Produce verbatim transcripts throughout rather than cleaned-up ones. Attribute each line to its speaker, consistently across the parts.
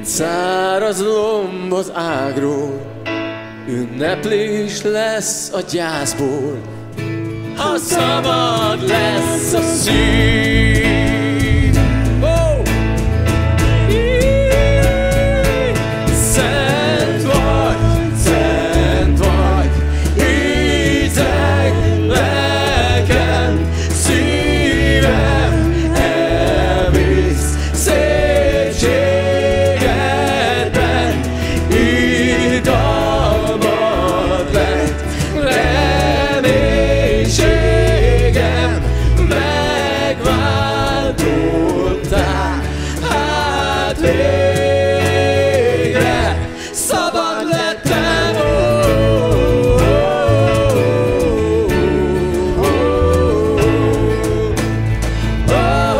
Speaker 1: száraz lomb az ágról, ünneplés lesz a gyászból, ha szabad lesz a szív. Oh! Szent vagy, szent vagy, higgyek lelkem, szívem elvisz szépségedben, irgalmad lett reménységem, megváltottál, hát végre szabad lettem. Oh, oh, oh, oh,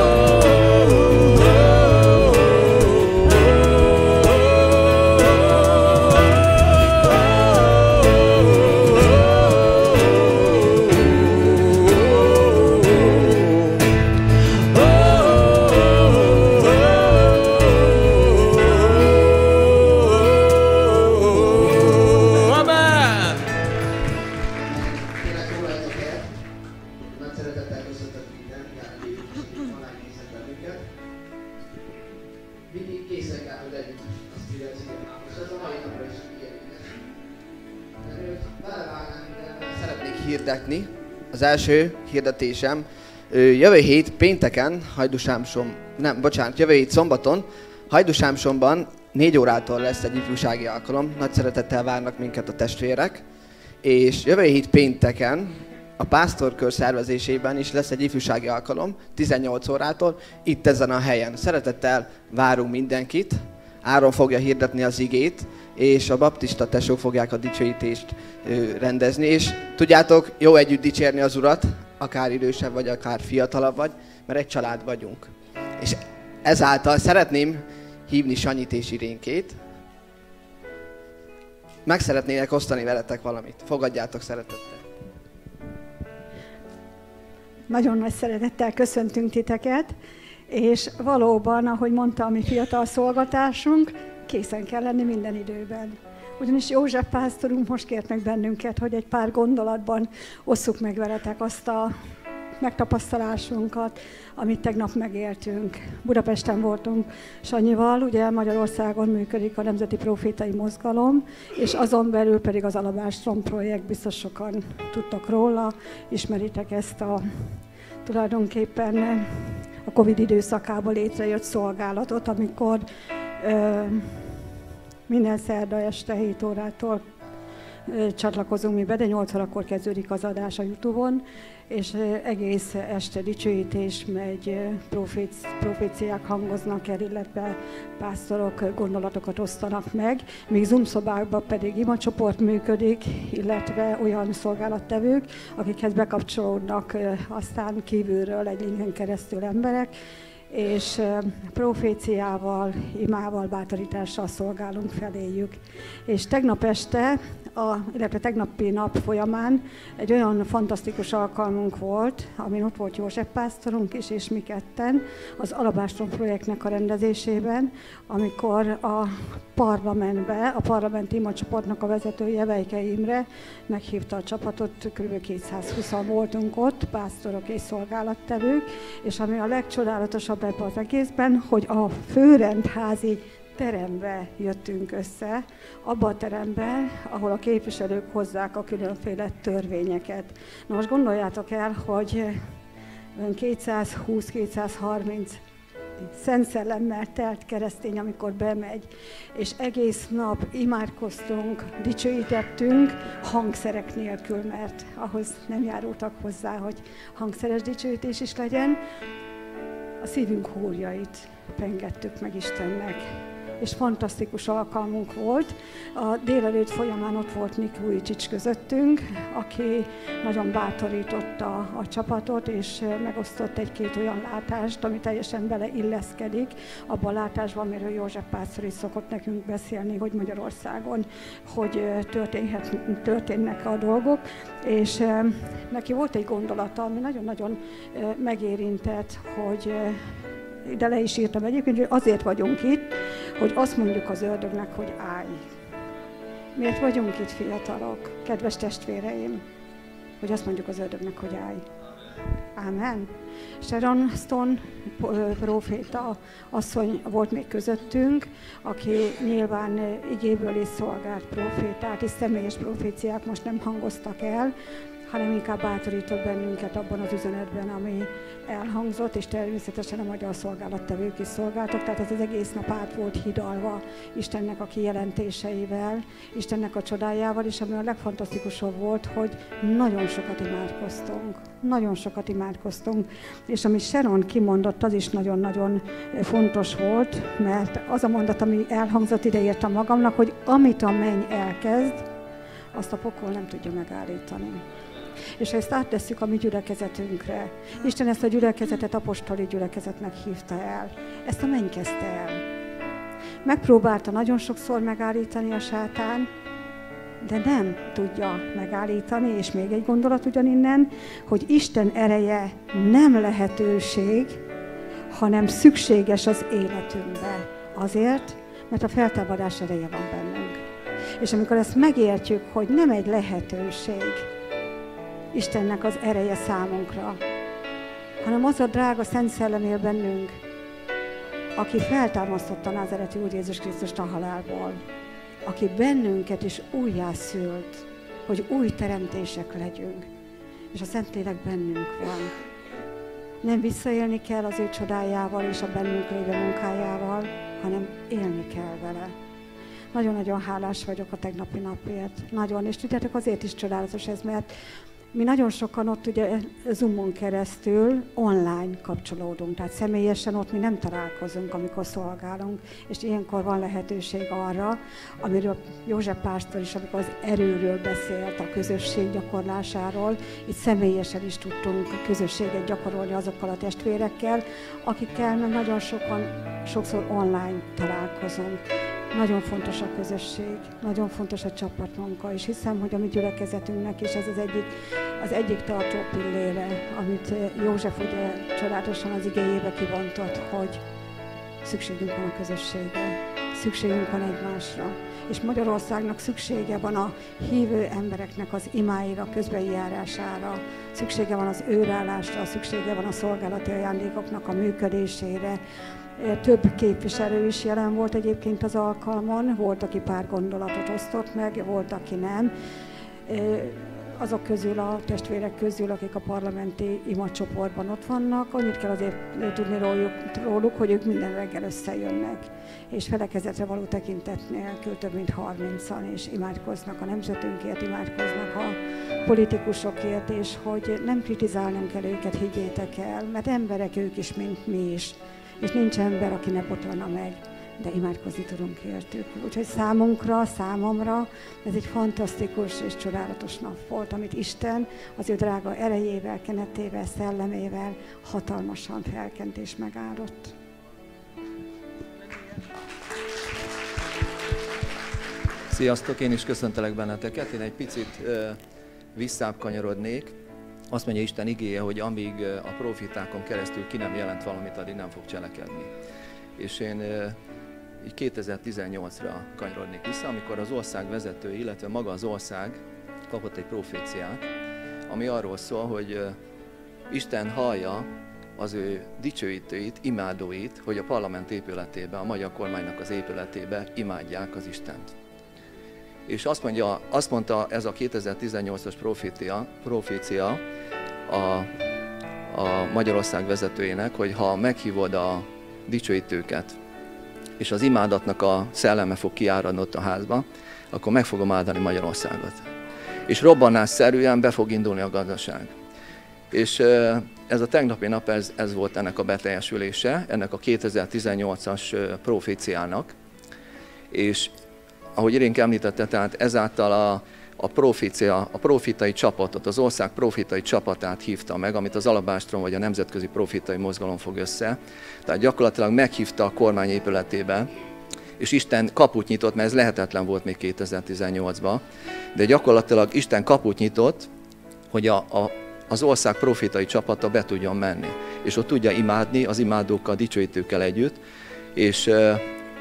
Speaker 2: Kérlek, foglaljatok el. Nagy szeretettel köszöntök minden, Gáli online nézek bennünket. Mindig készen kell, hogy legyünk, azt írja az igen. És ez a mai napra is ilyen ügyes. Erről belevágnánk mindenbe. Szeretnék hirdetni. Az első hirdetésem ö, jövő hét pénteken, Hajdúsámson, nem, bocsánat, jövő hét szombaton, Hajdúsámsonban négy órától lesz egy ifjúsági alkalom. Nagy szeretettel várnak minket a testvérek. És jövő hét pénteken a pásztorkör szervezésében is lesz egy ifjúsági alkalom, tizennyolc órától, itt ezen a helyen. Szeretettel várunk mindenkit, Áron fogja hirdetni az igét, és a baptista tesók fogják a dicsőítést ö, rendezni. És tudjátok, jó együtt dicsérni az Urat, akár idősebb vagy, akár fiatalabb vagy, mert egy család vagyunk. És ezáltal szeretném hívni Sanyit és Irénkét. Meg szeretnének osztani veletek valamit. Fogadjátok szeretettel.
Speaker 3: Nagyon nagy szeretettel köszöntünk titeket, és valóban, ahogy mondta a mi fiatal szolgatásunk, készen kell lenni minden időben. Ugyanis József pásztorunk most kért meg bennünket, hogy egy pár gondolatban osszuk meg veletek azt a megtapasztalásunkat, amit tegnap megéltünk. Budapesten voltunk Sanyival, ugye Magyarországon működik a Nemzeti Profétai Mozgalom, és azon belül pedig az Alabástrom projekt, biztos sokan tudtak róla, ismeritek ezt a tulajdonképpen a Covid időszakában létrejött szolgálatot, amikor ö, minden szerda este hét órától ö, csatlakozunk mi be, de nyolc órakor kezdődik az adás a YouTube-on, és egész este dicsőítés megy, proféc, proféciák hangoznak el, illetve pásztorok gondolatokat osztanak meg, míg Zoom szobákban pedig imacsoport működik, illetve olyan szolgálattevők, akikhez bekapcsolódnak aztán kívülről egy linken keresztül emberek, és proféciával, imával, bátorítással szolgálunk feléjük. És tegnap este, a, illetve tegnapi nap folyamán egy olyan fantasztikus alkalmunk volt, amin ott volt József pásztorunk is, és mi ketten, az Alabástrom projektnek a rendezésében, amikor a parlamentbe, a parlamenti imacsoportnak a vezetője, Vejke Imre meghívta a csapatot, kb. kétszázhúszan voltunk ott, pásztorok és szolgálattevők, és ami a legcsodálatosabb ebben az egészben, hogy a főrendházi terembe jöttünk össze, abba a teremben, ahol a képviselők hozzák a különféle törvényeket. Na most gondoljátok el, hogy kétszázhúsz-kétszázharminc Szent Szellemmel telt keresztény, amikor bemegy, és egész nap imádkoztunk, dicsőítettünk hangszerek nélkül, mert ahhoz nem járultak hozzá, hogy hangszeres dicsőítés is legyen. A szívünk húrjait pengettük meg Istennek, és fantasztikus alkalmunk volt. A délelőtt folyamán ott volt Nik Vujicic közöttünk, aki nagyon bátorította a csapatot, és megosztott egy-két olyan látást, ami teljesen beleilleszkedik abban a látásban, amiről József pásztor is szokott nekünk beszélni, hogy Magyarországon hogy történhet, történnek a dolgok. És neki volt egy gondolata, ami nagyon-nagyon megérintett, hogy ide le is írtam egyébként, hogy azért vagyunk itt, hogy azt mondjuk az ördögnek, hogy állj. Miért vagyunk itt fiatalok, kedves testvéreim, hogy azt mondjuk az ördögnek, hogy állj. Amen. Sharon Stone próféta asszony volt még közöttünk, aki nyilván igéből is szolgált prófétát, és személyes proféciák most nem hangoztak el, hanem inkább bátorított bennünket abban az üzenetben, ami elhangzott, és természetesen a magyar szolgálattevők is szolgáltak, tehát ez az egész nap át volt hidalva Istennek a kijelentéseivel, Istennek a csodájával, és ami a legfantasztikusabb volt, hogy nagyon sokat imádkoztunk, nagyon sokat imádkoztunk, és ami Sharon kimondott, az is nagyon-nagyon fontos volt, mert az a mondat, ami elhangzott, ide írtam magamnak, hogy amit a menny elkezd, azt a pokol nem tudja megállítani. És ha ezt áttesszük a mi gyülekezetünkre, Isten ezt a gyülekezetet apostoli gyülekezetnek hívta el. Ezt a menny kezdte el. Megpróbálta nagyon sokszor megállítani a sátán, de nem tudja megállítani, és még egy gondolat ugyaninnen, hogy Isten ereje nem lehetőség, hanem szükséges az életünkbe. Azért, mert a feltámadás ereje van bennünk. És amikor ezt megértjük, hogy nem egy lehetőség Istennek az ereje számunkra, hanem az a drága Szent Szellem él bennünk, aki feltámasztotta Názáreti Úr Jézus Krisztust a halálból, aki bennünket is újjászült, hogy új teremtések legyünk, és a Szentlélek bennünk van. Nem visszaélni kell az ő csodájával és a bennünk lévő munkájával, hanem élni kell vele. Nagyon-nagyon hálás vagyok a tegnapi napért. Nagyon, és tudjátok, azért is csodálatos ez, mert mi nagyon sokan ott ugye Zoomon keresztül online kapcsolódunk, tehát személyesen ott mi nem találkozunk, amikor szolgálunk, és ilyenkor van lehetőség arra, amiről József pásztor is, amikor az erőről beszélt, a közösség gyakorlásáról, itt személyesen is tudtunk közösséget gyakorolni azokkal a testvérekkel, akikkel meg nagyon sokan, sokszor online találkozunk. Nagyon fontos a közösség, nagyon fontos a csapatmunka, és hiszem, hogy a mi gyülekezetünknek is ez az egyik, az egyik tartó pillére, amit József ugye csodálatosan az igéjébe kivontott, hogy szükségünk van a közösségre, szükségünk van egymásra, és Magyarországnak szüksége van a hívő embereknek az imáira, közbenjárására, szüksége van az őrállásra, szüksége van a szolgálati ajándékoknak a működésére. Több képviselő is jelen volt egyébként az alkalmon, volt, aki pár gondolatot osztott meg, volt, aki nem. Azok közül, a testvérek közül, akik a parlamenti imacsoportban ott vannak, annyit kell azért tudni róluk, róluk, hogy ők minden reggel összejönnek, és felekezetre való tekintet nélkül több mint harmincan, és imádkoznak a nemzetünkért, imádkoznak a politikusokért, és hogy nem kritizálnunk kell őket, higgyétek el, mert emberek ők is, mint mi is. És nincs ember, aki ne botlana meg, de imádkozni tudunk értük. Úgyhogy számunkra, számomra ez egy fantasztikus és csodálatos nap volt, amit Isten az ő drága erejével, kenetével, szellemével hatalmasan felkent és megáldott.
Speaker 1: Sziasztok, én is köszöntelek benneteket. Én egy picit uh, visszább kanyarodnék. Azt mondja Isten igéje, hogy amíg a profitákon keresztül ki nem jelent valamit, addig nem fog cselekedni. És én így kétezer-tizennyolcra kanyarodnék vissza, amikor az ország vezetői, illetve maga az ország kapott egy proféciát, ami arról szól, hogy Isten hallja az ő dicsőítőit, imádóit, hogy a parlament épületébe, a magyar kormánynak az épületébe imádják az Istent. És azt, mondja, azt mondta ez a kétezer-tizennyolcas profécia, profécia a, a Magyarország vezetőjének, hogy ha meghívod a dicsőítőket, és az imádatnak a szelleme fog kiáradni ott a házba, akkor meg fogom áldani Magyarországot. És robbanásszerűen be fog indulni a gazdaság. És ez a tegnapi nap, ez, ez volt ennek a beteljesülése, ennek a kétezer-tizennyolcas proféciának. És ahogy Irénk említette, tehát ezáltal a, a profécia, a profitai csapatot, az ország profitai csapatát hívta meg, amit az Alabástrom vagy a Nemzetközi Profitai Mozgalom fog össze. Tehát gyakorlatilag meghívta a kormány épületébe, és Isten kaput nyitott, mert ez lehetetlen volt még kétezer-tizennyolcban, de gyakorlatilag Isten kaput nyitott, hogy a, a, az ország profitai csapata be tudjon menni, és ott tudja imádni az imádókkal, dicsőítőkkel együtt, és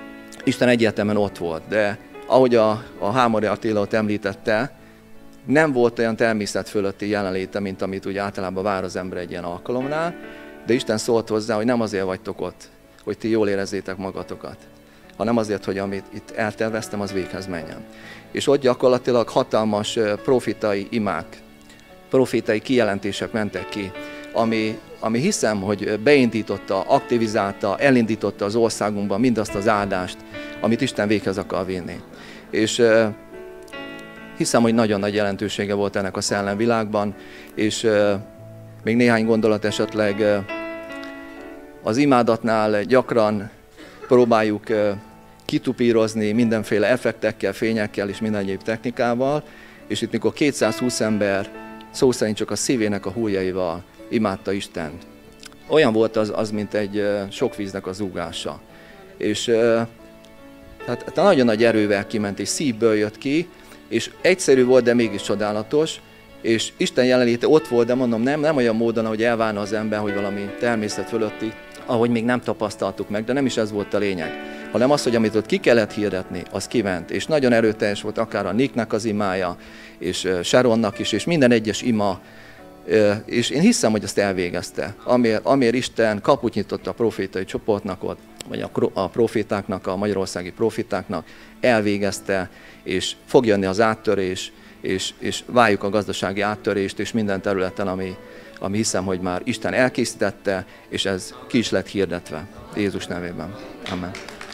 Speaker 1: Isten egyértelműen ott volt, de ahogy a, a Hámori Attila ott említette, nem volt olyan természet fölötti jelenléte, mint amit úgy általában vár az ember egy ilyen alkalomnál, de Isten szólt hozzá, hogy nem azért vagytok ott, hogy ti jól érezzétek magatokat, hanem azért, hogy amit itt elterveztem, az véghez menjen. És ott gyakorlatilag hatalmas profitai imák, profitai kijelentések mentek ki, ami, ami hiszem, hogy beindította, aktivizálta, elindította az országunkban mindazt az áldást, amit Isten véghez akar vinni. És uh, hiszem, hogy nagyon nagy jelentősége volt ennek a szellemvilágban, és uh, még néhány gondolat esetleg uh, az imádatnál gyakran próbáljuk uh, kitupírozni mindenféle effektekkel, fényekkel és minden egyéb technikával, és itt mikor kétszázhúsz ember szó szerint csak a szívének a hújjaival imádta Istent. Olyan volt az, az mint egy uh, sok víznek a zúgása. És uh, hát nagyon nagy erővel kiment, és szívből jött ki, és egyszerű volt, de mégis csodálatos, és Isten jelenléte ott volt, de mondom, nem, nem olyan módon, ahogy elválna az ember, hogy valami természet fölötti, ahogy még nem tapasztaltuk meg, de nem is ez volt a lényeg, hanem az, hogy amit ott ki kellett hirdetni, az kiment, és nagyon erőteljes volt akár a Nicknek az imája, és Sharonnak is, és minden egyes ima, és én hiszem, hogy azt elvégezte, amiért, amiért Isten kaput nyitott a profétai csoportnak ott, vagy a, a profétáknak, a magyarországi profétáknak, elvégezte, és fog jönni az áttörés, és, és várjuk a gazdasági áttörést, és minden területen, ami, ami hiszem, hogy már Isten elkészítette, és ez ki is lett hirdetve. Jézus nevében. Amen.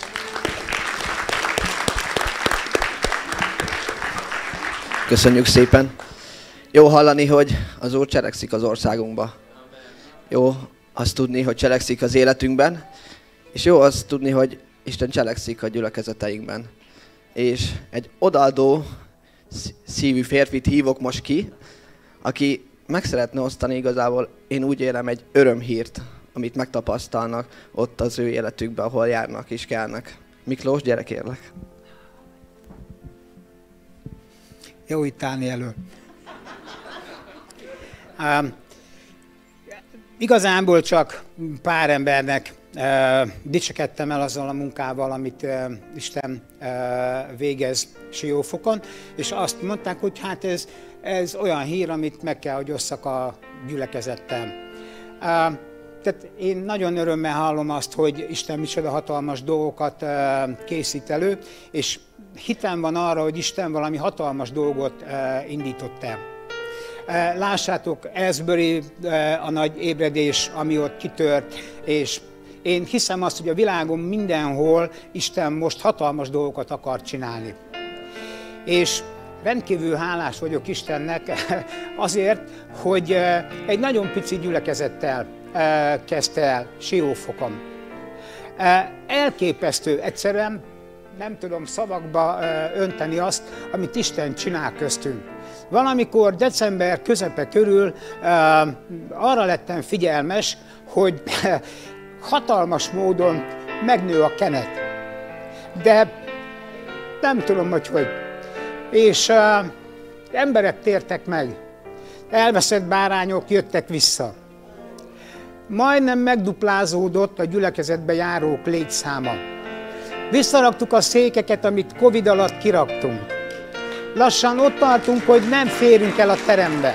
Speaker 2: Köszönjük szépen. Jó hallani, hogy az Úr cselekszik az országunkba. Jó azt tudni, hogy cselekszik az életünkben, és jó azt tudni, hogy Isten cselekszik a gyülekezeteinkben. És egy odaadó szívű férfit hívok most ki, aki meg szeretne osztani igazából, én úgy élem, egy örömhírt, amit megtapasztalnak ott az ő életükben, ahol járnak és kelnek. Miklós, gyere kérlek.
Speaker 4: Jó itt állni elő. Uh, igazából csak pár embernek uh, dicsekedtem el azzal a munkával, amit uh, Isten uh, végez Siófokon, és azt mondták, hogy hát ez, ez olyan hír, amit meg kell, hogy osszak a gyülekezettel. Uh, tehát én nagyon örömmel hallom azt, hogy Isten micsoda hatalmas dolgokat uh, készít elő, és hitem van arra, hogy Isten valami hatalmas dolgot uh, indított el. Uh, lássátok, Asbury, uh, a nagy ébredés, ami ott kitört, és én hiszem azt, hogy a világon mindenhol Isten most hatalmas dolgokat akar csinálni. És rendkívül hálás vagyok Istennek azért, hogy uh, egy nagyon pici gyülekezettel uh, kezdte el Siófokon. Uh, elképesztő, egyszerűen nem tudom szavakba önteni azt, amit Isten csinál köztünk. Valamikor december közepe körül uh, arra lettem figyelmes, hogy hatalmas módon megnő a kenet. De nem tudom, hogy hogy. És uh, emberek tértek meg. Elveszett bárányok jöttek vissza. Majdnem megduplázódott a gyülekezetbe járók létszáma. Visszaraktuk a székeket, amit Covid alatt kiraktunk. Lassan ott tartunk, hogy nem férünk el a terembe.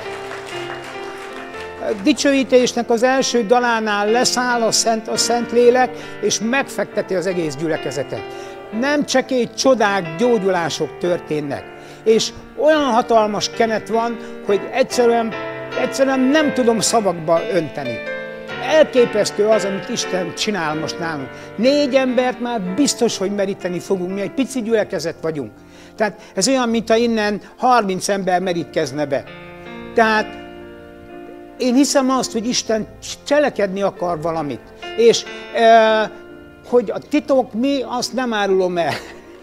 Speaker 4: A dicsőítésnek az első dalánál leszáll a Szent, a Szentlélek, és megfekteti az egész gyülekezetet. Nem csekély csodák, gyógyulások történnek. És olyan hatalmas kenet van, hogy egyszerűen, egyszerűen nem tudom szavakba önteni. Elképesztő az, amit Isten csinál most nálunk. Négy embert már biztos, hogy meríteni fogunk, mi egy pici gyülekezet vagyunk. Tehát ez olyan, mintha innen harminc ember merítkezne be. Tehát én hiszem azt, hogy Isten cselekedni akar valamit. És e, hogy a titok mi, azt nem árulom el.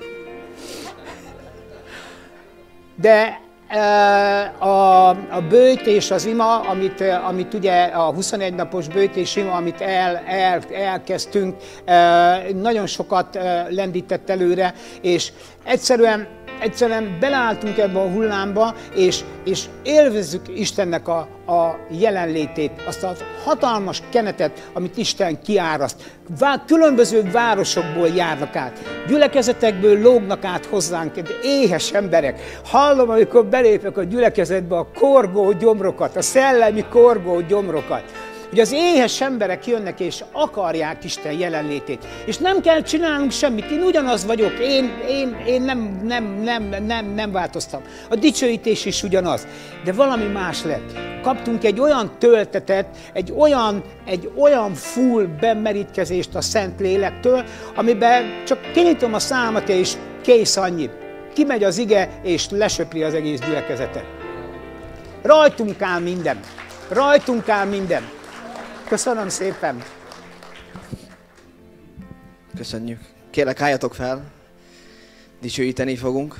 Speaker 4: De A, a böjtés, az ima, amit, amit ugye a huszonegy napos böjtés ima, amit el, el, elkezdtünk, nagyon sokat lendített előre, és egyszerűen egyszerűen beleálltunk ebbe a hullámba, és, és élvezzük Istennek a, a jelenlétét, azt a hatalmas kenetet, amit Isten kiáraszt. Vá, különböző városokból járnak át, gyülekezetekből lógnak át hozzánk, éhes emberek. Hallom, amikor belépek a gyülekezetbe a korgó gyomrokat, a szellemi korgó gyomrokat. Hogy az éhes emberek jönnek és akarják Isten jelenlétét. És nem kell csinálnunk semmit, én ugyanaz vagyok, én, én, én nem, nem, nem, nem, nem változtam. A dicsőítés is ugyanaz, de valami más lett. Kaptunk egy olyan töltetet, egy olyan, egy olyan full bemerítkezést a Szentlélektől, amiben csak kinyitom a számat és kész annyi. Kimegy az ige és lesöpri az egész gyülekezetet. Rajtunk áll minden. Rajtunk áll minden. Köszönöm szépen!
Speaker 2: Köszönjük. Kérlek, álljatok fel. Dicsőíteni fogunk.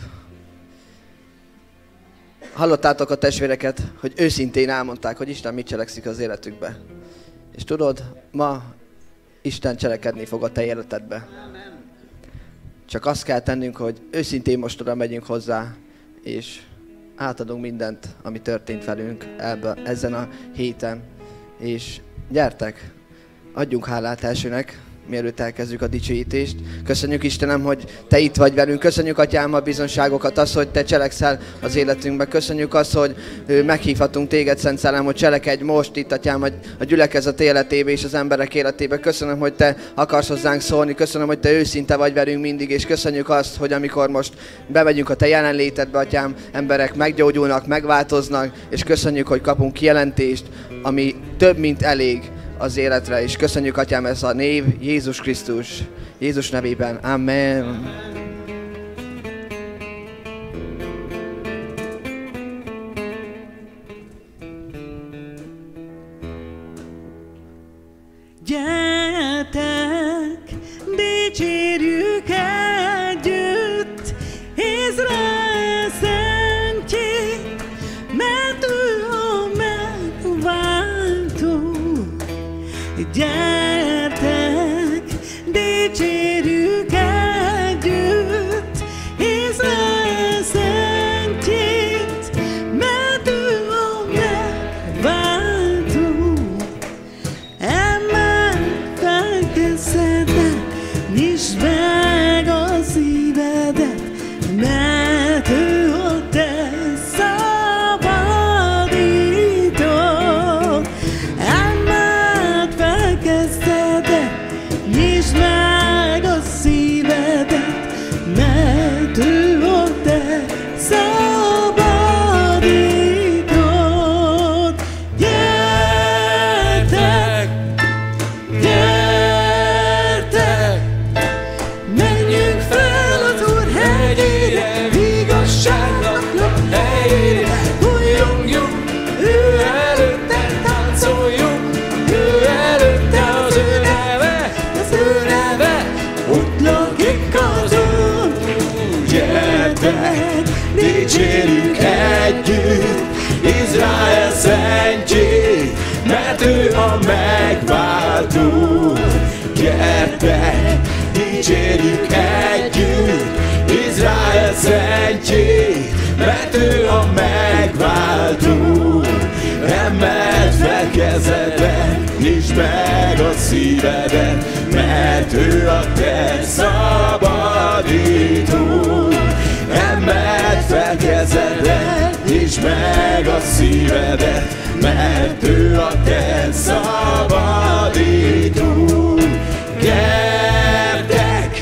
Speaker 2: Hallottátok a testvéreket, hogy őszintén elmondták, hogy Isten mit cselekszik az életükbe. És tudod, ma Isten cselekedni fog a te életedbe. Csak azt kell tennünk, hogy őszintén most oda megyünk hozzá, és átadunk mindent, ami történt velünk ebbe, ezen a héten. És gyertek, adjunk hálát elsőnek, mielőtt elkezdjük a dicsőítést. Köszönjük Istenem, hogy Te itt vagy velünk. Köszönjük, Atyám, a bizonságokat, az, hogy Te cselekszel az életünkbe. Köszönjük azt, hogy meghívhatunk Téged, Szent Szellem, hogy cselekedj most itt, Atyám, a gyülekezet életébe és az emberek életébe. Köszönöm, hogy Te akarsz hozzánk szólni. Köszönöm, hogy Te őszinte vagy velünk mindig, és köszönjük azt, hogy amikor most bemegyünk a Te jelenlétedbe, Atyám, emberek meggyógyulnak, megváltoznak, és köszönjük, hogy kapunk kijelentést, ami több, mint elég az életre, és köszönjük, Atyám, ez a név, Jézus Krisztus. Jézus nevében. Amen.
Speaker 5: Gyertek, dicsérjük együtt Izrael szentjét, mert ő a megváltó. Gyertek, dicsérjük együtt Izrael szentjét, mert ő a megváltó. Emelj fel kezedet, nyisd meg a szívedet, mert ő a te szabadító. Emeld fel kezedet, nyisd meg a szívedet, mert ő a te szabadítód. Gyertek, gyertek, menjünk fel az Úr hegyére, igazságnak helyére, bújjongjunk ő előtte, táncoljunk ő előtte, az ő neve, az ő neve, ott lakik az Úr. Gyertek, dicsérjük együtt Izrael szentjét, mert ő a megváltó. Gyertek, dicsérjük együtt Izrael szentjét, mert ő a megváltó. Emeld fel kezedet, nyisd meg a szívedet, mert ő a te szabadítód. Emeld fel kezedet, nyisd meg a szívedet, mert ő a te szabadítód. Gyertek,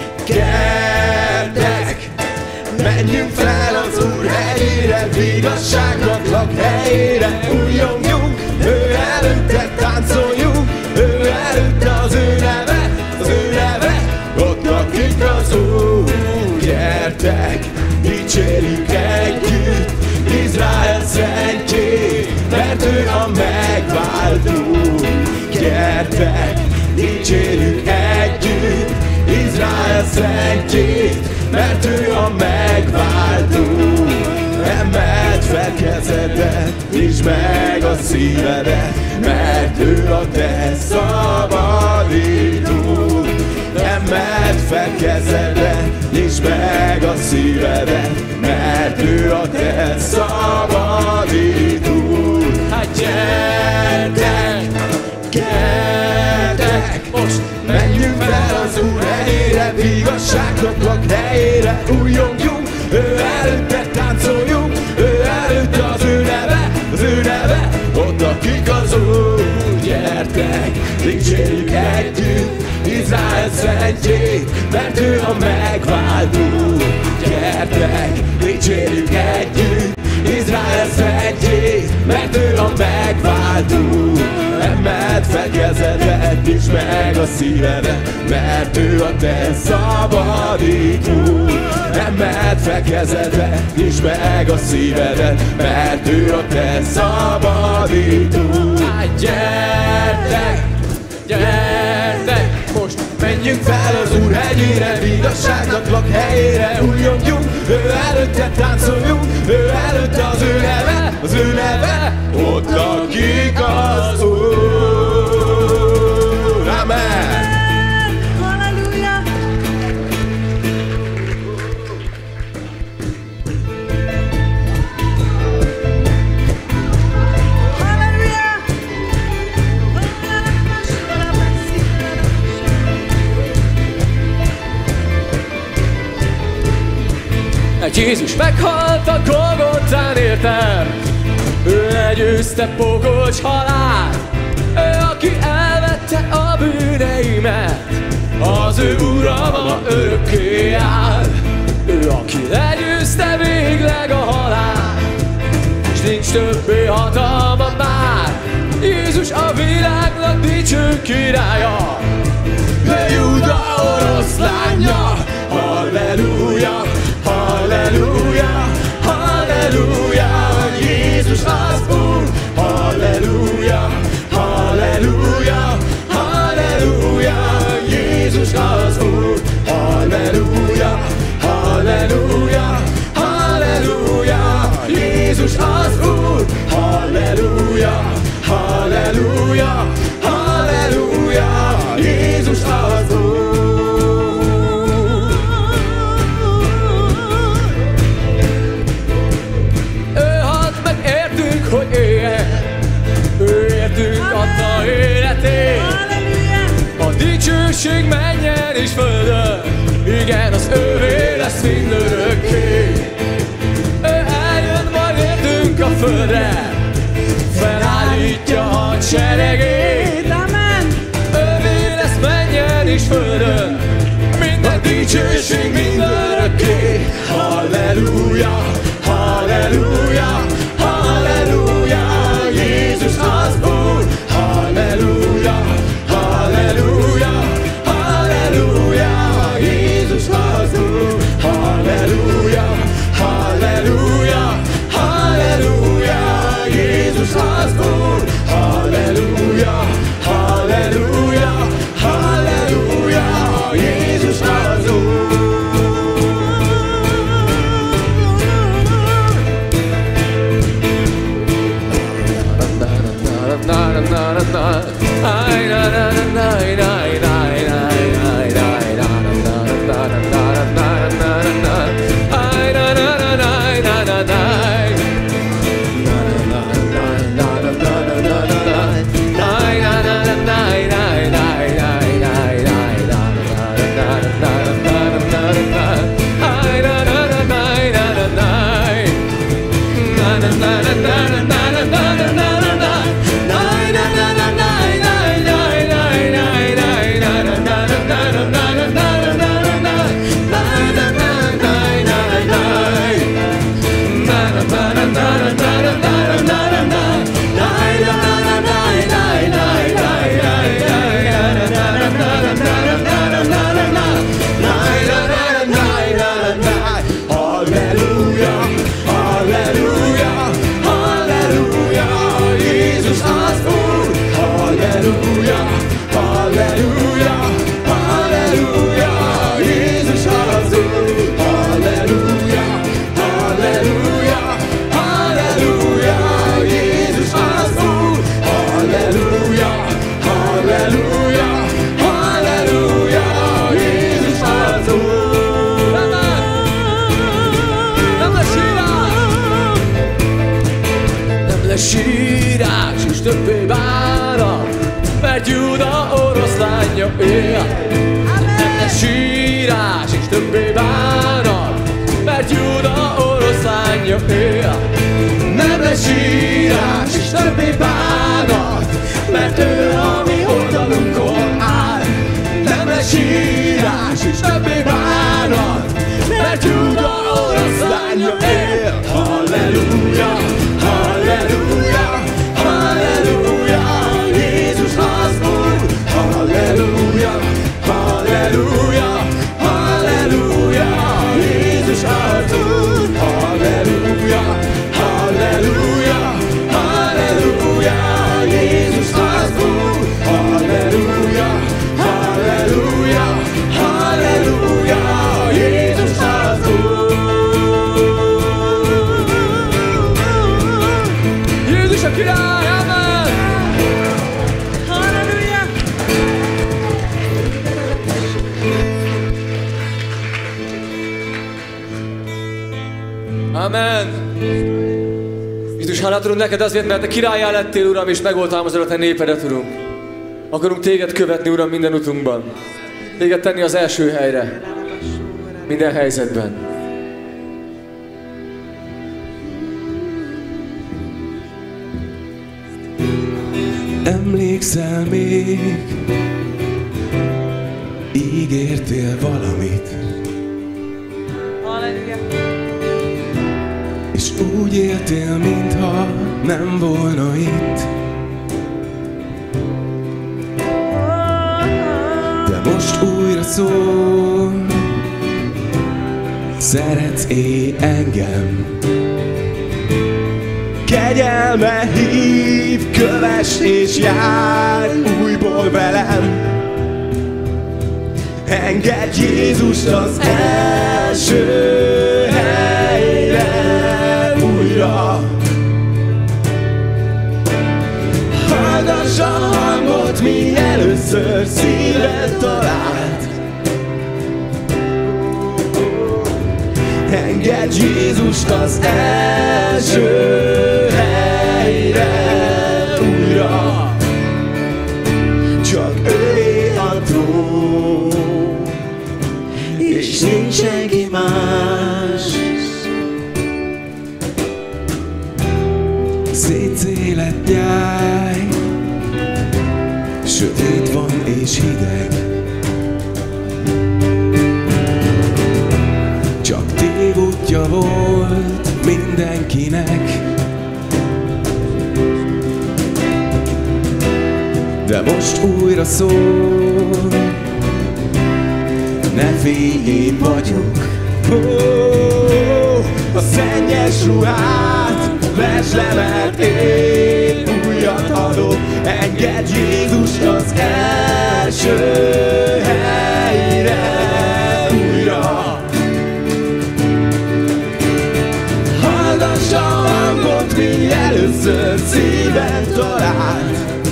Speaker 5: gyertek, menjünk fel az Úr helyére, igazságnak lakhelyére, bújjongjunk ő előtte, táncoljunk ő előtte, az ő neve, az ő neve, ott lakik az Úr. Gyertek, dicsérjük együtt Izrael szentjét, mert ő a megváltó. Gyertek, dicsérjük együtt Izrael szentjét, mert ő a megváltó. Emeld fel kezedet, nyisd meg a szívedet, mert ő a te szabadítód. Emeld fel kezedet, nyisd meg a szívedet, mert ő a te szabadítód. Hát gyertek, gyertek, most menjünk fel az Úr helyére, igazságnak lakhelyére, újjongjunk, ő előtte táncoljunk, ő előtte az ő neve, az ő neve, ott akik az Úr. Gyertek, dicsérjük együtt Izrael szentjét, mert ő a megváltó. Gyertek, dicsérjük együtt Izrael szentjét, mert ő a megváltó. Emeld fel kezedet, nyisd meg a szívedet, mert ő a te szabadítód. Emeld fel kezedet, nyisd meg a szívedet, mert ő a te szabadítód. Hát gyertek, gyertek, most menjünk fel az Úr hegyére, igazságnak lakhelyére, újjongjunk, ő előtte táncoljunk, ő előtte az ő neve, az ő neve, ott akik az Úr. Amen.
Speaker 3: Halleluja!
Speaker 5: Egy Jézus meghalt a Golgothán értem, ő legyőzte pokolcs halál, ő aki elvette a bűneimet, az ő uralma örökké áll. Ő aki legyőzte végleg a halál, s nincs többé hatalma már. Jézus a világnak dicső királya, ő Júda oroszlánja. Halleluja, halleluja, halleluja, Jézus az Úr. Halleluja, halleluja, halleluja, Jézus az Úr. Halleluja, halleluja, halleluja, Jézus az Úr. Halleluja, halleluja, halleluja, Jézus az Úr. többé bánat, mert Júda oroszlánja él. Nem lesz sírás és többé bánat, mert Júda oroszlánja él. Nem lesz sírás és többé bánat, mert ő a mi oldalunkon áll. Nem lesz sírás és többé bánat, mert Júda oroszlánja él. Halleluja, halleluja, halleluja, Jézus az Úr. Halleluja, halleluja, halleluja, Jézus az Úr. Halleluja, halleluja, halleluja, Jézus az Úr. Halleluja, halleluja, halleluja, Jézus az Úr. Jézus a király, amen! Halleluja! Amen! Jézus, hálát adunk neked azért, mert te királlyá lettél, Uram, és megoltalmazod a te népedet, Urunk. Akarunk téged követni, Uram, minden utunkban. Téged tenni az első helyre. Minden helyzetben.
Speaker 6: Emlékszel még, ígértél valamit, és úgy éltél, mintha nem volna itt. De most újra szól, szeretsz-e engem? Kegyelme hív, kövess és jár újból velem. Engedj Jézust az első helyre újra. Hallgass a hangot, mi először szíved talált. Engedj Jézust az első helyre újra. Csak őé a trón, és nincs senki más. Szétszélett nyáj, sötét van és hideg. Csak tévútja volt mindenkinek. De most újra szól, ne félj, én vagyok. Oh, a szennyes ruhát vesd le, mert én újat adok. Engedj Jézust az első helyre újra. Hallgass a hangot, mi először szíved talált.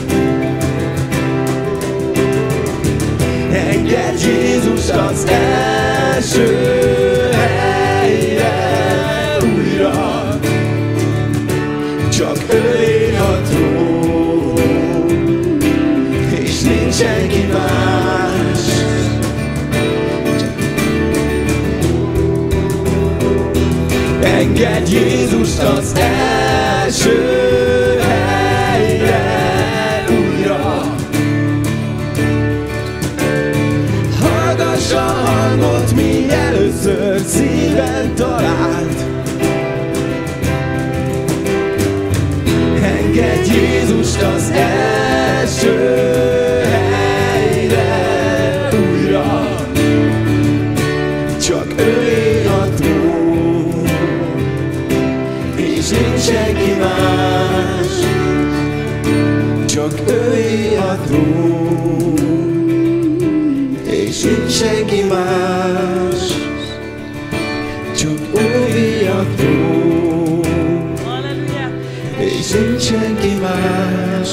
Speaker 6: Engedj Jézust az első helyre újra. Csak őé a trón, és nincs senki más. Engedj Jézust az első helyre újra. Hallgass a hangot, mi először szíved talált. Engedj Jézust az első helyre újra. Csak őé a trón, és nincs senki más. Csak őé a trón, és nincs senki más. Csak őé a trón, és nincs senki más.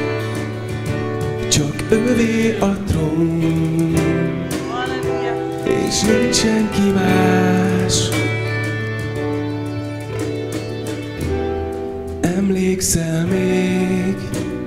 Speaker 6: Csak ővé a trón, és nincs senki más. Emlékszel még,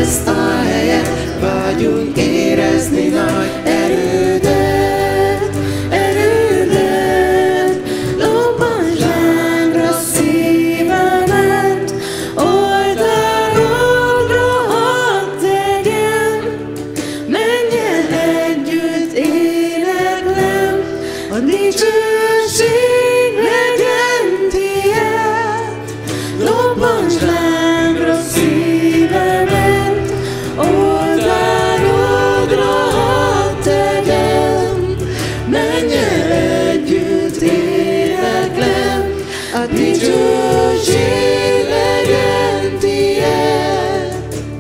Speaker 6: ezt a helyet, vágyunk érezni nagy erődet, erődet. Lobbants lángra szívemet, oldalodra hadd tegyem, menjen együtt éneklem, a dicsőség legyen tiéd. Lobbants lángra szívemet, oldalodra hadd tegyem, menjen együtt éneklem, a dicsőség legyen tiéd.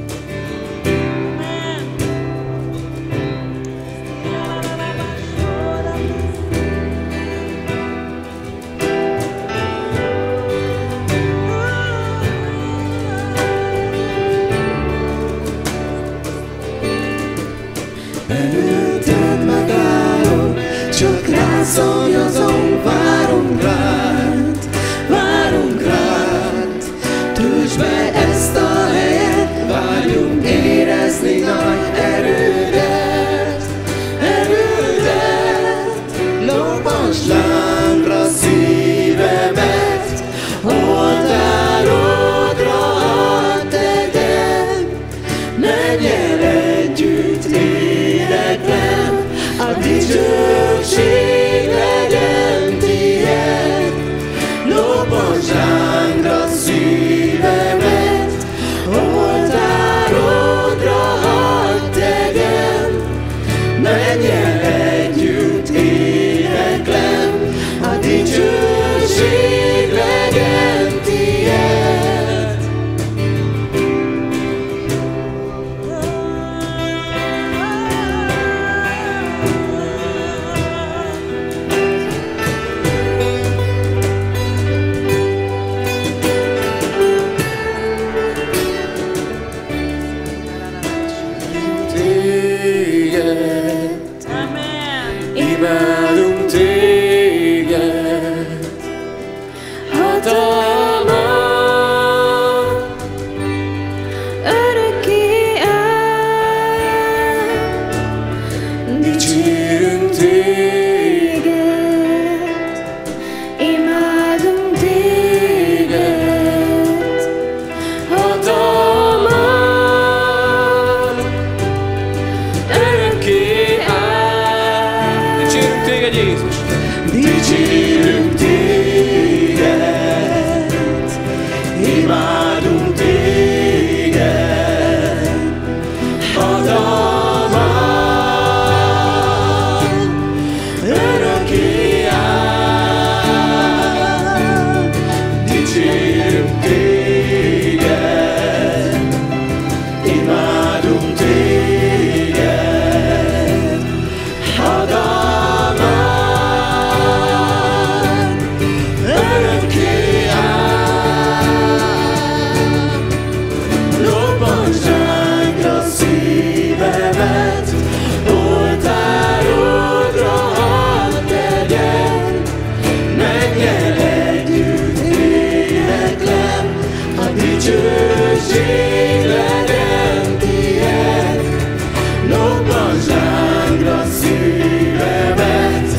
Speaker 6: Előtted megállok, csak rád szóljon, várunk rád, várunk rád. Töltsd be ezt a helyet, vágyunk érezni nagy erődet, erődet. Lobbants lángra szívemet, oltárodra hadd tegyem, menjen együtt éneklem, a dicsőség legyen tiéd. Lobbants lángra szívemet, oltárodra hadd tegyem, menjen együtt éneklem, a dicsőség legyen tiéd. Téged, imádunk téged, hatalmad örökké áll. Dicsérünk téged, imádunk téged, hatalmad örökké áll. Dicsérünk téged, Jézus! Dicsérünk téged, imádunk téged, hatalmad örökké áll. Dicsérünk téged, imádunk téged, hatalmad örökké áll. Lobbants lángra szívemet, oltárodra hadd tegyem, menjen együtt éneklem, a dicsőség legyen tiéd. Lobbants lángra szívemet,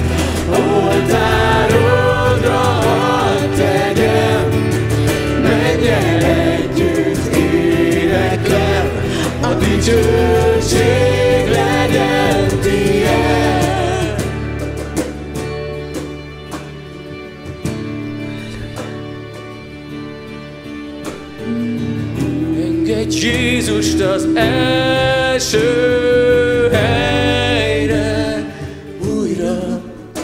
Speaker 6: oltárodra hadd tegyem, menjen együtt éneklem, a dicsőség legyen tiéd. Engedj Jézust az első helyre újra.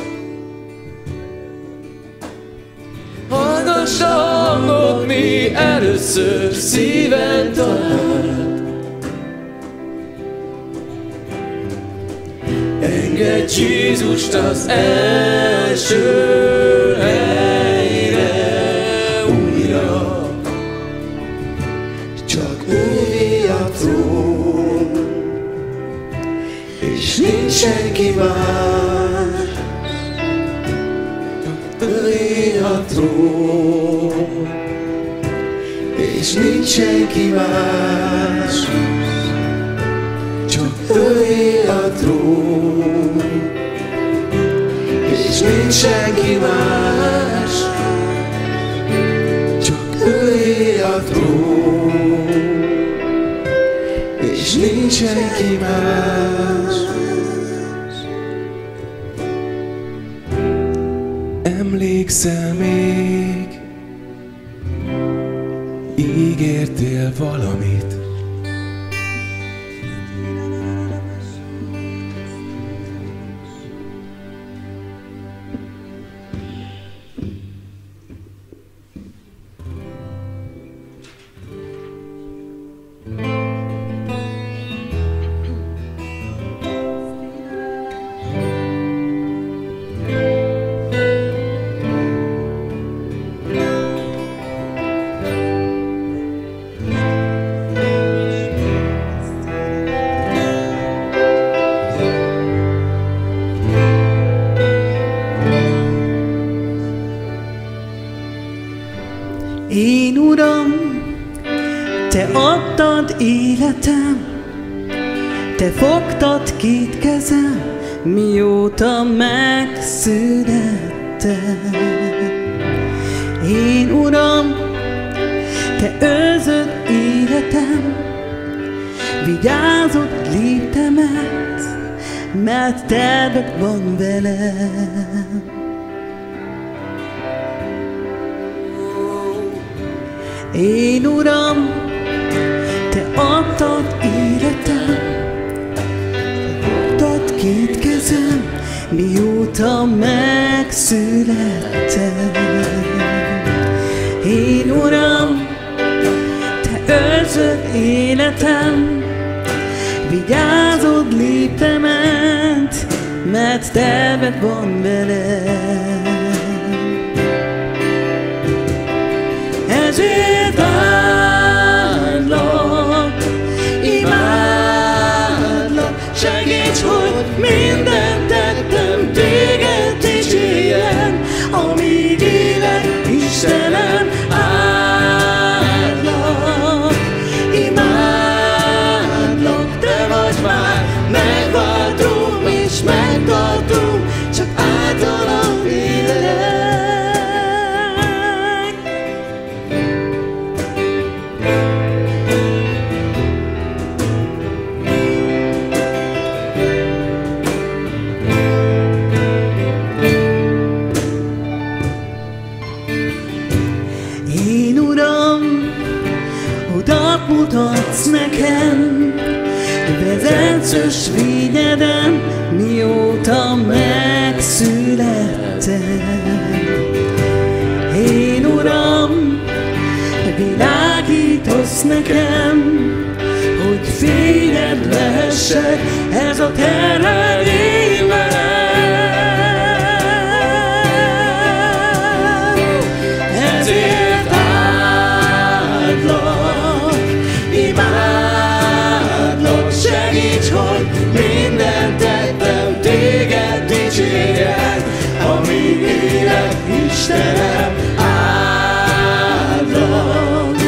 Speaker 6: Hallgass a hangot, mi először szíven talált. Engedj Jézust az első helyre újra. Csak ővé a trón, és nincs senki más. Ővé a trón, és nincs senki más.
Speaker 5: őé a trón, és nincs senki más, csak őé a trón, és nincs senki más. Emlékszel még, ígértél valamit,
Speaker 7: Én Uram, Te adtad életem, Te fogtad két kezem, mióta megszülettem. Én Uram, Te őrzöd életem, vigyázod létemet, mert terved van velem. Én Uram, Te adtad életem, fogtad két kezem, mióta megszülettem. Én Uram, Te őrzöd életem, vigyázod létemet, mert terved van velem. Ezért áldlak, imádlak, segíts, hogy mindent tettem, téged dicsérjen, amíg élek, Istenem. Áldlak, imádlak, Te vagy már megváltom és megtartom, csak általad élek. Én Uram, utat mutatsz nekem, vezetsz ösvényeden, mióta megszülettem. Én Uram, világítasz nekem, hogy fényed lehessek, ez a terved én velem. Ezért áldlak, imádlak, segíts, hogy mindent tettem, téged dicsérjen, amíg élek, Istenem. Áldlak,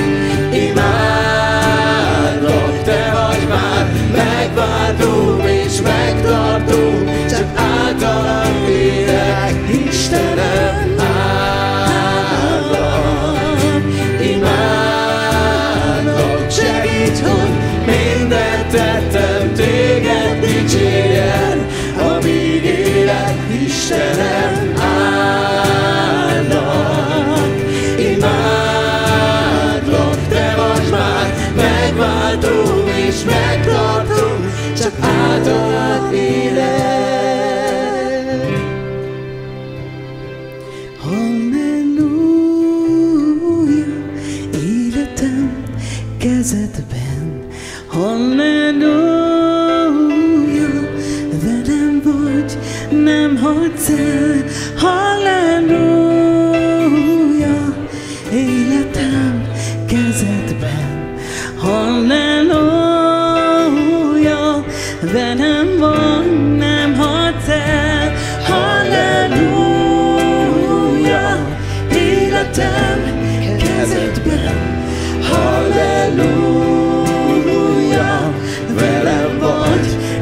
Speaker 7: imádlak, Te vagy már megváltom és megtartom, csak általad élek, Istenem. Áldlak, imádlak, segíts, hogy mindent tettem, téged dicsérjen, amíg élek, Istenem. Áldlak, imádlak, Te vagy már megváltom és megtartom, csak általad élek. Halleluja, életem kezedben. Halleluja, velem vagy, nem hagysz el. Halleluja, életem kezedben. Halleluja, velem vagy, nem hagysz el. Halleluja, életem kezedben. Halleluja, velem vagy,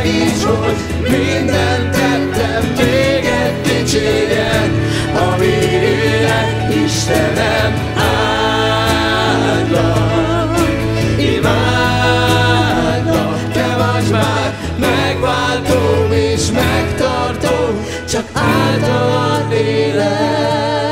Speaker 5: segíts, hogy mindent tettem, téged dicsérjen, amíg élek, Istenem, áldlak, imádlak, te vagy már megváltóm és megtartóm, csak általad élek.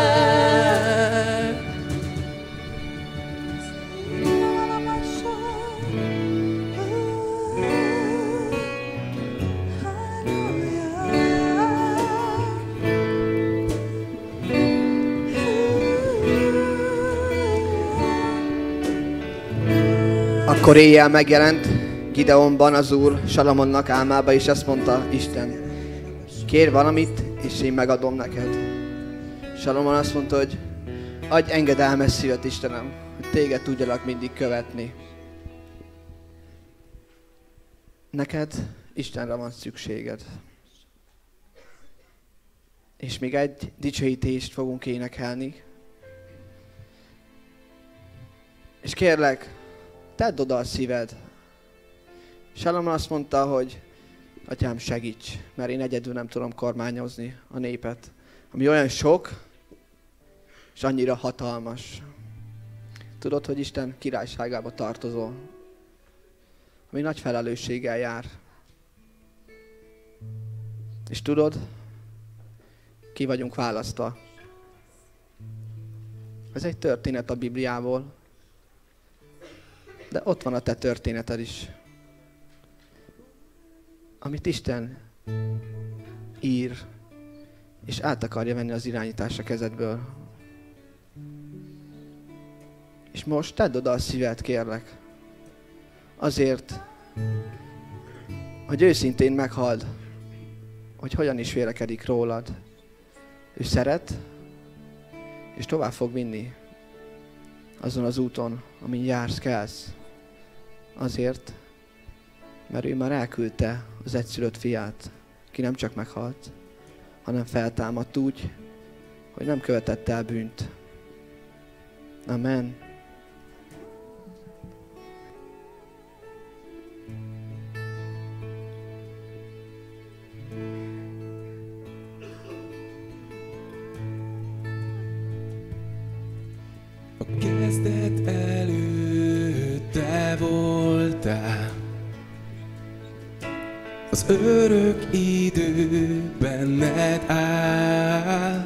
Speaker 2: Akkor éjjel megjelent Gideonban az Úr Salamonnak álmába, és azt mondta Isten, kér valamit, és én megadom neked. Salamon azt mondta, hogy adj engedelmes szívet, Istenem, hogy téged tudjalak mindig követni. Neked Istenre van szükséged. És még egy dicsőítést fogunk énekelni. És kérlek, tedd oda a szíved. Salamon azt mondta, hogy Atyám, segíts, mert én egyedül nem tudom kormányozni a népet, ami olyan sok, és annyira hatalmas. Tudod, hogy Isten királyságába tartozol, ami nagy felelősséggel jár. És tudod, ki vagyunk választva. Ez egy történet a Bibliából, de ott van a te történeted is, amit Isten ír, és át akarja venni az irányítás a kezedből. És most tedd oda a szíved, kérlek, azért, hogy őszintén meghalld, hogy hogyan is vélekedik rólad. Ő szeret, és tovább fog vinni azon az úton, amin jársz, kelsz. Azért, mert ő már elküldte az egyszülött fiát, ki nem csak meghalt, hanem feltámadt úgy, hogy nem követett el bűnt. Amen.
Speaker 5: A kezdet előtt te voltál, az örök idő benned áll.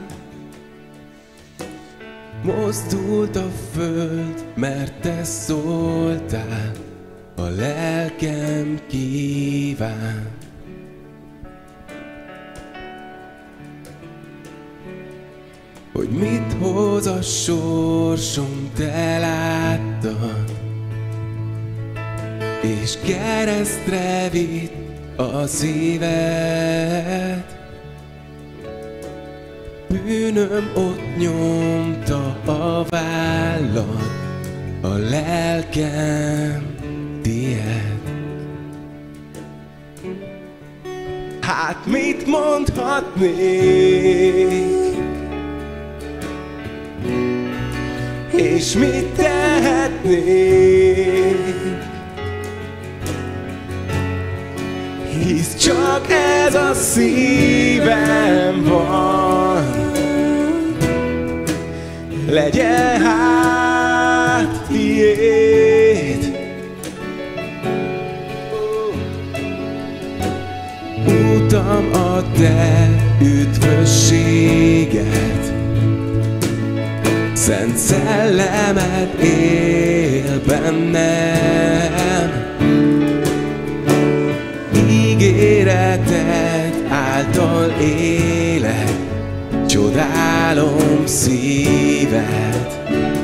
Speaker 5: Mozdult a föld, mert te szóltál, a lelkem kíván. Hogy mit hoz a sorsom, te láttad, és keresztre vitt a szíved. Bűnöm ott nyomta a vállad, a lelkem tied. Hát mit mondhatnék, és mit tehetnék, hisz csak ez a szívem van. Legyen hát tiéd, utam a te üdvösséged, Szent Szellemed él bennem. Ígéreted által élek, csodálom szíved.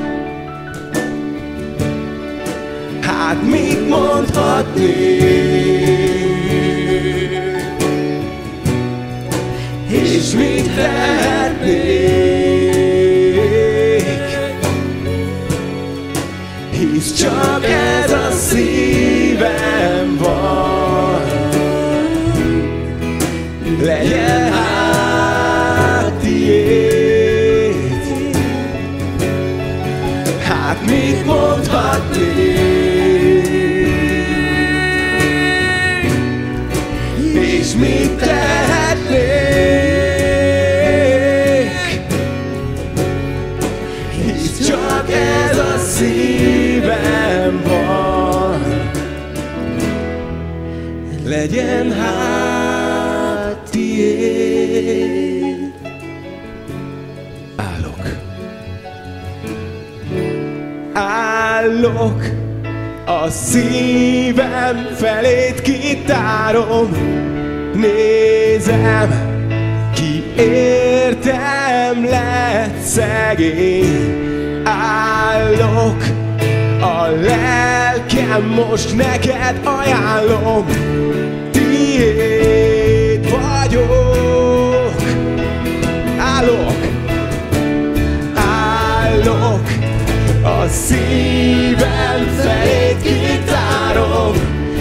Speaker 5: Hát mit mondhatnék, és mit tehetnék, hisz csak ez a szívem van. Legyen hát tiéd, hát mit mondhatnék, legyen hát tiéd. Állok. Állok, a szívem felét kitárom, nézem, ki értem lett szegény. Állok, a lelkem most neked ajánlom, tiéd vagyok. Állok, állok, a szívem felét kitárom,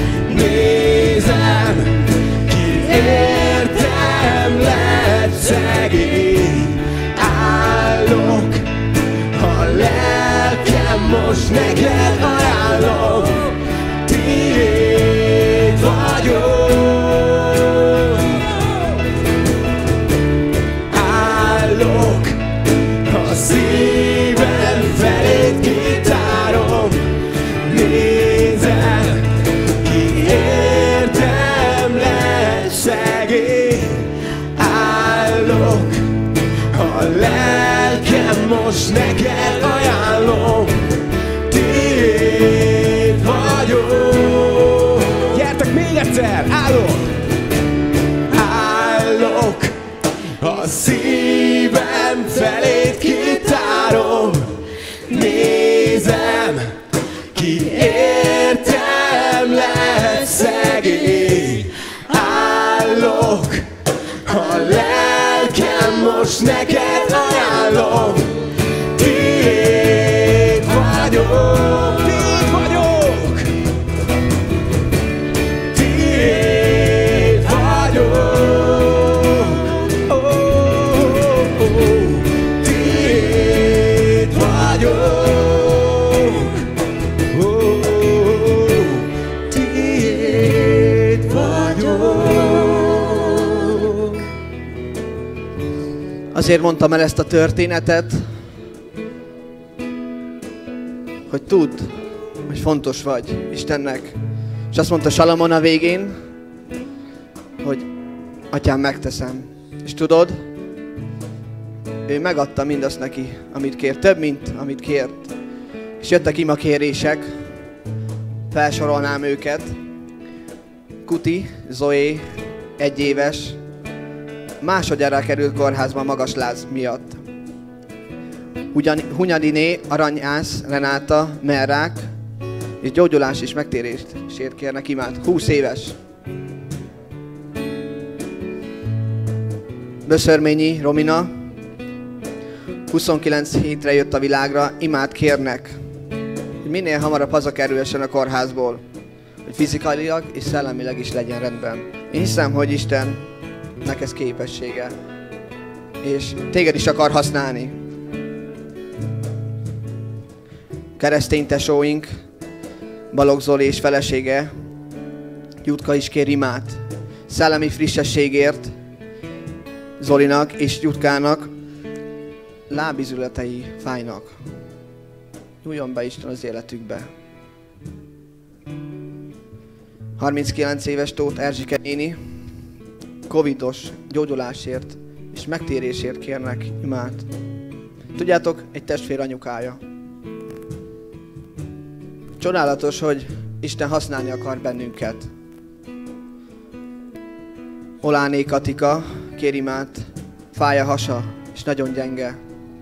Speaker 5: nézem, ki értem lett szegény. Állok, a lelkem most neked ajánlom, tiéd vagyok. Állok, a szívem felét kitárom, nézem, ki értem lett szegény. Állok, a lelkem most neked ajánlom, tiéd vagyok. Gyertek még egyszer! Állok! Állok, a szívem felét kitárom, nézem, ki értem lett szegény. Állok, a lelkem most neked ajánlom, tiéd vagyok, tiéd vagyok, tiéd vagyok, oh, oh, oh. Tiéd vagyok, oh, oh, tiéd vagyok.
Speaker 2: Azért mondtam el ezt a történetet, hogy tudd, hogy fontos vagy Istennek. És azt mondta Salamon a végén, hogy Atyám, megteszem. És tudod, ő megadta mindazt neki, amit kért, több, mint amit kért. És jöttek ima kérések, felsorolnám őket. Kuti, Zoé, egy éves, másodjára került kórházba magas láz miatt. Hunyadiné, Aranyász, Renáta, Merrák, és gyógyulás és megtérésért kérnek imát. húsz éves. Böszörményi, Romina, huszonkilenc hétre jött a világra, imát kérnek, hogy minél hamarabb hazakerülhessen a kórházból, hogy fizikailag és szellemileg is legyen rendben. Én hiszem, hogy Istennek ez képessége, és téged is akar használni. Keresztény tesóink, Balogh Zoli és felesége, Jutka is kér imát. Szellemi frissességért Zolinak és Jutkának lábizületei fájnak. Nyúljon be Isten az életükbe. harminckilenc éves Tóth Erzsike néni, covidos gyógyulásért és megtérésért kérnek imát. Tudjátok, egy testvér anyukája. Csodálatos, hogy Isten használni akar bennünket. Oláné Katika kér imát, fáj a hasa, és nagyon gyenge.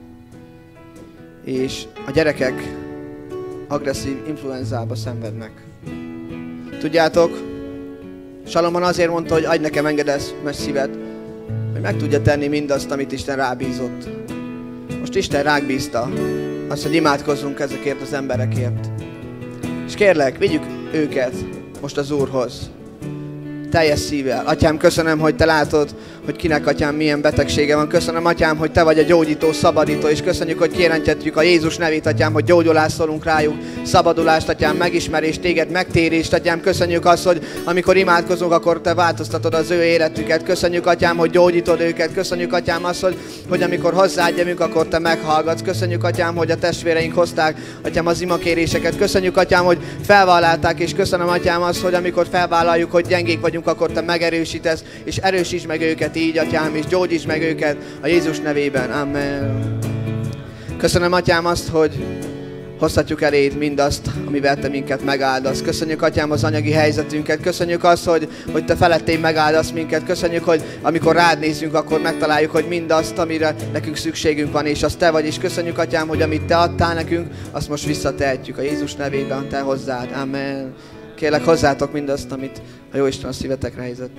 Speaker 2: És a gyerekek agresszív influenzába szenvednek. Tudjátok, Salamon azért mondta, hogy adj nekem engedelmes szívet, hogy meg tudja tenni mindazt, amit Isten rábízott. Most Isten ránk bízta azt, hogy imádkozzunk ezekért az emberekért. És kérlek, vigyük őket most az Úrhoz. Teljes szívvel. Atyám, köszönöm, hogy Te látod, hogy hogy kinek, Atyám, milyen betegsége van. Köszönöm, Atyám, hogy Te vagy a gyógyító, szabadító, és köszönjük, hogy kijelentjük a Jézus nevét, Atyám, hogy gyógyulást szólunk rájuk, szabadulást, Atyám, megismerést, Téged, megtérést, Atyám. Köszönjük azt, hogy amikor imádkozunk, akkor Te változtatod az ő életüket. Köszönjük, Atyám, hogy gyógyítod őket. Köszönjük, Atyám, azt, hogy, hogy amikor hozzád jövünk, akkor Te meghallgatsz. Köszönjük, Atyám, hogy a testvéreink hozták, Atyám, az imakéréseket. Köszönjük, Atyám, hogy felvállalták, és köszönöm, Atyám, azt, hogy amikor felvállaljuk, hogy gyengék vagyunk, akkor Te megerősítesz, és erősíts meg őket így, Atyám, és gyógyíts meg őket a Jézus nevében. Amen. Köszönöm, Atyám, azt, hogy hozhatjuk eléd mindazt, amivel Te minket megáldasz. Köszönjük, Atyám, az anyagi helyzetünket. Köszönjük azt, hogy, hogy Te felettén megáldasz minket. Köszönjük, hogy amikor rád nézünk, akkor megtaláljuk, hogy mindazt, amire nekünk szükségünk van, és az Te vagy. És köszönjük, Atyám, hogy amit Te adtál nekünk, azt most visszatehetjük a Jézus nevében, Te hozzád. Amen. Kérlek, hozzátok mindazt, amit a Jóisten a szívetekre helyezett.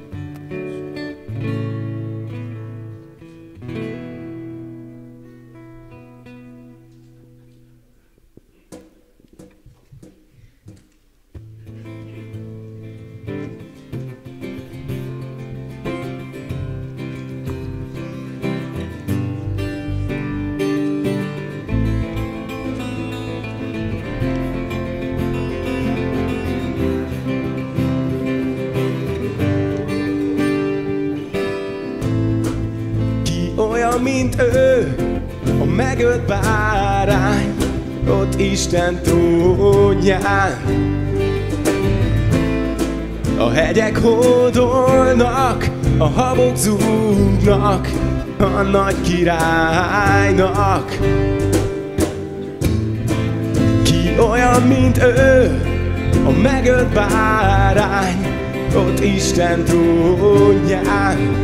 Speaker 5: Mint ő, a megölt bárány, ott Isten trónján. A hegyek hódolnak, a habok zúgnak a nagy királynak. Ki olyan, mint ő, a megölt bárány, ott Isten trónján.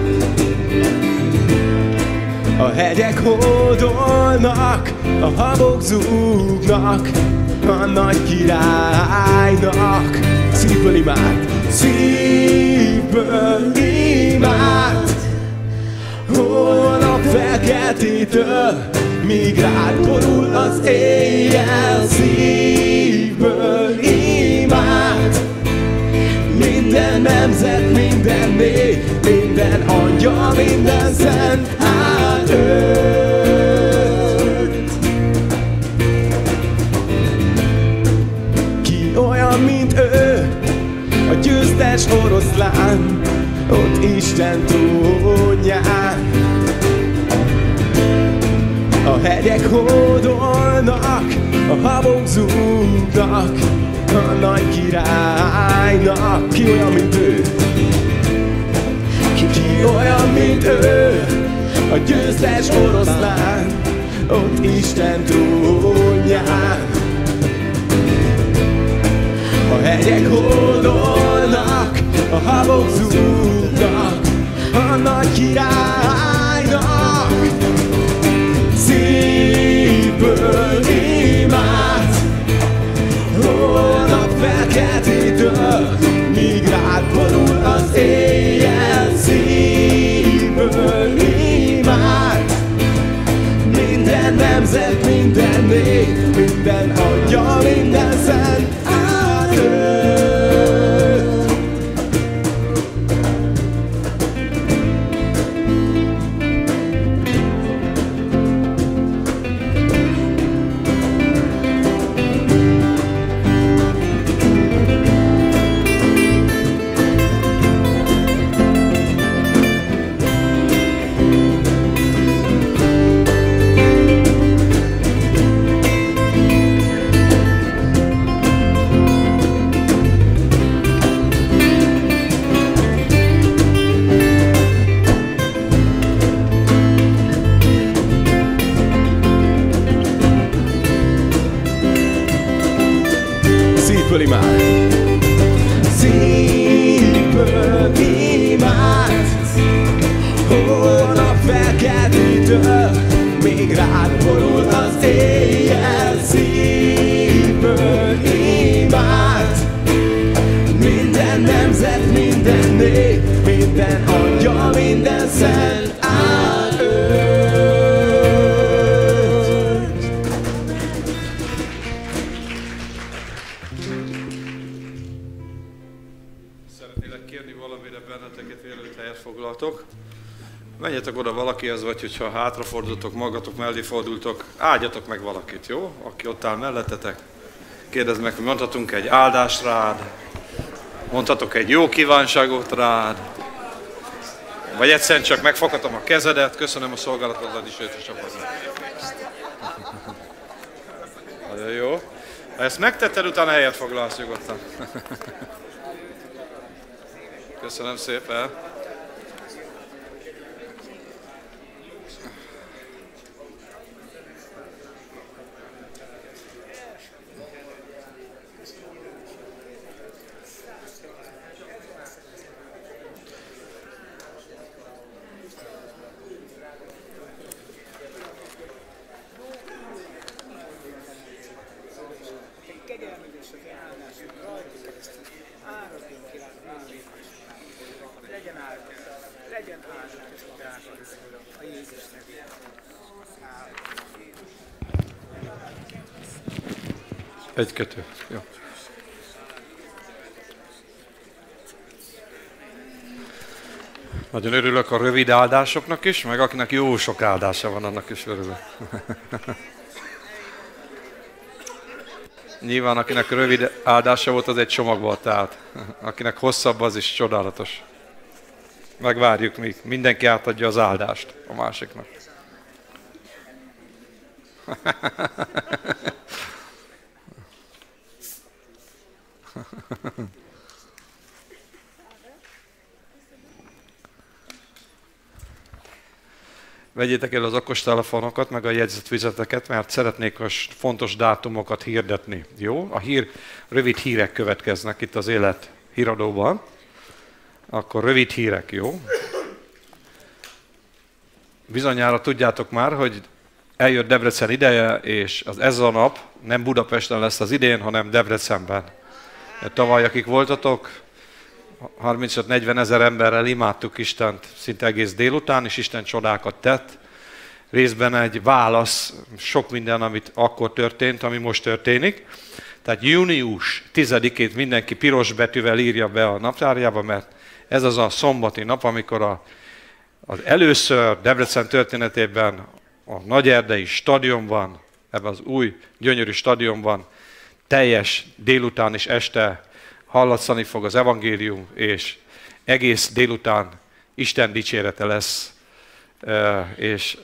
Speaker 5: A hegyek hódolnak, a habok zúgnak a nagy királynak. Szívből imád, szívből imád, holnap felkeltétől, míg rád borul az éjjel. Szívből imád, minden nemzet, minden nép, minden angyal, minden szent áld őt. Ki olyan, mint ő, a győztes oroszlán, ott Isten trónján. A hegyek hódolnak, a habok zúgnak a nagy királynak. Ki olyan, mint ő? Ki, ki olyan, mint ő? A győztes oroszlán, ott Isten trónján. A hegyek hódolnak, a habok zúgnak a nagy királynak. Szívből imád, holnap felkeltétől, míg rád borul az éjjel. Szívből imád, minden nemzet, minden nép, minden angyal, minden szent áld őt. Szívből imád, szívből imád, holnap felkeltétől, még rád borul az éjjel. Szívből imád, minden nemzet, minden nép, minden angyal, minden szent áld őt.
Speaker 8: Szeretnélek kérni valamire benneteket, mielőtt helyet foglaltok. Menjetek oda valakihez, vagy hogyha hátrafordultok, magatok mellé fordultok, áldjatok meg valakit, jó? Aki ott áll mellettetek. Kérdezd meg, hogy mondhatunk egy áldást rád, mondhatok egy jó kívánságot rád, vagy egyszerűen csak megfoghatom a kezedet, köszönöm a szolgálatodat is, őt is csapatnak. Nagyon jó. Ha ezt megtetted, utána helyet foglalsz nyugodtan. Köszönöm szépen. Egy-kettő. Jó. Nagyon örülök a rövid áldásoknak is, meg akinek jó sok áldása van, annak is örülök. Nyilván akinek rövid áldása volt, az egy csomagba állt. Akinek hosszabb, az is csodálatos. Megvárjuk, míg mindenki átadja az áldást a másiknak. Vegyétek el az okostelefonokat, meg a jegyzetfüzeteket, mert szeretnék a fontos dátumokat hirdetni. Jó? A hír, rövid hírek következnek itt az Élet híradóban. Akkor rövid hírek, jó? Bizonyára tudjátok már, hogy eljött Debrecen ideje, és az ez a nap nem Budapesten lesz az idén, hanem Debrecenben. Tavaly, akik voltatok, harmincöt-negyven ezer emberrel imádtuk Istent szinte egész délután, és Isten csodákat tett. Részben egy válasz, sok minden, amit akkor történt, ami most történik. Tehát június tizedikét mindenki piros betűvel írja be a naptárjába, mert ez az a szombati nap, amikor a, az először Debrecen történetében a Nagyerdei stadionban, ebben az új gyönyörű stadionban teljes délután és este hallatszani fog az evangélium, és egész délután Isten dicsérete lesz, és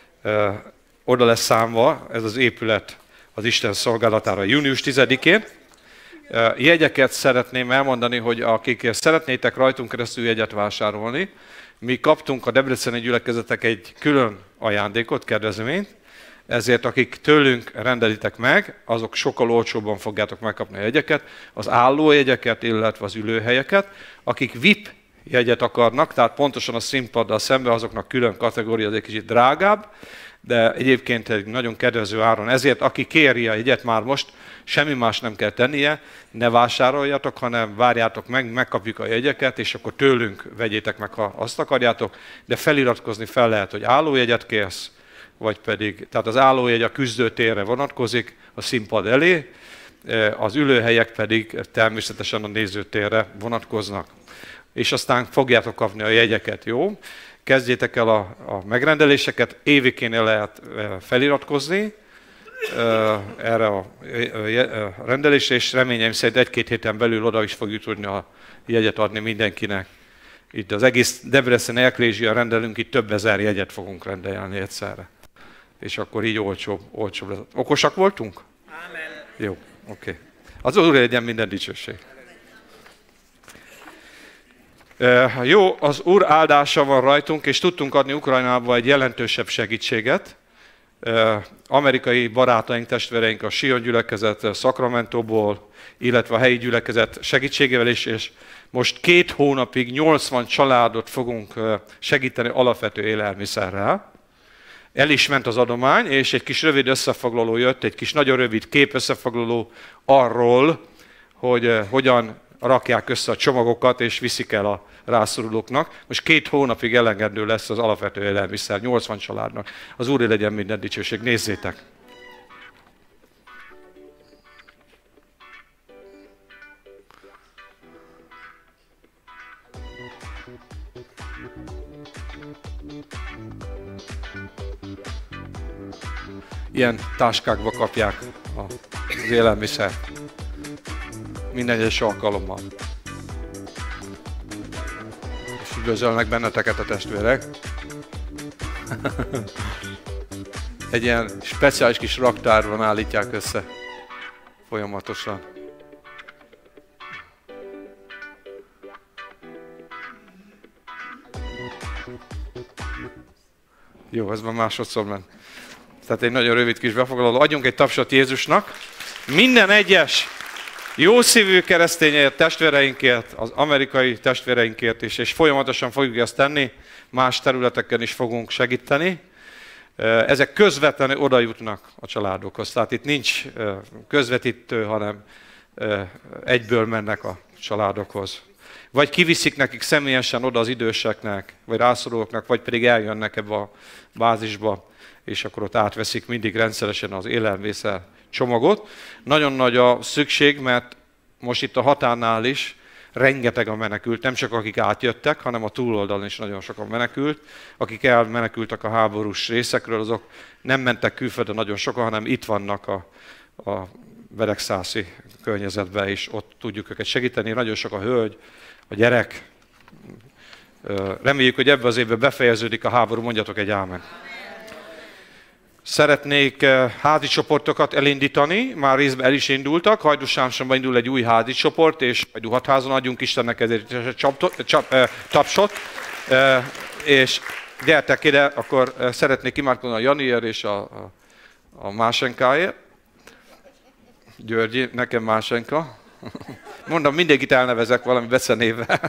Speaker 8: oda lesz számva ez az épület az Isten szolgálatára június tizedikén. Jegyeket szeretném elmondani, hogy akik szeretnétek rajtunk keresztül jegyet vásárolni, mi kaptunk a debreceni gyülekezetek egy külön ajándékot, kedvezményt, ezért akik tőlünk rendelitek meg, azok sokkal olcsóbban fogjátok megkapni a jegyeket, az állójegyeket, illetve az ülőhelyeket. Akik vé i pé jegyet akarnak, tehát pontosan a színpaddal szemben, azoknak külön kategória, az egy kicsit drágább, de egyébként egy nagyon kedvező áron. Ezért aki kéri a jegyet már most, semmi más nem kell tennie, ne vásároljatok, hanem várjátok meg, megkapjuk a jegyeket, és akkor tőlünk vegyétek meg, ha azt akarjátok, de feliratkozni fel lehet, hogy állójegyet kérsz, vagy pedig, tehát az állójegy a küzdőtérre vonatkozik, a színpad elé, az ülőhelyek pedig természetesen a nézőtérre vonatkoznak. És aztán fogjátok kapni a jegyeket, jó? Kezdjétek el a, a megrendeléseket, évikénél lehet feliratkozni erre a rendelésre, és reményeim szerint egy-két héten belül oda is fogjuk tudni a jegyet adni mindenkinek. Itt az egész Debrecen Eklézsia rendelünk, itt több ezer jegyet fogunk rendelni egyszerre. És akkor így olcsóbb, olcsóbb lesz. Okosak voltunk? Ámen. Jó, oké. Okay. Az Úr legyen minden dicsőség. Uh, jó, az Úr áldása van rajtunk, és tudtunk adni Ukrajnába egy jelentősebb segítséget. Uh, amerikai barátaink, testvéreink a Sion gyülekezet Sacramento-ból, illetve a helyi gyülekezet segítségével is, és most két hónapig nyolcvan családot fogunk segíteni alapvető élelmiszerrel. El is ment az adomány, és egy kis rövid összefoglaló jött, egy kis nagyon rövid kép összefoglaló arról, hogy hogyan rakják össze a csomagokat, és viszik el a rászorulóknak. Most két hónapig elengedő lesz az alapvető élelmiszer, nyolcvan családnak. Az Úr legyen minden dicsőség, nézzétek! ilyen táskákba kapják az élelmiszert. Minden egyes alkalommal. És üdvözölnek benneteket a testvérek. Egy ilyen speciális kis raktárban állítják össze folyamatosan. Jó, ez már másodszor ment. Tehát egy nagyon rövid kis befoglaló. Adjunk egy tapsot Jézusnak. Minden egyes jó szívű keresztényért, testvéreinkért, az amerikai testvéreinkért is, és folyamatosan fogjuk ezt tenni, más területeken is fogunk segíteni. Ezek közvetlenül oda jutnak a családokhoz. Tehát itt nincs közvetítő, hanem egyből mennek a családokhoz. Vagy kiviszik nekik személyesen oda az időseknek, vagy rászorulóknak, vagy pedig eljönnek ebbe a bázisba, és akkor ott átveszik mindig rendszeresen az élelmiszer csomagot. Nagyon nagy a szükség, mert most itt a határnál is rengeteg a menekült, nem csak akik átjöttek, hanem a túloldalon is nagyon sokan menekült. Akik elmenekültek a háborús részekről, azok nem mentek külföldre nagyon sokan, hanem itt vannak a, a beregszászi környezetben, és ott tudjuk őket segíteni. Nagyon sok a hölgy, a gyerek. Reméljük, hogy ebbe az évben befejeződik a háború, mondjatok egy ámen. Szeretnék házi csoportokat elindítani, már részben el is indultak. Hajdúsámsonban indul egy új házi csoport, és Hajdúhatházon adjunk Istennek ezért tapsot. És gyertek ide, akkor szeretnék imádkozni a Janiért és a, a, a Másenkáért. Györgyi, nekem Másenka. Mondom, mindenkit elnevezek valami becenévvel.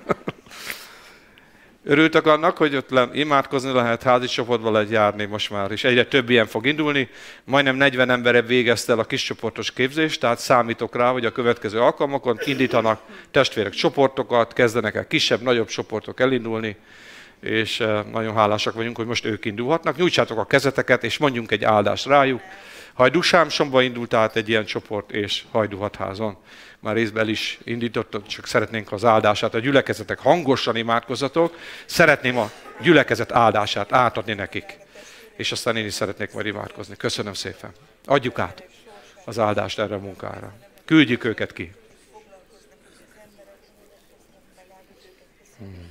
Speaker 8: Örültek annak, hogy ott imádkozni lehet, házi csoportba lehet járni most már, és egyre több ilyen fog indulni. Majdnem negyven emberre végezte el a kiscsoportos képzést, tehát számítok rá, hogy a következő alkalmakon indítanak testvérek csoportokat, kezdenek el kisebb, nagyobb csoportok elindulni, és nagyon hálásak vagyunk, hogy most ők indulhatnak. Nyújtsátok a kezeteket, és mondjunk egy áldást rájuk. Hajdúsámsonban indult át egy ilyen csoport, és Hajdúhatházon. Már részben el is indítottak, csak szeretnénk az áldását, a gyülekezetek hangosan imádkozzatok. Szeretném a gyülekezet áldását átadni nekik. És aztán én is szeretnék majd imádkozni. Köszönöm szépen. Adjuk át az áldást erre a munkára. Küldjük őket ki. Hmm.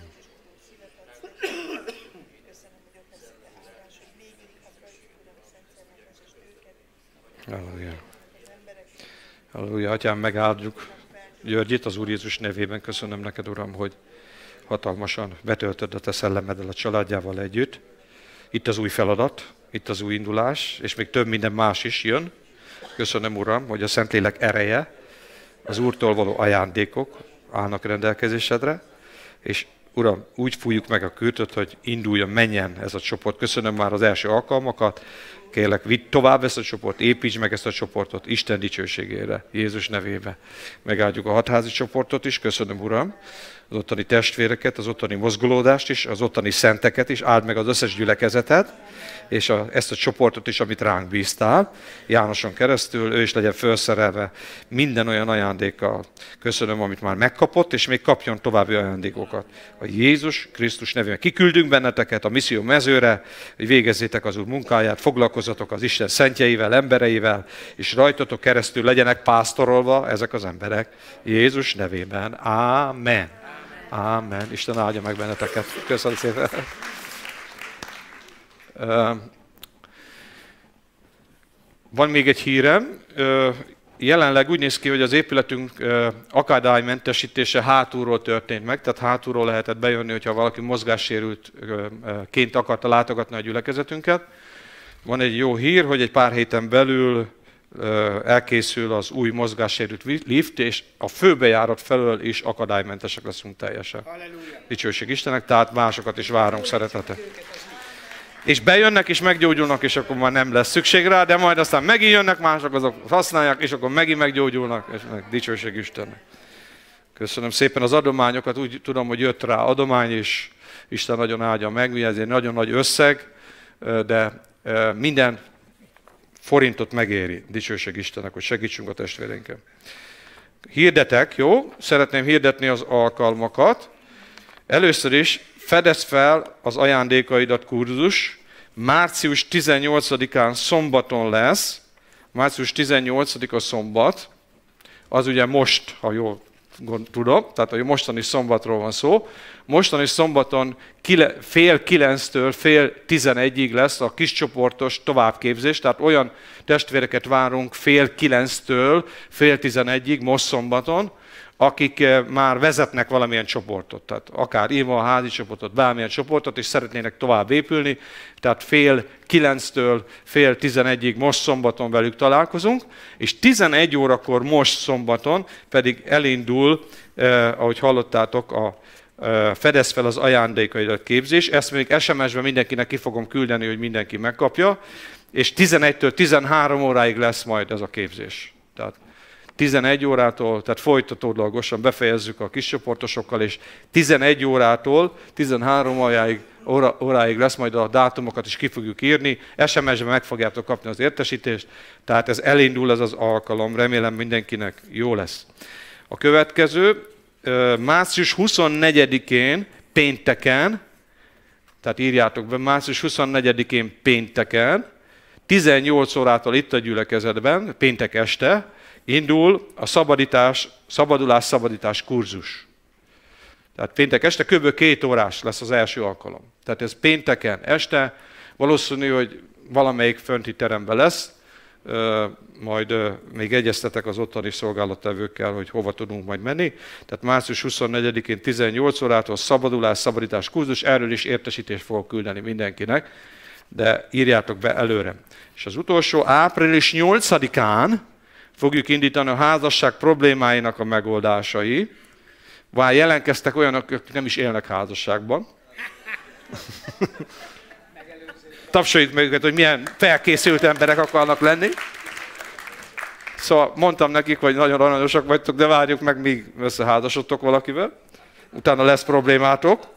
Speaker 8: Halleluja. Halleluja, Atyám, megáldjuk Györgyit az Úr Jézus nevében. Köszönöm neked, Uram, hogy hatalmasan betöltöd a te szellemeddel a családjával együtt. Itt az új feladat, itt az új indulás, és még több minden más is jön. Köszönöm, Uram, hogy a Szentlélek ereje, az Úrtól való ajándékok állnak rendelkezésedre, és Uram, úgy fújjuk meg a kürtöt, hogy induljon, menjen ez a csoport. Köszönöm már az első alkalmakat. Kérlek, vidd tovább ezt a csoport, építs meg ezt a csoportot Isten dicsőségére, Jézus nevébe. Megáldjuk a hatházi csoportot is, köszönöm, Uram, az ottani testvéreket, az ottani mozgolódást is, az ottani szenteket is, áld meg az összes gyülekezetet, és a, ezt a csoportot is, amit ránk bíztál, Jánoson keresztül, ő is legyen felszerelve minden olyan ajándékkal. Köszönöm, amit már megkapott, és még kapjon további ajándékokat. A Jézus Krisztus nevében kiküldünk benneteket a misszió mezőre, hogy végezzétek az Úr munkáját, foglalkozzatok az Isten szentjeivel, embereivel, és rajtatok keresztül legyenek pásztorolva ezek az emberek. Jézus nevében. Ámen. Ámen. Isten áldja meg benneteket. Köszönöm szépen. Van még egy hírem. Jelenleg úgy néz ki, hogy az épületünk akadálymentesítése hátulról történt meg, tehát hátulról lehetett bejönni, hogyha valaki mozgássérültként akarta látogatni a gyülekezetünket. Van egy jó hír, hogy egy pár héten belül elkészül az új mozgássérült lift, és a főbejárat felől is akadálymentesek leszünk teljesen. Halleluja. Dicsőség Istennek, tehát másokat is várunk szeretettel. És bejönnek és meggyógyulnak, és akkor már nem lesz szükség rá, de majd aztán megint jönnek mások, azok használják, és akkor megint meggyógyulnak, és meg dicsőség Istennek. Köszönöm szépen az adományokat, úgy tudom, hogy jött rá adomány, és Isten nagyon áldja meg, ez egy nagyon nagy összeg, de minden forintot megéri, dicsőség Istennek, hogy segítsünk a testvéreinkkel. Hirdetek, jó? Szeretném hirdetni az alkalmakat. Először is fedezd fel az ajándékaidat kurzus, március tizennyolcadikán szombaton lesz, március tizennyolcadika szombat, az ugye most, ha jól tudom, tehát a mostani szombatról van szó. Mostani szombaton kile, fél kilenctől fél tizenegyig lesz a kiscsoportos továbbképzés, tehát olyan testvéreket várunk fél kilenctől fél tizenegyig most szombaton, akik már vezetnek valamilyen csoportot, tehát akár ima, házi csoportot, bármilyen csoportot, és szeretnének tovább épülni, tehát fél kilenctől fél tizenegyig most szombaton velük találkozunk, és tizenegy órakor most szombaton pedig elindul, eh, ahogy hallottátok, a eh, Fedez fel az ajándékaidat képzés. Ezt még es em es-ben mindenkinek ki fogom küldeni, hogy mindenki megkapja, és tizenegytől tizenhárom óráig lesz majd ez a képzés. Tehát tizenegy órától, tehát folytatólagosan befejezzük a kiscsoportosokkal, és tizenegy órától tizenhárom óráig, óra, óráig lesz majd a dátumokat is ki fogjuk írni. es em es-ben meg fogjátok kapni az értesítést, tehát ez elindul ez az alkalom, remélem mindenkinek jó lesz. A következő, március huszonnegyedikén, pénteken, tehát írjátok be, március huszonnegyedikén pénteken, tizennyolc órától itt a gyülekezetben, péntek este, indul a szabadítás, szabadulás-szabadítás kurzus. Tehát péntek este kb. két órás lesz az első alkalom. Tehát ez pénteken este, valószínű, hogy valamelyik fönti teremben lesz, majd még egyeztetek az ottani szolgálattevőkkel, hogy hova tudunk majd menni. Tehát március huszonnegyedikén tizennyolc órától szabadulás-szabadítás kurzus, erről is értesítést fogok küldeni mindenkinek, de írjátok be előre. És az utolsó, április nyolcadikán fogjuk indítani a házasság problémáinak a megoldásai. Vár jelentkeztek olyanok, akik nem is élnek házasságban. Tapsoljuk meg őket, hogy milyen felkészült emberek akarnak lenni. Szóval mondtam nekik, hogy nagyon aranyosak vagytok, de várjuk meg, míg összeházasodtok valakivel. Utána lesz problémátok.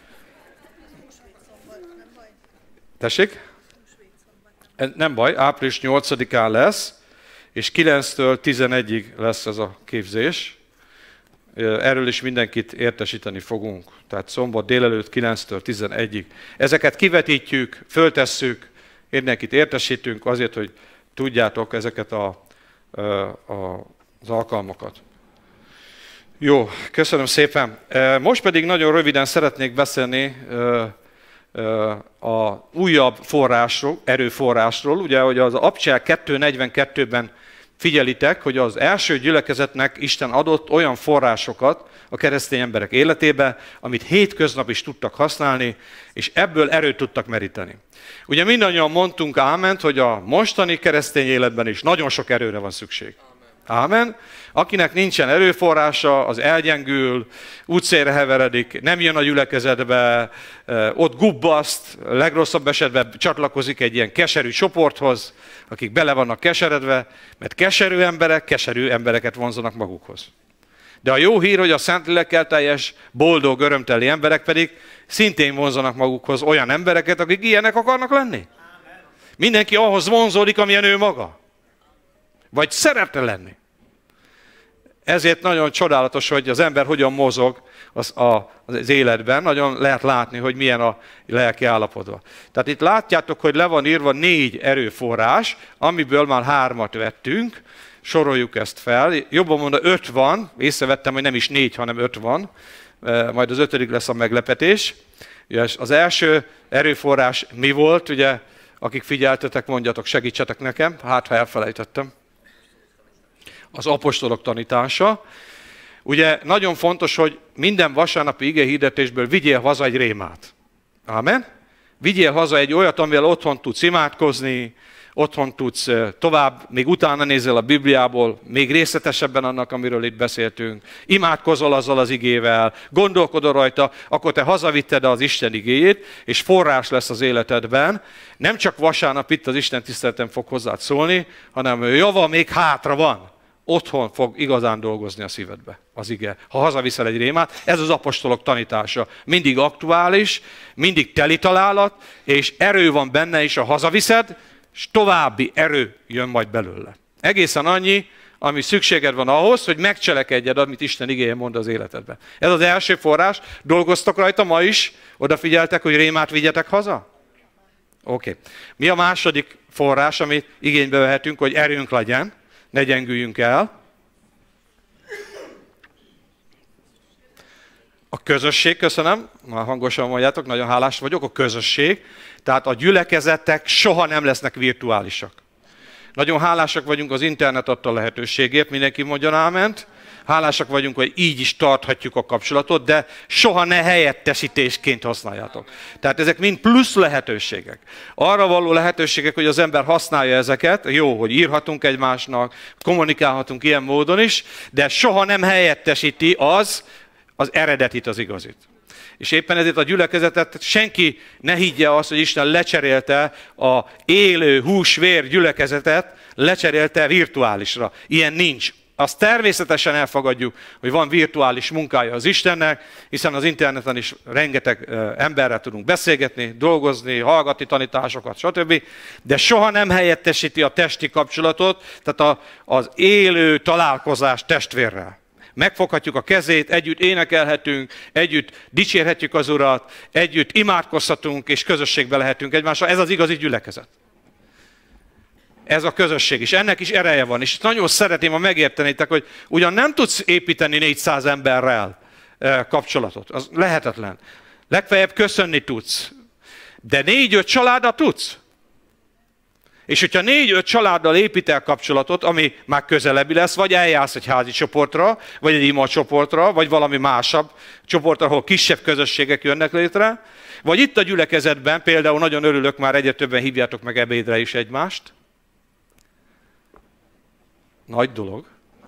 Speaker 8: Tessék? Nem baj, április nyolcadikán lesz, és kilenctől tizenegyig lesz ez a képzés. Erről is mindenkit értesíteni fogunk. Tehát szombat délelőtt kilenctől tizenegyig. Ezeket kivetítjük, föltesszük, mindenkit értesítünk azért, hogy tudjátok ezeket a, a, a, az alkalmakat. Jó, köszönöm szépen. Most pedig nagyon röviden szeretnék beszélni a újabb forrásról, erőforrásról. Ugye, hogy az Apostolok kettő negyvenkettőben figyelitek, hogy az első gyülekezetnek Isten adott olyan forrásokat a keresztény emberek életébe, amit hétköznap is tudtak használni, és ebből erőt tudtak meríteni. Ugye mindannyian mondtunk áment, hogy a mostani keresztény életben is nagyon sok erőre van szükség. Ámen. Akinek nincsen erőforrása, az elgyengül, útszélre heveredik, nem jön a gyülekezetbe, ott gubbaszt, legrosszabb esetben csatlakozik egy ilyen keserű csoporthoz, akik bele vannak keseredve, mert keserű emberek, keserű embereket vonzanak magukhoz. De a jó hír, hogy a Szentlélekkel teljes, boldog, örömteli emberek pedig szintén vonzanak magukhoz olyan embereket, akik ilyenek akarnak lenni. Mindenki ahhoz vonzódik, amilyen ő maga. Vagy szeretne lenni. Ezért nagyon csodálatos, hogy az ember hogyan mozog az, a, az életben, nagyon lehet látni, hogy milyen a lelki állapotban. Tehát itt látjátok, hogy le van írva négy erőforrás, amiből már hármat vettünk, soroljuk ezt fel. Jobban mondva öt van, észrevettem, hogy nem is négy, hanem öt van, majd az ötödik lesz a meglepetés. Az első erőforrás mi volt, ugye, akik figyeltetek, mondjatok, segítsetek nekem, hát ha elfelejtettem. Az apostolok tanítása. Ugye nagyon fontos, hogy minden vasárnapi igehirdetésből vigyél haza egy rémát. Ámen? Vigyél haza egy olyat, amivel otthon tudsz imádkozni, otthon tudsz tovább, még utána nézel a Bibliából, még részletesebben annak, amiről itt beszéltünk. Imádkozol azzal az igével, gondolkodol rajta, akkor te hazavitted az Isten igéjét, és forrás lesz az életedben. Nem csak vasárnap itt az Isten tiszteleten fog hozzád szólni, hanem java még hátra van. Otthon fog igazán dolgozni a szívedbe az ige, ha hazaviszel egy rémát. Ez az apostolok tanítása. Mindig aktuális, mindig teli találat, és erő van benne is, ha hazaviszed, és további erő jön majd belőle. Egészen annyi, ami szükséged van ahhoz, hogy megcselekedjed, amit Isten igéje mond az életedben. Ez az első forrás. Dolgoztok rajta ma is? Odafigyeltek, hogy rémát vigyetek haza? Oké. Okay. Mi a második forrás, amit igénybe vehetünk, hogy erőnk legyen, ne gyengüljünk el? A közösség, köszönöm, már hangosan mondjátok, nagyon hálás vagyok, a közösség. Tehát a gyülekezetek soha nem lesznek virtuálisak. Nagyon hálásak vagyunk az internet adta lehetőségért, mindenki mondjon áment. Hálásak vagyunk, hogy így is tarthatjuk a kapcsolatot, de soha ne helyettesítésként használjátok. Tehát ezek mind plusz lehetőségek. Arra való lehetőségek, hogy az ember használja ezeket, jó, hogy írhatunk egymásnak, kommunikálhatunk ilyen módon is, de soha nem helyettesíti az, az eredetit, az igazit. És éppen ezért a gyülekezetet senki ne higgye azt, hogy Isten lecserélte a élő hús-vér gyülekezetet, lecserélte virtuálisra. Ilyen nincs. Azt természetesen elfogadjuk, hogy van virtuális munkája az Istennek, hiszen az interneten is rengeteg emberrel tudunk beszélgetni, dolgozni, hallgatni tanításokat, stb. De soha nem helyettesíti a testi kapcsolatot, tehát a, az élő találkozás testvérrel. Megfoghatjuk a kezét, együtt énekelhetünk, együtt dicsérhetjük az Urat, együtt imádkozhatunk, és közösségbe lehetünk egymással. Ez az igazi gyülekezet. Ez a közösség is. Ennek is ereje van. És nagyon szeretném, ha megértenétek, hogy ugyan nem tudsz építeni négyszáz emberrel kapcsolatot. Az lehetetlen. Legfeljebb köszönni tudsz. De négy-öt családdal tudsz. És hogyha négy-öt családdal építel kapcsolatot, ami már közelebbi lesz, vagy eljársz egy házi csoportra, vagy egy ima csoportra, vagy valami másabb csoportra, ahol kisebb közösségek jönnek létre, vagy itt a gyülekezetben, például nagyon örülök, már egyre többen hívjátok meg ebédre is egymást. Nagy dolog.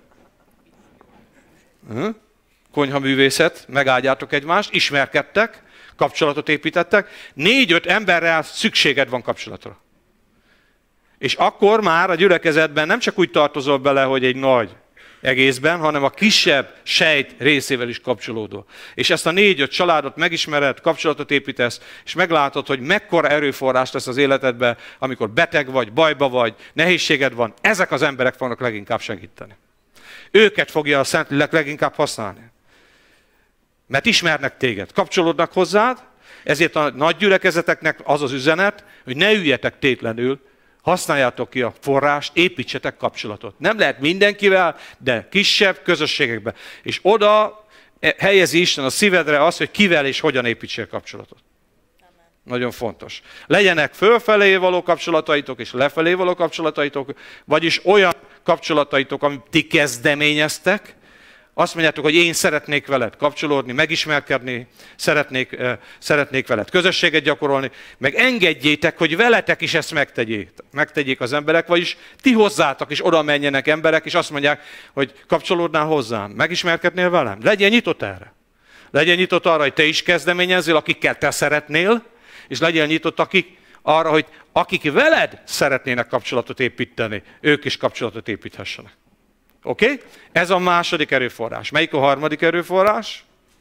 Speaker 8: Hm? Konyhaművészet, megáldjátok egymást, ismerkedtek, kapcsolatot építettek. Négy-öt emberrel szükséged van kapcsolatra. És akkor már a gyülekezetben nem csak úgy tartozol bele, hogy egy nagy egészben, hanem a kisebb sejt részével is kapcsolódó. És ezt a négy-öt családot megismered, kapcsolatot építesz, és meglátod, hogy mekkora erőforrás lesz az életedben, amikor beteg vagy, bajba vagy, nehézséged van, ezek az emberek fognak leginkább segíteni. Őket fogja a Szentlélek leginkább használni. Mert ismernek téged, kapcsolódnak hozzád, ezért a nagy gyülekezeteknek az az üzenet, hogy ne üljetek tétlenül, használjátok ki a forrást, építsetek kapcsolatot. Nem lehet mindenkivel, de kisebb közösségekben. És oda helyezi Isten a szívedre azt, hogy kivel és hogyan építsél kapcsolatot. Amen. Nagyon fontos. Legyenek fölfelé való kapcsolataitok és lefelé való kapcsolataitok, vagyis olyan kapcsolataitok, amit ti kezdeményeztek, azt mondjátok, hogy én szeretnék veled kapcsolódni, megismerkedni, szeretnék, uh, szeretnék veled közösséget gyakorolni, meg engedjétek, hogy veletek is ezt megtegyék, megtegyék az emberek, vagyis ti hozzátok is oda menjenek emberek, és azt mondják, hogy kapcsolódnál hozzám, megismerkednél velem. Legyen nyitott erre. Legyen nyitott arra, hogy te is kezdeményezzél, akikkel te szeretnél, és legyen nyitott akik, arra, hogy akik veled szeretnének kapcsolatot építeni, ők is kapcsolatot építhessenek. Oké? Okay? Ez a második erőforrás. Melyik a harmadik erőforrás?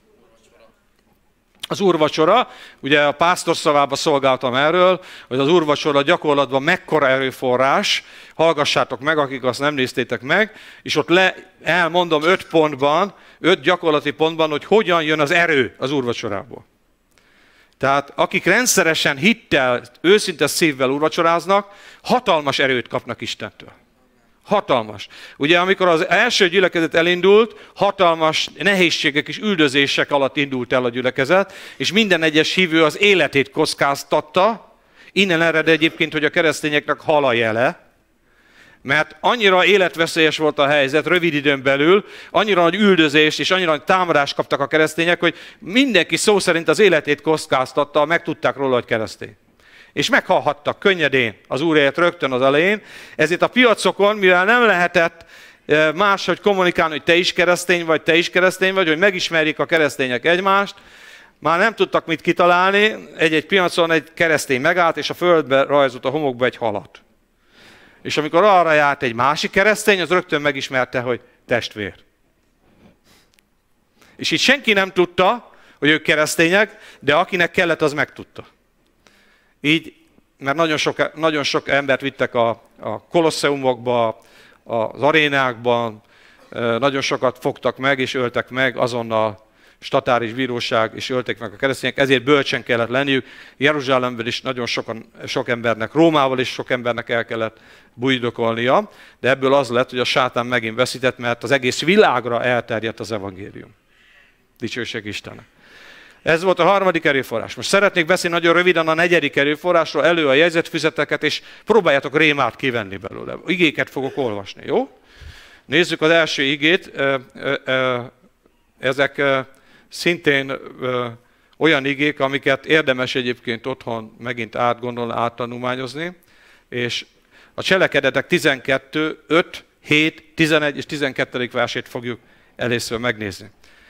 Speaker 8: Az úrvacsora. Ugye a pásztor szavában szolgáltam erről, hogy az úrvacsora gyakorlatban mekkora erőforrás. Hallgassátok meg, akik azt nem néztétek meg, és ott le, elmondom öt pontban, öt gyakorlati pontban, hogy hogyan jön az erő az úrvacsorából. Tehát akik rendszeresen hittel, őszinte szívvel úrvacsoráznak, hatalmas erőt kapnak Istentől. Hatalmas. Ugye amikor az első gyülekezet elindult, hatalmas nehézségek és üldözések alatt indult el a gyülekezet, és minden egyes hívő az életét kockáztatta. Innen ered egyébként, hogy a keresztényeknek hal a jele, mert annyira életveszélyes volt a helyzet rövid időn belül, annyira nagy üldözést és annyira nagy támadást kaptak a keresztények, hogy mindenki szó szerint az életét kockáztatta, meg tudták róla, hogy keresztény. És meghalhattak könnyedén az Úrért rögtön az elején. Ezért a piacokon, mivel nem lehetett máshogy kommunikálni, hogy te is keresztény vagy, te is keresztény vagy, hogy megismerjék a keresztények egymást, már nem tudtak mit kitalálni. Egy-egy piacon egy keresztény megállt, és a földbe rajzolt a homokba egy halat. És amikor arra járt egy másik keresztény, az rögtön megismerte, hogy testvér. És így senki nem tudta, hogy ők keresztények, de akinek kellett, az megtudta. Így, mert nagyon sok, nagyon sok embert vittek a, a kolosseumokba, az arénákban, nagyon sokat fogtak meg és öltek meg azonnal statáris bíróság, és ölték meg a keresztények, ezért bölcsen kellett lenniük. Jeruzsálemben is nagyon sokan, sok embernek, Rómával is sok embernek el kellett bujdokolnia, de ebből az lett, hogy a sátán megint veszített, mert az egész világra elterjedt az evangélium. Dicsőség Istennek. Ez volt a harmadik erőforrás. Most szeretnék beszélni nagyon röviden a negyedik erőforrásról, elő a jegyzetfüzeteket, és próbáljátok rémát kivenni belőle. Igéket fogok olvasni, jó? Nézzük az első igét. Ezek szintén olyan igék, amiket érdemes egyébként otthon megint átgondolni, áttanulmányozni, és a Cselekedetek tizenkettő, öt, hét, tizenegy és tizenkettedik versét fogjuk először megnézni.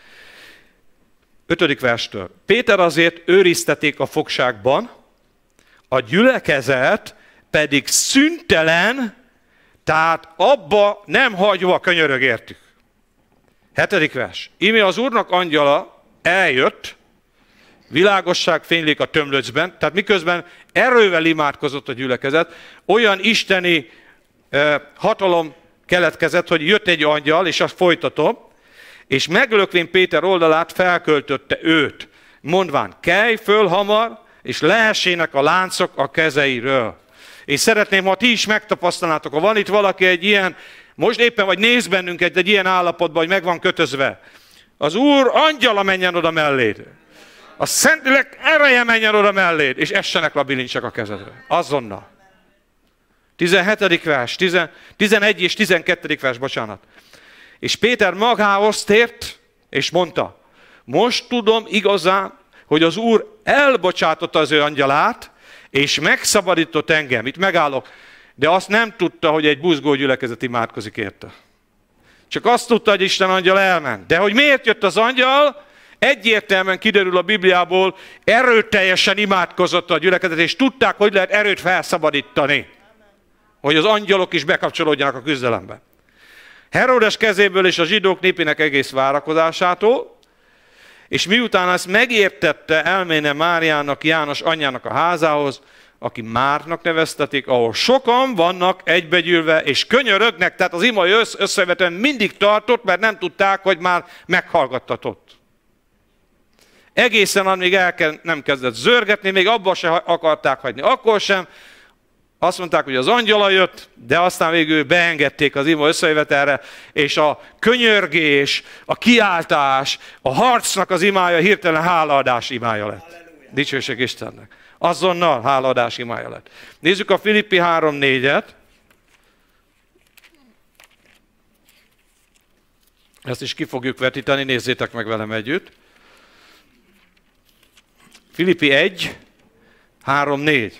Speaker 8: ötödik verstől. Péter azért őrizteték a fogságban, a gyülekezet pedig szüntelen, tehát abba nem hagyva könyörög értük. hetedik vers. Íme az Úrnak angyala eljött, világosság fénylik a tömlöcben, tehát miközben erővel imádkozott a gyülekezet, olyan isteni eh, hatalom keletkezett, hogy jött egy angyal, és azt folytatom, és meglökvén Péter oldalát felköltötte őt, mondván, kelj föl hamar, és lehessének a láncok a kezeiről. És szeretném, ha ti is megtapasztalnátok, ha van itt valaki egy ilyen, most éppen vagy néz bennünket egy ilyen állapotban, hogy meg van kötözve. Az Úr angyala menjen oda melléd. A Szentlélek ereje menjen oda melléd, és essenek le a bilincsek a kezedre. Azonnal. tizenhetedik vers, tizenegy és tizenkettedik vers, bocsánat. És Péter magához tért, és mondta, most tudom igazán, hogy az Úr elbocsátotta az ő angyalát, és megszabadított engem. Itt megállok. De azt nem tudta, hogy egy buzgó gyülekezet imádkozik érte. Csak azt tudta, hogy Isten angyal elment. De hogy miért jött az angyal, egyértelműen kiderül a Bibliából, erőteljesen imádkozott a gyülekezet, és tudták, hogy lehet erőt felszabadítani. Hogy az angyalok is bekapcsolódjanak a küzdelembe. Heródes kezéből és a zsidók népének egész várakozásától, és miután ezt megértette, elméne Máriának, János anyjának a házához, aki Márknak neveztetik, ahol sokan vannak egybegyűlve, és könyörögnek, tehát az ima összevetően mindig tartott, mert nem tudták, hogy már meghallgattatott. Egészen amíg el nem kezdett zörgetni, még abba se akarták hagyni. Akkor sem. Azt mondták, hogy az angyala jött, de aztán végül beengedték az ima összejövetelre, és a könyörgés, a kiáltás, a harcnak az imája hirtelen hálaadás imája lett. Halleluja. Dicsőség Istennek. Azonnal hálaadás imája lett. Nézzük a Filippi három négyet. Ezt is ki fogjuk vetíteni, nézzétek meg velem együtt. Filippi egy, három négy.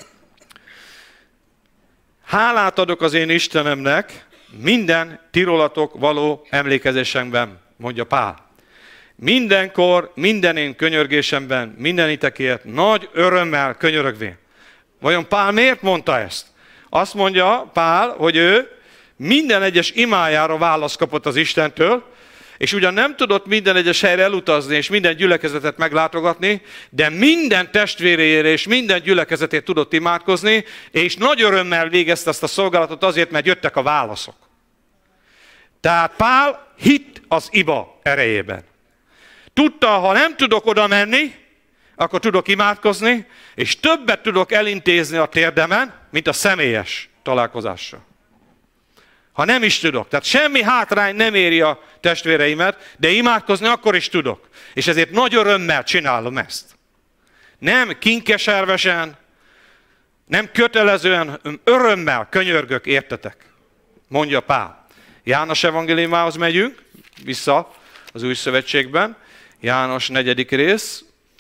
Speaker 8: Hálát adok az én Istenemnek minden tirólatok való emlékezésemben, mondja Pál. Mindenkor, minden én könyörgésemben, mindenitekért nagy örömmel könyörögvén. Vajon Pál miért mondta ezt? Azt mondja Pál, hogy ő minden egyes imájára választ kapott az Istentől, és ugyan nem tudott minden egyes helyre elutazni, és minden gyülekezetet meglátogatni, de minden testvérére és minden gyülekezetét tudott imádkozni, és nagy örömmel végezte ezt a szolgálatot azért, mert jöttek a válaszok. Tehát Pál hitt az iba erejében. Tudta, ha nem tudok oda menni, akkor tudok imádkozni, és többet tudok elintézni a térdemen, mint a személyes találkozásra. Ha nem is tudok. Tehát semmi hátrány nem éri a testvéreimet, de imádkozni akkor is tudok. És ezért nagy örömmel csinálom ezt. Nem kinkeservesen, nem kötelezően, örömmel könyörgök értetek, mondja Pál. János evangéliumához megyünk, vissza az Új Szövetségben. János negyedik rész.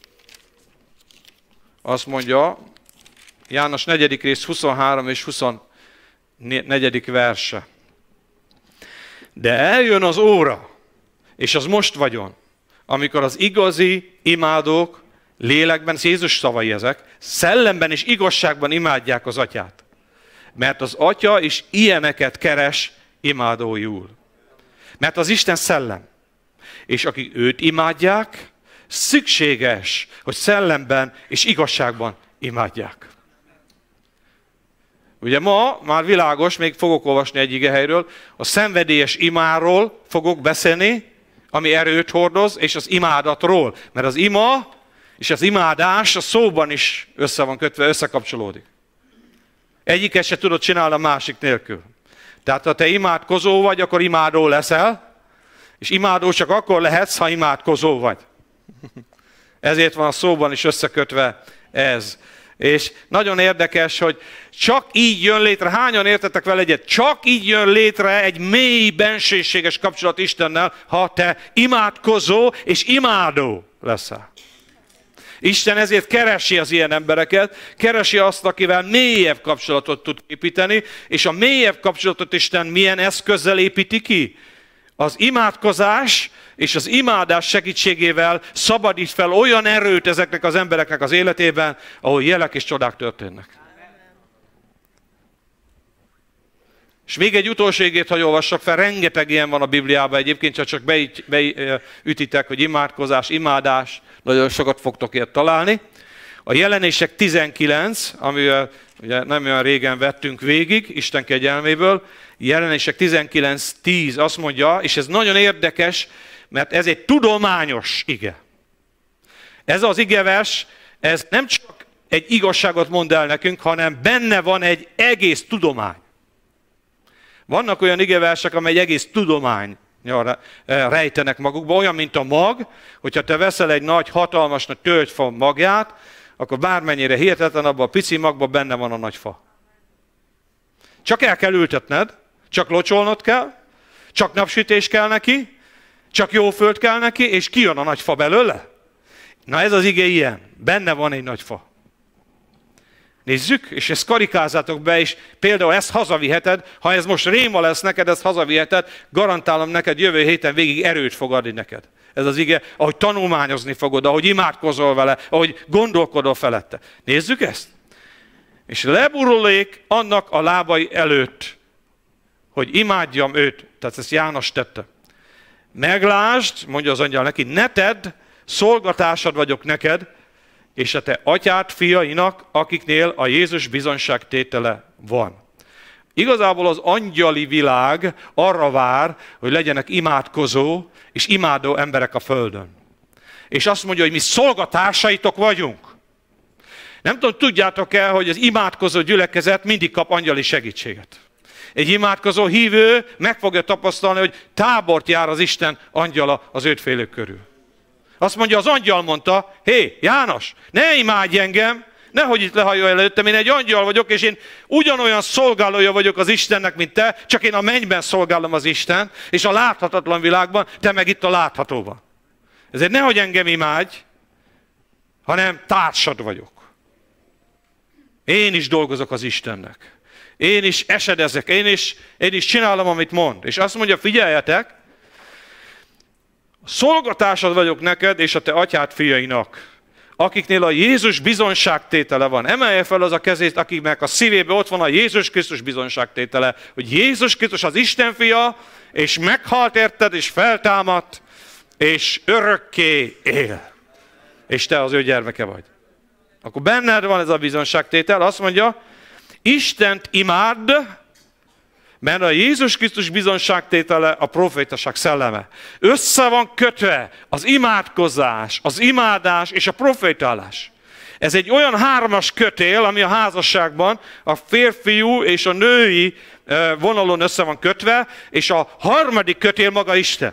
Speaker 8: Azt mondja, János negyedik rész huszonhárom és huszonnegyedik verse. De eljön az óra, és az most vagyon, amikor az igazi imádók lélekben, Jézus szavai ezek, szellemben és igazságban imádják az Atyát. Mert az Atya is ilyeneket keres imádóiul. Mert az Isten szellem. És akik őt imádják, szükséges, hogy szellemben és igazságban imádják. Ugye ma már világos, még fogok olvasni egy igehelyről, a szenvedélyes imáról fogok beszélni, ami erőt hordoz, és az imádatról. Mert az ima és az imádás a szóban is össze van kötve, összekapcsolódik. Egyiket se tudod csinálni a másik nélkül. Tehát ha te imádkozó vagy, akkor imádó leszel, és imádó csak akkor lehetsz, ha imádkozó vagy. Ezért van a szóban is összekötve ez. És nagyon érdekes, hogy csak így jön létre, hányan értetek vele egyet, csak így jön létre egy mély, bensőséges kapcsolat Istennel, ha te imádkozó és imádó leszel. Isten ezért keresi az ilyen embereket, keresi azt, akivel mélyebb kapcsolatot tud építeni, és a mélyebb kapcsolatot Isten milyen eszközzel építi ki? Az imádkozás és az imádás segítségével szabadít fel olyan erőt ezeknek az embereknek az életében, ahol jelek és csodák történnek. És még egy utolségét, ha olvassak fel, rengeteg ilyen van a Bibliában egyébként, csak beütitek, hogy imádkozás, imádás, nagyon sokat fogtok ilyet találni. A Jelenések tizenkilenc, amivel ugye nem olyan régen vettünk végig, Isten kegyelméből, Jelenések tizenkilenc tíz azt mondja, és ez nagyon érdekes, mert ez egy tudományos ige. Ez az igevers, ez nem csak egy igazságot mond el nekünk, hanem benne van egy egész tudomány. Vannak olyan igeversek, amely egy egész tudomány rejtenek magukba, olyan, mint a mag, hogyha te veszel egy nagy, hatalmas nagy tölgyfa magját, akkor bármennyire hihetetlen, abban a pici magban benne van a nagy fa. Csak el kell ültetned, csak locsolnod kell, csak napsütés kell neki, csak jó föld kell neki, és kijön a nagy fa belőle. Na ez az ige ilyen, benne van egy nagy fa. Nézzük, és ezt karikázzátok be, és például ezt hazaviheted, ha ez most réma lesz neked, ezt hazaviheted, garantálom neked, jövő héten végig erőt fog adni neked. Ez az ige, ahogy tanulmányozni fogod, ahogy imádkozol vele, ahogy gondolkodol felette. Nézzük ezt. És leburulék annak a lábai előtt, hogy imádjam őt. Tehát ezt János tette. Meglásd, mondja az angyal neki, ne tedd, szolgatásod vagyok neked, és a te atyád fiainak, akiknél a Jézus bizonyságtétele van. Igazából az angyali világ arra vár, hogy legyenek imádkozó és imádó emberek a földön. És azt mondja, hogy mi szolgatársaitok vagyunk. Nem tudom, tudjátok-e, hogy az imádkozó gyülekezet mindig kap angyali segítséget. Egy imádkozó hívő meg fogja tapasztalni, hogy tábort jár az Isten angyala az őt félők körül. Azt mondja, az angyal mondta, hé, János, ne imádj engem, nehogy itt lehajolj előttem, én egy angyal vagyok, és én ugyanolyan szolgálója vagyok az Istennek, mint te, csak én a mennyben szolgálom az Isten, és a láthatatlan világban, te meg itt a láthatóban. Ezért nehogy engem imádj, hanem társad vagyok. Én is dolgozok az Istennek. Én is esedezek, én is, én is csinálom, amit mond. És azt mondja, figyeljetek, szolgatásod vagyok neked és a te atyád fiainak, akiknél a Jézus bizonyságtétele van. Emelje fel az a kezét, akiknek a szívében ott van a Jézus Krisztus bizonyságtétele, hogy Jézus Krisztus az Isten fia, és meghalt érted, és feltámadt, és örökké él. És te az ő gyermeke vagy. Akkor benned van ez a bizonyságtétel, azt mondja, Istent imádd, mert a Jézus Krisztus bizonyságtétele a profétaság szelleme. Össze van kötve az imádkozás, az imádás és a profétálás. Ez egy olyan hármas kötél, ami a házasságban a férfiú és a női vonalon össze van kötve, és a harmadik kötél maga Isten.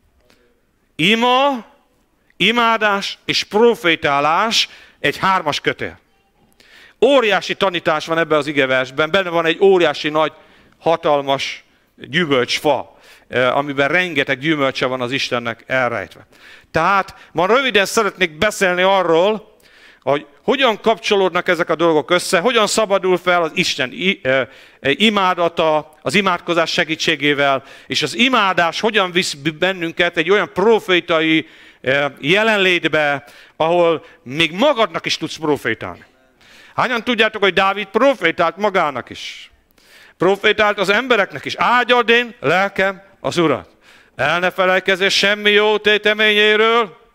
Speaker 8: Ima, imádás és profétálás egy hármas kötél. Óriási tanítás van ebben az igeversben, benne van egy óriási nagy, hatalmas gyümölcsfa, amiben rengeteg gyümölcse van az Istennek elrejtve. Tehát ma röviden szeretnék beszélni arról, hogy hogyan kapcsolódnak ezek a dolgok össze, hogyan szabadul fel az Isten imádata, az imádkozás segítségével, és az imádás hogyan visz bennünket egy olyan profétai jelenlétbe, ahol még magadnak is tudsz profétálni. Hányan tudjátok, hogy Dávid profétált magának is? Profétált az embereknek is. Áldjad én, lelkem, az Urat. El ne felejtkezzél semmi jó téteményéről,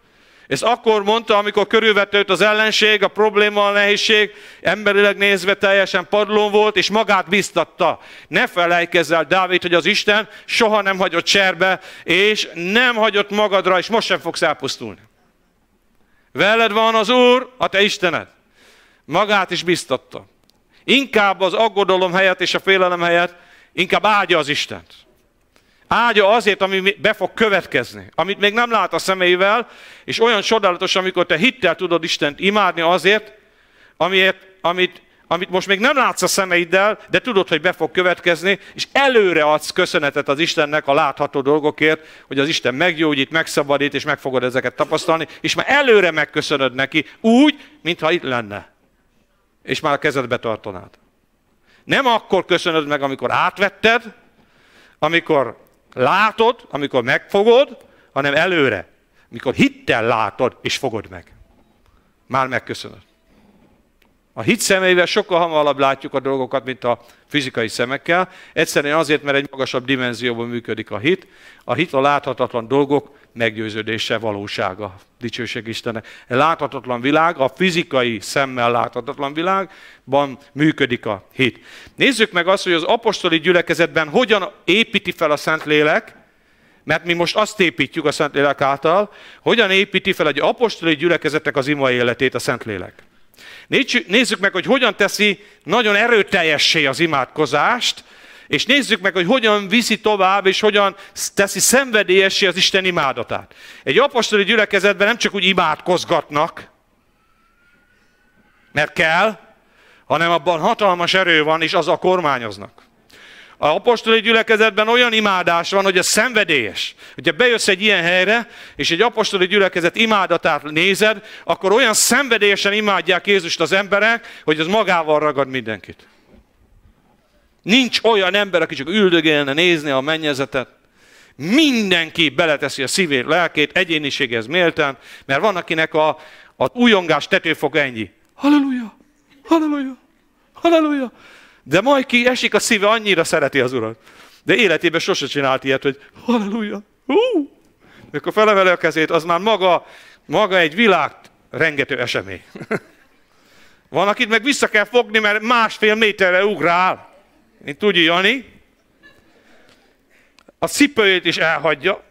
Speaker 8: Ezt akkor mondta, amikor körülvette őt az ellenség, a probléma, a nehézség, emberileg nézve teljesen padlón volt, és magát biztatta. Ne felejtkezz el, Dávid, hogy az Isten soha nem hagyott cserbe, és nem hagyott magadra, és most sem fogsz elpusztulni. Veled van az Úr, a te Istened. Magát is biztatta. Inkább az aggodalom helyett és a félelem helyett, inkább áldja az Istent. Áldja azért, ami be fog következni, amit még nem lát a szemeivel, és olyan csodálatos, amikor te hittel tudod Istent imádni azért, amiért, amit, amit most még nem látsz a szemeiddel, de tudod, hogy be fog következni, és előre adsz köszönetet az Istennek a látható dolgokért, hogy az Isten meggyógyít, megszabadít, és meg fogod ezeket tapasztalni, és már előre megköszönöd neki, úgy, mintha itt lenne, és már a kezedbe tartanád. Nem akkor köszönöd meg, amikor átvetted, amikor látod, amikor megfogod, hanem előre, amikor hittel látod és fogod meg. Már megköszönöd. A hit szemeivel sokkal hamarabb látjuk a dolgokat, mint a fizikai szemekkel. Egyszerűen azért, mert egy magasabb dimenzióban működik a hit. A hit a láthatatlan dolgok meggyőződése, valósága. Dicsőség Istennek. A láthatatlan világ, a fizikai szemmel láthatatlan világban működik a hit. Nézzük meg azt, hogy az apostoli gyülekezetben hogyan építi fel a Szentlélek, mert mi most azt építjük a Szentlélek által, hogyan építi fel egy apostoli gyülekezetnek az ima életét a Szentlélek. Nézzük meg, hogy hogyan teszi nagyon erőteljessé az imádkozást, és nézzük meg, hogy hogyan viszi tovább, és hogyan teszi szenvedélyessé az Isten imádatát. Egy apostoli gyülekezetben nem csak úgy imádkozgatnak, mert kell, hanem abban hatalmas erő van, és azzal kormányoznak. A apostoli gyülekezetben olyan imádás van, hogy ez szenvedélyes. Hogyha bejössz egy ilyen helyre, és egy apostoli gyülekezet imádatát nézed, akkor olyan szenvedélyesen imádják Jézust az emberek, hogy az magával ragad mindenkit. Nincs olyan ember, aki csak üldögélne, nézni a mennyezetet. Mindenki beleteszi a szívét, lelkét, egyéniséghez méltán, mert van, akinek a, a újongás tetőfok ennyi. Halleluja! Halleluja! Halleluja! De majd ki esik a szíve, annyira szereti az Urat. De életében sose csinált ilyet, hogy halleluja! Hú! Mikor felemeli a kezét, az már maga, maga egy világ rengető esemény. Van, akit meg vissza kell fogni, mert másfél méterre ugrál. Mint tudja Jani. A cipőjét is elhagyja.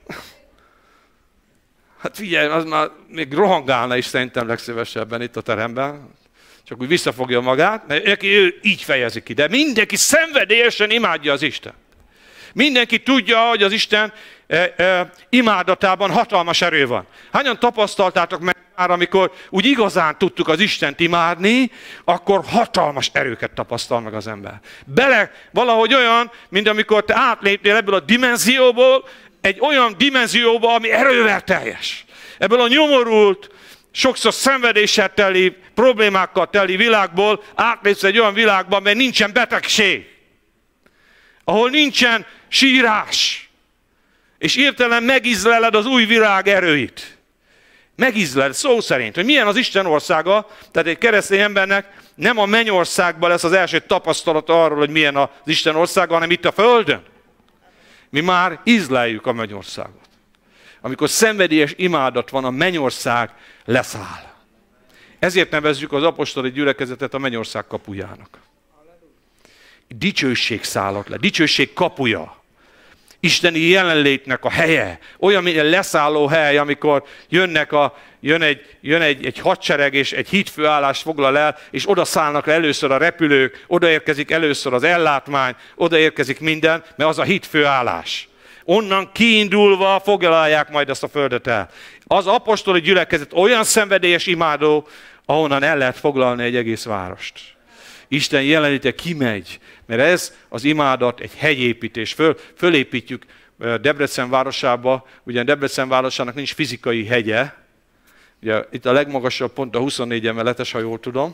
Speaker 8: Hát figyelj, az már még rohangálna is szerintem legszívesebben itt a teremben. Csak úgy visszafogja magát, mert neki ő így fejezi ki. De mindenki szenvedélyesen imádja az Isten. Mindenki tudja, hogy az Isten e, e, imádatában hatalmas erő van. Hányan tapasztaltátok meg már, amikor úgy igazán tudtuk az Istent imádni, akkor hatalmas erőket tapasztal meg az ember. Bele valahogy olyan, mint amikor te átléptél ebből a dimenzióból, egy olyan dimenzióba, ami erővel teljes. Ebből a nyomorult, sokszor szenvedéssel teli, problémákkal teli világból átlépsz egy olyan világba, mert nincsen betegség. Ahol nincsen sírás. És hirtelen megízleled az új világ erőit. Megízleled szó szerint, hogy milyen az Isten országa, tehát egy keresztény embernek nem a mennyországban lesz az első tapasztalata arról, hogy milyen az Isten országa, hanem itt a földön. Mi már ízleljük a mennyországot. Amikor szenvedélyes imádat van, a mennyország leszáll. Ezért nevezzük az apostoli gyülekezetet a mennyország kapujának. Dicsőség szállott le, dicsőség kapuja. Isteni jelenlétnek a helye. Olyan, mint egy leszálló hely, amikor jönnek a, jön, egy, jön egy, egy hadsereg, és egy hídfőállást foglal el, és oda szállnak le először a repülők, odaérkezik először az ellátmány, odaérkezik minden, mert az a hídfőállás. Onnan kiindulva foglalják majd ezt a földet el. Az apostoli gyülekezet olyan szenvedélyes imádó, ahonnan el lehet foglalni egy egész várost. Isten jelenléte kimegy, mert ez az imádat egy hegyépítés. Föl, fölépítjük Debrecen városába, ugyan Debrecen városának nincs fizikai hegye. Ugye, itt a legmagasabb pont a huszonnégy emeletes, ha jól tudom.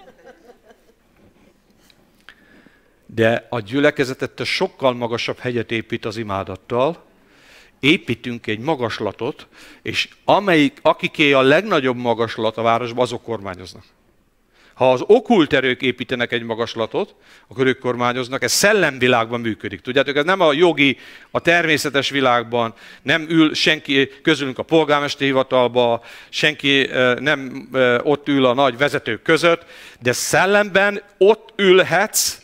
Speaker 8: De a gyülekezetet sokkal magasabb hegyet épít az imádattal. Építünk egy magaslatot, és amelyik, akiké a legnagyobb magaslat a városban, azok kormányoznak. Ha az okkult erők építenek egy magaslatot, akkor ők kormányoznak, ez szellemvilágban működik. Tudjátok, ez nem a jogi, a természetes világban, nem ül senki közülünk a polgármesteri hivatalba, senki nem ott ül a nagy vezetők között, de szellemben ott ülhetsz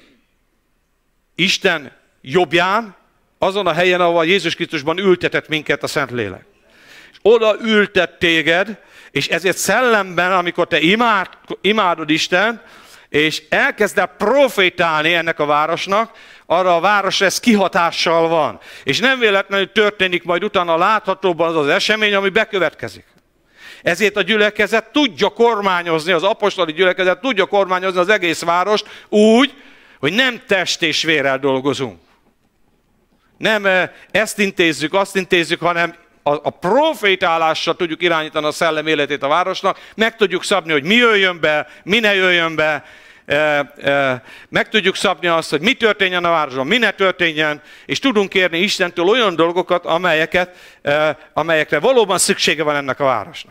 Speaker 8: Isten jobbján, azon a helyen, ahol Jézus Krisztusban ültetett minket a Szentlélek. És oda ültet téged, és ezért szellemben, amikor te imád, imádod Isten, és elkezded profétálni ennek a városnak, arra a városra ez kihatással van. És nem véletlenül történik majd utána láthatóban az az esemény, ami bekövetkezik. Ezért a gyülekezet tudja kormányozni, az apostoli gyülekezet tudja kormányozni az egész várost úgy, hogy nem test és vérrel dolgozunk. Nem ezt intézzük, azt intézzük, hanem a, a profétálással tudjuk irányítani a szellem életét a városnak, meg tudjuk szabni, hogy mi jöjjön be, mi ne jöjjön be, e, e, meg tudjuk szabni azt, hogy mi történjen a városban, mi ne történjen, és tudunk kérni Istentől olyan dolgokat, amelyeket, e, amelyekre valóban szüksége van ennek a városnak.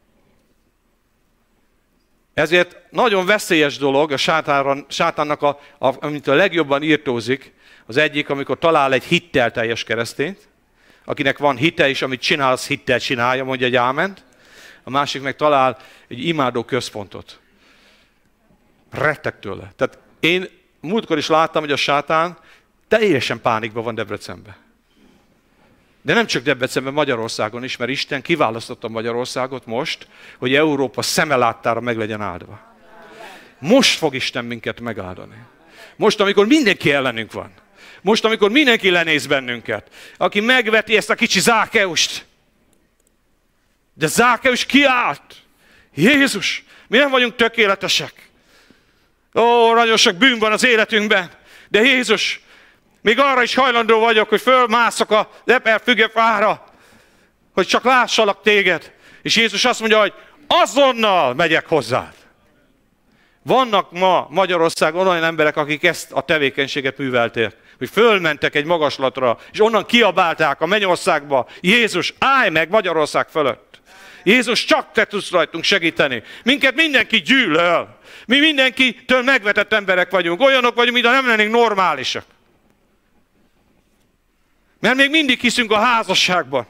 Speaker 8: Ezért nagyon veszélyes dolog a sátánra, sátánnak, a, a, amit a legjobban írtózik, az egyik, amikor talál egy hittelteljes keresztényt, akinek van hite, és amit csinál, az hittel csinálja, mondja egy áment. A másik meg talál egy imádó központot. Rettek tőle. Tehát én múltkor is láttam, hogy a sátán teljesen pánikban van Debrecenben. De nem csak Debrecenben, Magyarországon is, mert Isten kiválasztotta Magyarországot most, hogy Európa szeme láttára meg legyen áldva. Most fog Isten minket megáldani. Most, amikor mindenki ellenünk van. Most, amikor mindenki lenéz bennünket. Aki megveti ezt a kicsi Zákeust. De Zákeus kiállt. Jézus, mi nem vagyunk tökéletesek. Ó, nagyon sok bűn van az életünkben. De Jézus, még arra is hajlandó vagyok, hogy fölmászok a leperfügefára, hogy csak lássalak téged. És Jézus azt mondja, hogy azonnal megyek hozzád. Vannak ma Magyarországon olyan emberek, akik ezt a tevékenységet művelték, hogy fölmentek egy magaslatra, és onnan kiabálták a mennyországba, Jézus, állj meg Magyarország fölött. Jézus, csak te tudsz rajtunk segíteni. Minket mindenki gyűlöl. Mi mindenkitől megvetett emberek vagyunk. Olyanok vagyunk, mintha nem lennénk normálisak. Mert még mindig hiszünk a házasságban.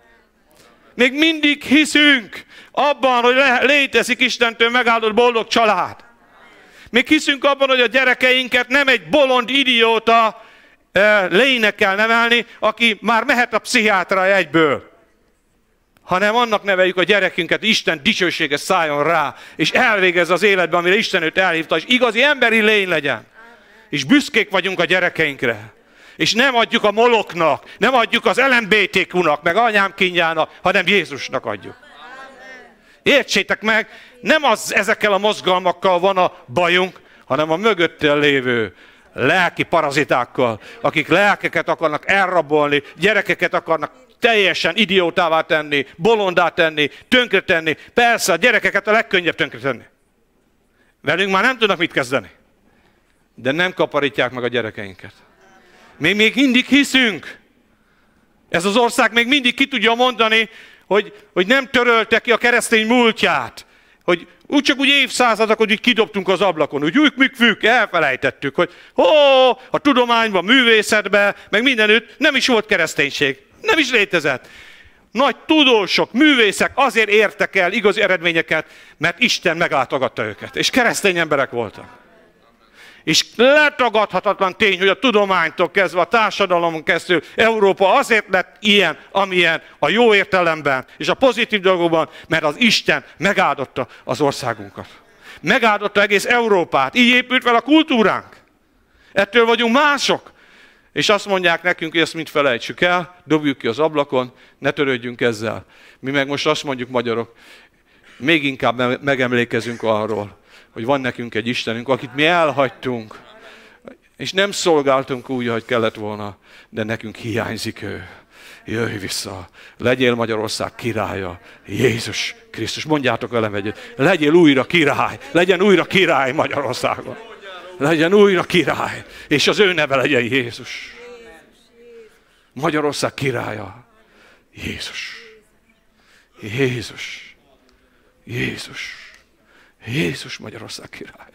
Speaker 8: Még mindig hiszünk abban, hogy létezik Istentől megáldott boldog család. Még hiszünk abban, hogy a gyerekeinket nem egy bolond idióta lénynek kell nevelni, aki már mehet a pszichiátra egyből. Hanem annak neveljük a gyerekünket, Isten dicsősége szálljon rá, és elvégez az életben, amire Isten őt elhívta, és igazi emberi lény legyen. És büszkék vagyunk a gyerekeinkre. És nem adjuk a Moloknak, nem adjuk az el em bé té kú-nak, meg anyám kínjának, hanem Jézusnak adjuk. Értsétek meg, nem az ezekkel a mozgalmakkal van a bajunk, hanem a mögöttel lévő lelki parazitákkal, akik lelkeket akarnak elrabolni, gyerekeket akarnak teljesen idiótává tenni, bolondá tenni, tönkretenni. Persze, a gyerekeket a legkönnyebb tönkretenni. Velünk már nem tudnak mit kezdeni. De nem kaparítják meg a gyerekeinket. Mi még mindig hiszünk. Ez az ország még mindig ki tudja mondani, hogy, hogy nem törölte ki a keresztény múltját. Hogy úgy csak úgy évszázadok, hogy úgy kidobtunk az ablakon. Úgy úgy műk, elfelejtettük, hogy ó, a tudományban, művészetben, meg mindenütt nem is volt kereszténység. Nem is létezett. Nagy tudósok, művészek azért értek el igazi eredményeket, mert Isten meglátogatta őket. És keresztény emberek voltak. És letagadhatatlan tény, hogy a tudománytól kezdve a társadalomon keresztül Európa azért lett ilyen, amilyen a jó értelemben és a pozitív dolgokban, mert az Isten megáldotta az országunkat. Megáldotta egész Európát. Így épült fel a kultúránk. Ettől vagyunk mások. És azt mondják nekünk, hogy ezt mind felejtsük el, dobjuk ki az ablakon, ne törődjünk ezzel. Mi meg most azt mondjuk, magyarok, még inkább megemlékezünk arról, hogy van nekünk egy Istenünk, akit mi elhagytunk, és nem szolgáltunk úgy, ahogy kellett volna, de nekünk hiányzik ő. Jöjj vissza, legyél Magyarország királya, Jézus Krisztus. Mondjátok velem egyet, legyél újra király, legyen újra király Magyarországon. Legyen újra király, és az ő neve legyen Jézus. Magyarország királya, Jézus. Jézus. Jézus. Jézus Magyarország királya.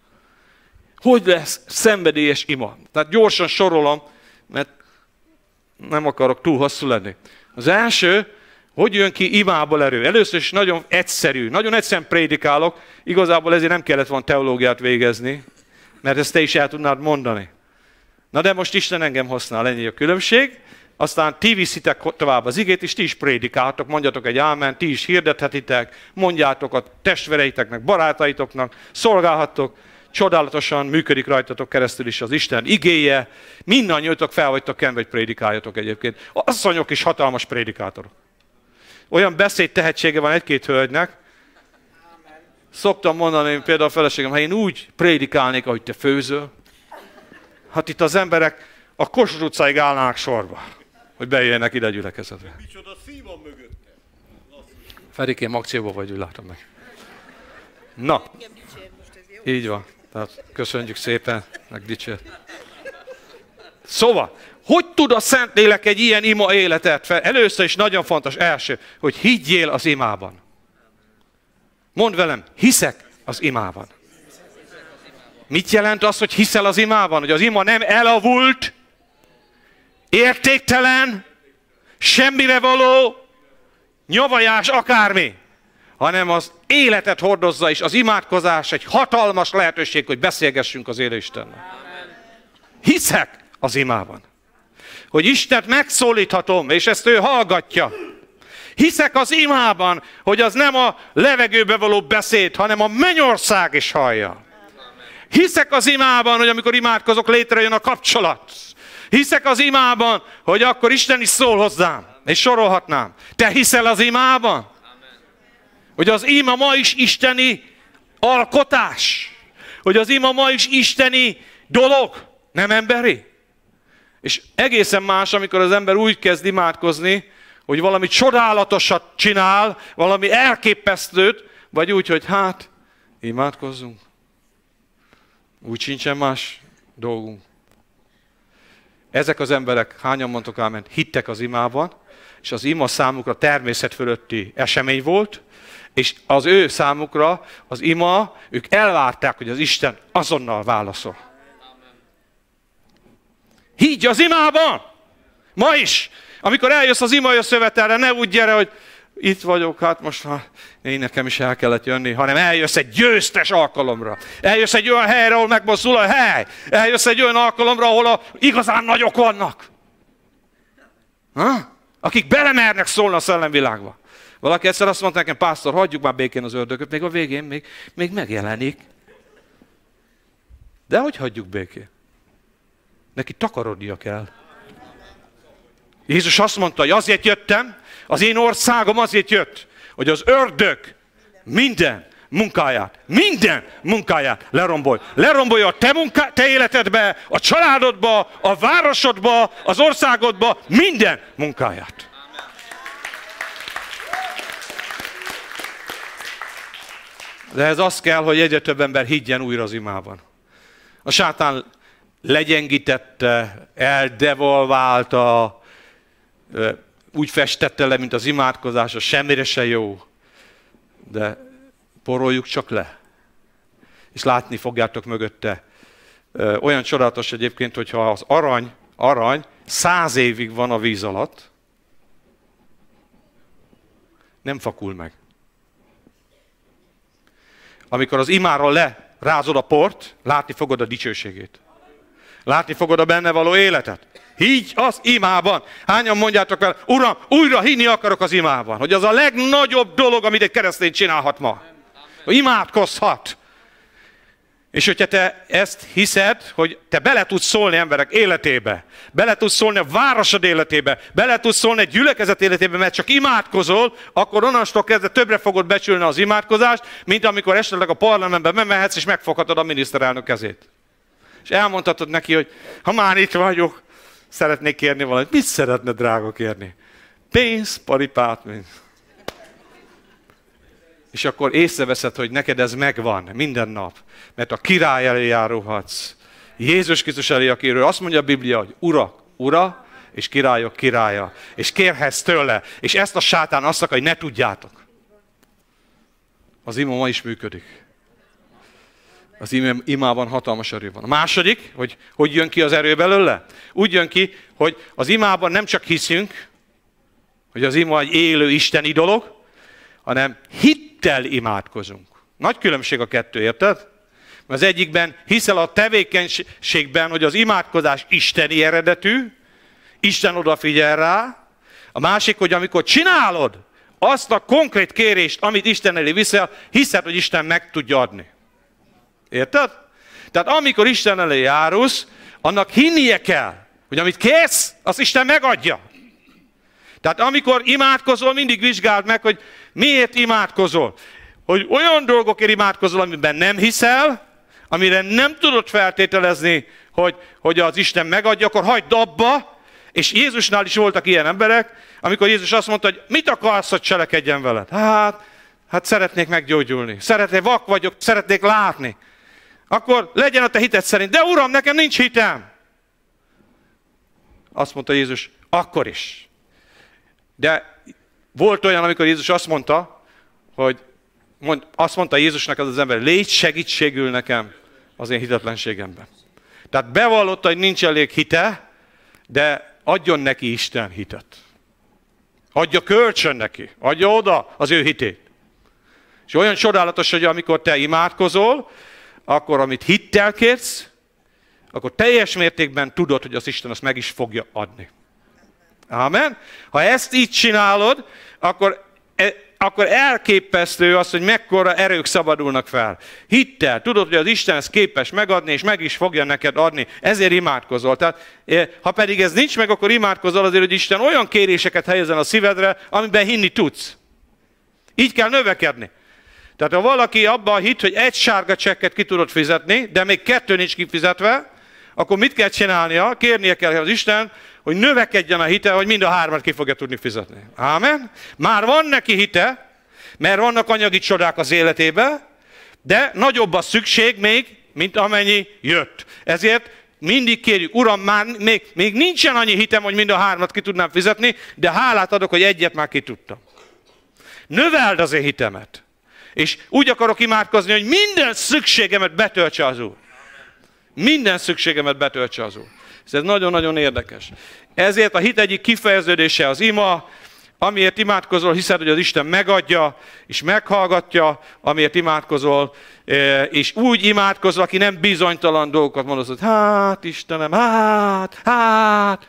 Speaker 8: Hogy lesz szenvedélyes ima? Tehát gyorsan sorolom, mert nem akarok túl hosszú lenni. Az első, hogy jön ki imából erő? Először is nagyon egyszerű, nagyon egyszerűen prédikálok, igazából ezért nem kellett volna teológiát végezni, mert ezt te is el tudnád mondani. Na de most Isten engem használ, ennyi a különbség. Aztán ti viszitek tovább az igét, és ti is prédikáltok, mondjatok egy ámen, ti is hirdethetitek, mondjátok a testvéreiteknek, barátaitoknak, szolgálhattok, csodálatosan működik rajtatok keresztül is az Isten igéje, mindannyiótok fel vagytok kenve, hogy prédikáljatok egyébként. Asszonyok is hatalmas prédikátorok. Olyan beszéd tehetsége van egy-két hölgynek, szoktam mondani, én például a feleségem, ha én úgy prédikálnék, ahogy te főzöl, hát itt az emberek a Kossuth utcáig állnának sorba, hogy bejöjjenek ide a gyülekezetre.
Speaker 6: Micsoda szív van mögötte.
Speaker 8: Ferikém, akcióban vagy, úgy látom meg. Na, így van. Tehát köszönjük szépen, meg dicsér. Szóval, hogy tud a Szentlélek egy ilyen ima életet fel? Először is nagyon fontos, első, hogy higgyél az imában. Mondd velem, hiszek az imában. Mit jelent az, hogy hiszel az imában? Hogy az ima nem elavult, értéktelen, semmire való, nyavajás, akármi, hanem az életet hordozza, és az imádkozás egy hatalmas lehetőség, hogy beszélgessünk az élő Istennel. Hiszek az imában. Hogy Istent megszólíthatom, és ezt ő hallgatja. Hiszek az imában, hogy az nem a levegőbe való beszéd, hanem a mennyország is hallja. Hiszek az imában, hogy amikor imádkozok, létrejön a kapcsolat. Hiszek az imában, hogy akkor Isten is szól hozzám, és sorolhatnám. Te hiszel az imában? Hogy az ima ma is isteni alkotás. Hogy az ima ma is isteni dolog, nem emberi. És egészen más, amikor az ember úgy kezd imádkozni, hogy valami csodálatosat csinál, valami elképesztőt, vagy úgy, hogy hát, imádkozzunk. Úgy sincsen más dolgunk. Ezek az emberek, hányan mondtok ámen, hittek az imában, és az ima számukra természet fölötti esemény volt, és az ő számukra az ima, ők elvárták, hogy az Isten azonnal válaszol. Higgy az imában! Ma is! Amikor eljössz az ima szövetelre, ne úgy gyere, hogy itt vagyok, hát most már én nekem is el kellett jönni, hanem eljössz egy győztes alkalomra. Eljössz egy olyan helyre, ahol megmozdul a hely. Eljössz egy olyan alkalomra, ahol a igazán nagyok vannak. Ha? Akik belemernek szólni a szellemvilágba. Valaki egyszer azt mondta nekem, pásztor, hagyjuk már békén az ördögöt, még a végén még, még megjelenik. De hogy hagyjuk békén? Neki takarodnia kell. Jézus azt mondta, hogy azért jöttem, az én országom azért jött, hogy az ördög minden munkáját, minden munkáját lerombolj. Lerombolja a te, munká, te életedbe, a családodba, a városodba, az országodba, minden munkáját. De ez az kell, hogy egyre több ember higgyen újra az imában. A sátán legyengítette, eldevalválta, úgy festette le, mint az imádkozás, az semmire se jó. De poroljuk csak le. És látni fogjátok mögötte. Olyan csodálatos egyébként, hogyha az arany, arany száz évig van a víz alatt, nem fakul meg. Amikor az imáról lerázod a port, látni fogod a dicsőségét. Látni fogod a benne való életet. Higgy az imában. Hányan mondjátok el, Uram, újra hinni akarok az imában. Hogy az a legnagyobb dolog, amit egy keresztény csinálhat ma. Hogy imádkozhat. És hogyha te ezt hiszed, hogy te bele tudsz szólni emberek életébe, bele tudsz szólni a városod életébe, bele tudsz szólni egy gyülekezet életébe, mert csak imádkozol, akkor onnantól kezdve többre fogod becsülni az imádkozást, mint amikor esetleg a parlamentben bemehetsz, és megfoghatod a miniszterelnök kezét. És elmondhatod neki, hogy ha már itt vagyok, szeretnék kérni valamit. Mit szeretne, drága, kérni? Pénz, paripát, pénz. És akkor észreveszed, hogy neked ez megvan minden nap. Mert a király elé járulhatsz. Jézus Krisztus elé, akiről azt mondja a Biblia, hogy Ura, Ura, és királyok királya. És kérhetsz tőle. És ezt a sátán azt akar, hogy ne tudjátok. Az ima ma is működik. Az imában hatalmas erő van. A második, hogy hogy jön ki az erő belőle? Úgy jön ki, hogy az imában nem csak hiszünk, hogy az ima egy élő isteni dolog, hanem hittel imádkozunk. Nagy különbség a kettő, érted? Mert az egyikben hiszel a tevékenységben, hogy az imádkozás isteni eredetű, Isten odafigyel rá. A másik, hogy amikor csinálod azt a konkrét kérést, amit Isten elé viszel, hiszed, hogy Isten meg tudja adni. Érted? Tehát amikor Isten elé járulsz, annak hinnie kell, hogy amit kérsz, azt Isten megadja. Tehát amikor imádkozol, mindig vizsgáld meg, hogy miért imádkozol. Hogy olyan dolgokért imádkozol, amiben nem hiszel, amire nem tudod feltételezni, hogy, hogy az Isten megadja, akkor hagyd abba. És Jézusnál is voltak ilyen emberek, amikor Jézus azt mondta, hogy mit akarsz, hogy cselekedjen veled? Hát, hát szeretnék meggyógyulni, szeretnék, vak vagyok, szeretnék látni. Akkor legyen a te hited szerint. De Uram, nekem nincs hitem. Azt mondta Jézus, akkor is. De volt olyan, amikor Jézus azt mondta, hogy mond, azt mondta Jézusnak az az ember, légy segítségül nekem az én hitetlenségemben. Tehát bevallotta, hogy nincs elég hite, de adjon neki Isten hitet. Adja kölcsön neki, adja oda az ő hitét. És olyan csodálatos, hogy amikor te imádkozol, akkor amit hittel kérsz, akkor teljes mértékben tudod, hogy az Isten azt meg is fogja adni. Amen? Ha ezt így csinálod, akkor, akkor elképesztő az, hogy mekkora erők szabadulnak fel. Hittel, tudod, hogy az Isten ezt képes megadni, és meg is fogja neked adni. Ezért imádkozol. Tehát, ha pedig ez nincs meg, akkor imádkozol azért, hogy Isten olyan kéréseket helyezzen a szívedre, amiben hinni tudsz. Így kell növekedni. Tehát ha valaki abban hitt, hogy egy sárga csekket ki tudod fizetni, de még kettő nincs kifizetve, akkor mit kell csinálnia? Kérnie kell az Isten, hogy növekedjen a hite, hogy mind a hármat ki fogja tudni fizetni. Ámen? Már van neki hite, mert vannak anyagi csodák az életében, de nagyobb a szükség még, mint amennyi jött. Ezért mindig kérjük, Uram, már még, még nincsen annyi hitem, hogy mind a hármat ki tudnám fizetni, de hálát adok, hogy egyet már ki tudtam. Növeld az én hitemet. És úgy akarok imádkozni, hogy minden szükségemet betöltse az Úr. Minden szükségemet betöltse az Úr. Ez nagyon-nagyon érdekes. Ezért a hit egyik kifejeződése az ima, amiért imádkozol, hiszed, hogy az Isten megadja, és meghallgatja, amiért imádkozol, és úgy imádkozol, aki nem bizonytalan dolgokat mondasz, hogy hát Istenem, hát, hát,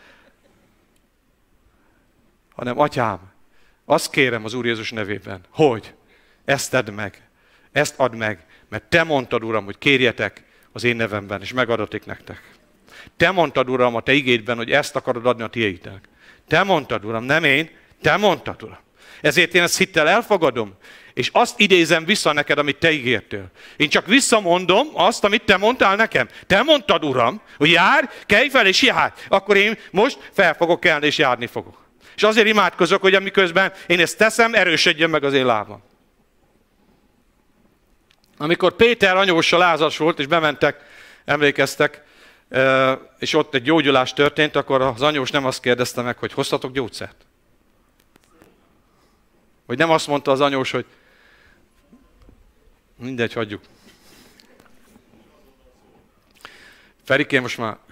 Speaker 8: hanem Atyám, azt kérem az Úr Jézus nevében, hogy ezt tedd meg, ezt add meg, mert te mondtad, Uram, hogy kérjetek az én nevemben, és megadatik nektek. Te mondtad, Uram, a te igédben, hogy ezt akarod adni a tiédnek. Te mondtad, Uram, nem én, te mondtad, Uram. Ezért én ezt hittel elfogadom, és azt idézem vissza neked, amit te ígértél. Én csak visszamondom azt, amit te mondtál nekem. Te mondtad, Uram, hogy járj, kelj fel és járj. Akkor én most fel fogok kelni és járni fogok. És azért imádkozok, hogy amiközben én ezt teszem, erősödjön meg az én lábam. Amikor Péter anyósa lázas volt, és bementek, emlékeztek, és ott egy gyógyulás történt, akkor az anyós nem azt kérdezte meg, hogy hoztatok gyógyszert? Vagy nem azt mondta az anyós, hogy mindegy, hagyjuk. Ferikém, most már...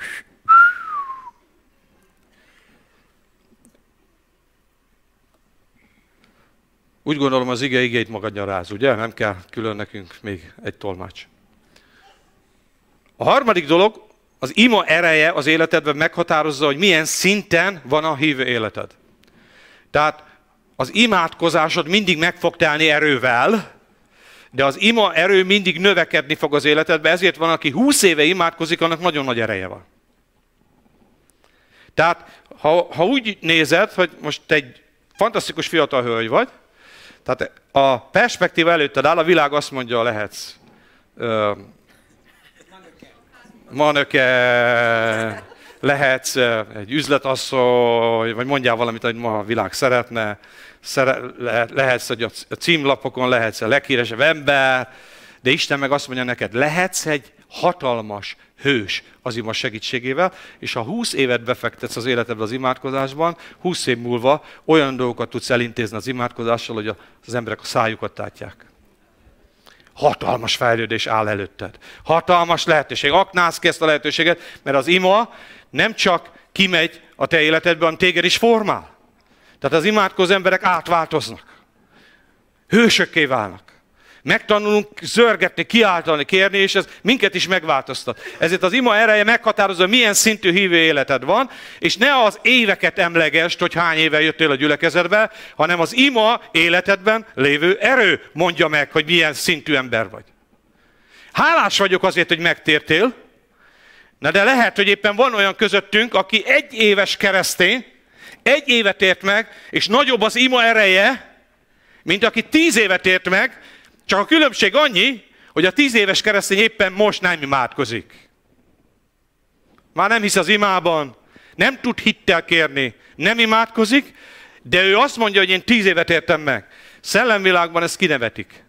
Speaker 8: Úgy gondolom, az ige igét magadja ráz, ugye? Nem kell külön nekünk még egy tolmács. A harmadik dolog, az ima ereje az életedben meghatározza, hogy milyen szinten van a hívő életed. Tehát az imádkozásod mindig meg fog telni erővel, de az ima erő mindig növekedni fog az életedben, ezért van, aki húsz éve imádkozik, annak nagyon nagy ereje van. Tehát ha, ha úgy nézed, hogy most te egy fantasztikus fiatal hölgy vagy, tehát a perspektíva előtted áll, a világ azt mondja, lehetsz uh, manöke, lehetsz uh, egy üzletasszony, vagy mondjál valamit, hogy ma a világ szeretne, szere, le, lehetsz, hogy a címlapokon lehetsz a leghíresebb ember, de Isten meg azt mondja neked, lehetsz egy hatalmas hős az ima segítségével, és ha húsz évet befektetsz az életedbe az imádkozásban, húsz év múlva olyan dolgokat tudsz elintézni az imádkozással, hogy az emberek a szájukat tátják. Hatalmas fejlődés áll előtted. Hatalmas lehetőség. Aknázd ki ezt a lehetőséget, mert az ima nem csak kimegy a te életedbe, hanem téged is formál. Tehát az imádkozó emberek átváltoznak. Hősökké válnak. Megtanulunk zörgetni, kiáltani, kérni, és ez minket is megváltoztat. Ezért az ima ereje meghatározza, milyen szintű hívő életed van, és ne az éveket emlegesd, hogy hány éve jöttél a gyülekezetbe, hanem az ima életedben lévő erő mondja meg, hogy milyen szintű ember vagy. Hálás vagyok azért, hogy megtértél, na de lehet, hogy éppen van olyan közöttünk, aki egy éves keresztény, egy évet ért meg, és nagyobb az ima ereje, mint aki tíz évet ért meg, csak a különbség annyi, hogy a tíz éves keresztény éppen most nem imádkozik. Már nem hisz az imában, nem tud hittel kérni, nem imádkozik, de ő azt mondja, hogy én tíz évet értem meg. Szellemvilágban ezt kinevetik.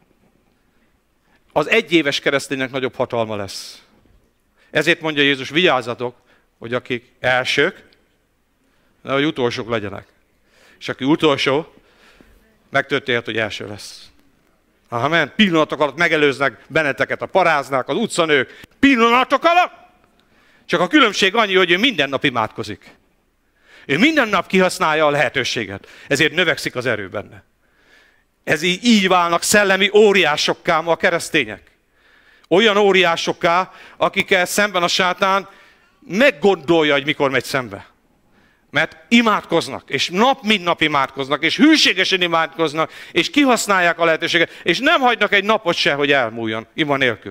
Speaker 8: Az egyéves kereszténynek nagyobb hatalma lesz. Ezért mondja Jézus, vigyázzatok, hogy akik elsők, de hogy utolsók legyenek. És aki utolsó, megtörténhet, hogy első lesz. Amen. Pillanatok alatt megelőznek benneteket a paráznák, az utcanők. Pillanatok alatt! Csak a különbség annyi, hogy ő minden nap imádkozik. Ő minden nap kihasználja a lehetőséget. Ezért növekszik az erő benne. Ez így, így válnak szellemi óriásokká ma a keresztények. Olyan óriásokká, akikkel szemben a sátán meggondolja, hogy mikor megy szembe. Mert imádkoznak, és nap mint nap imádkoznak, és hűségesen imádkoznak, és kihasználják a lehetőséget, és nem hagynak egy napot se, hogy elmúljon, ima nélkül.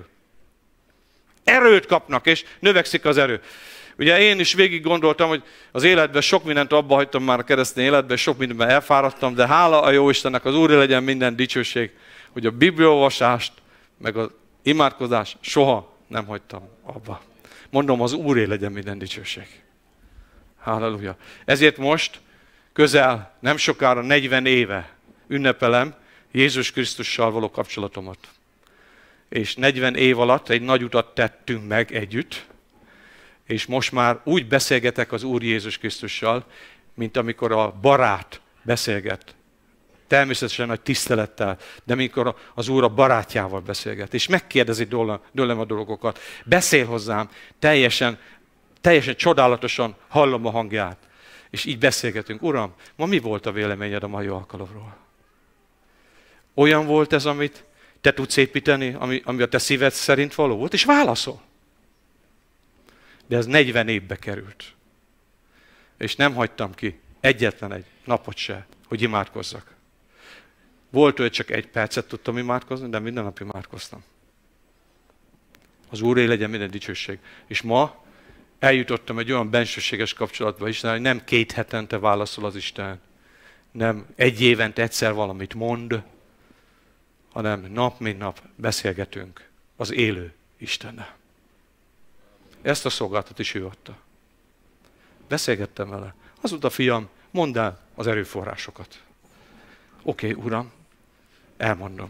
Speaker 8: Erőt kapnak, és növekszik az erő. Ugye én is végig gondoltam, hogy az életben sok mindent abba hagytam már a keresztény életben, sok mindenben elfáradtam, de hála a Jóistennek, az Úr legyen minden dicsőség, hogy a bibliaolvasást, meg az imádkozást soha nem hagytam abba. Mondom, az Úré legyen minden dicsőség. Halleluja. Ezért most közel, nem sokára, negyven éve ünnepelem Jézus Krisztussal való kapcsolatomat. És negyven év alatt egy nagy utat tettünk meg együtt, és most már úgy beszélgetek az Úr Jézus Krisztussal, mint amikor a barát beszélget. Természetesen nagy tisztelettel, de amikor az Úr a barátjával beszélget, és megkérdezi tőlem a dolgokat, beszél hozzám, teljesen, teljesen csodálatosan hallom a hangját. És így beszélgetünk. Uram, ma mi volt a véleményed a mai alkalomról? Olyan volt ez, amit te tudsz építeni, ami, ami a te szíved szerint való volt? És válaszol. De ez negyven évbe került. És nem hagytam ki egyetlen egy napot se, hogy imádkozzak. Volt, hogy csak egy percet tudtam imádkozni, de minden nap imádkoztam. Az Úré legyen minden dicsőség. És ma eljutottam egy olyan bensőséges kapcsolatba Isten, hogy nem két hetente válaszol az Isten, nem egy évente egyszer valamit mond, hanem nap mint nap beszélgetünk az élő Istennel. Ezt a szolgáltat is ő adta. Beszélgettem vele. Az volt a fiam, mondd el az erőforrásokat. Oké, okay, Uram, elmondom.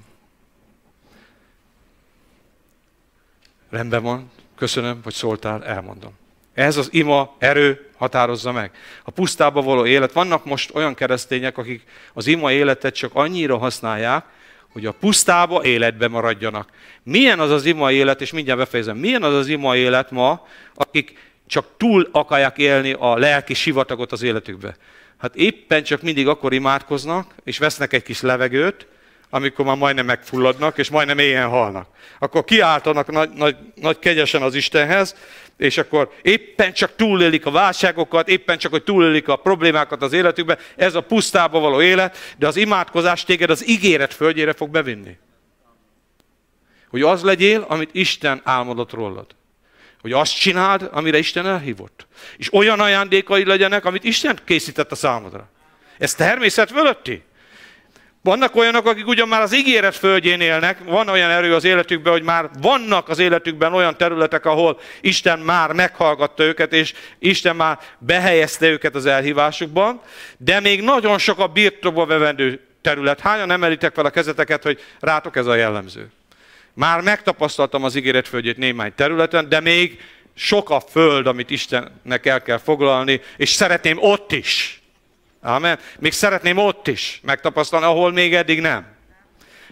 Speaker 8: Rendben van, köszönöm, hogy szóltál, elmondom. Ez az ima erő határozza meg. A pusztába való élet. Vannak most olyan keresztények, akik az ima életet csak annyira használják, hogy a pusztába életbe maradjanak. Milyen az az ima élet, és mindjárt befejezem, milyen az az ima élet ma, akik csak túl akarják élni a lelki sivatagot az életükbe. Hát éppen csak mindig akkor imádkoznak, és vesznek egy kis levegőt, amikor már majdnem megfulladnak, és majdnem éhen halnak. Akkor kiáltanak nagy, nagy, nagy kegyesen az Istenhez, és akkor éppen csak túlélik a válságokat, éppen csak, hogy túlélik a problémákat az életükbe. Ez a pusztába való élet, de az imádkozás téged az ígéret földjére fog bevinni. Hogy az legyél, amit Isten álmodott rólad. Hogy azt csináld, amire Isten elhívott. És olyan ajándékai legyenek, amit Isten készített a számodra. Ez természet fölötti. Vannak olyanok, akik ugyan már az ígéret földjén élnek, van olyan erő az életükben, hogy már vannak az életükben olyan területek, ahol Isten már meghallgatta őket, és Isten már behelyezte őket az elhívásukban, de még nagyon sok a birtokba vevendő terület. Hányan emelitek fel a kezeteket, hogy rátok ez a jellemző? Már megtapasztaltam az ígéret földjét némány területen, de még sok a föld, amit Istennek el kell foglalni, és szeretném ott is. Amen. Még szeretném ott is megtapasztalni, ahol még eddig nem.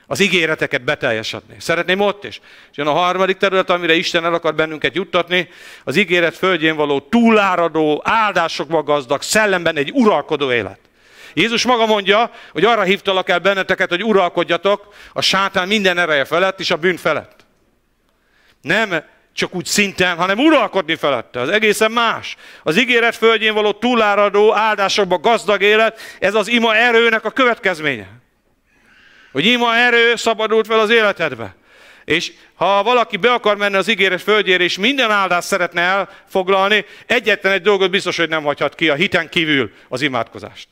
Speaker 8: az ígéreteket beteljesedni. Szeretném ott is. És jön a harmadik terület, amire Isten el akar bennünket juttatni, az ígéret földjén való túláradó, áldásokba gazdag, szellemben egy uralkodó élet. Jézus maga mondja, hogy arra hívtalak el benneteket, hogy uralkodjatok a sátán minden ereje felett és a bűn felett. Nem csak úgy szinten, hanem uralkodni felette. Az egészen más. Az ígéret földjén való túláradó, áldásokba gazdag élet, ez az ima erőnek a következménye. Hogy ima erő szabadult fel az életedbe. És ha valaki be akar menni az ígéret földjére, és minden áldást szeretne elfoglalni, egyetlen egy dolgot biztos, hogy nem hagyhat ki a hiten kívül, az imádkozást.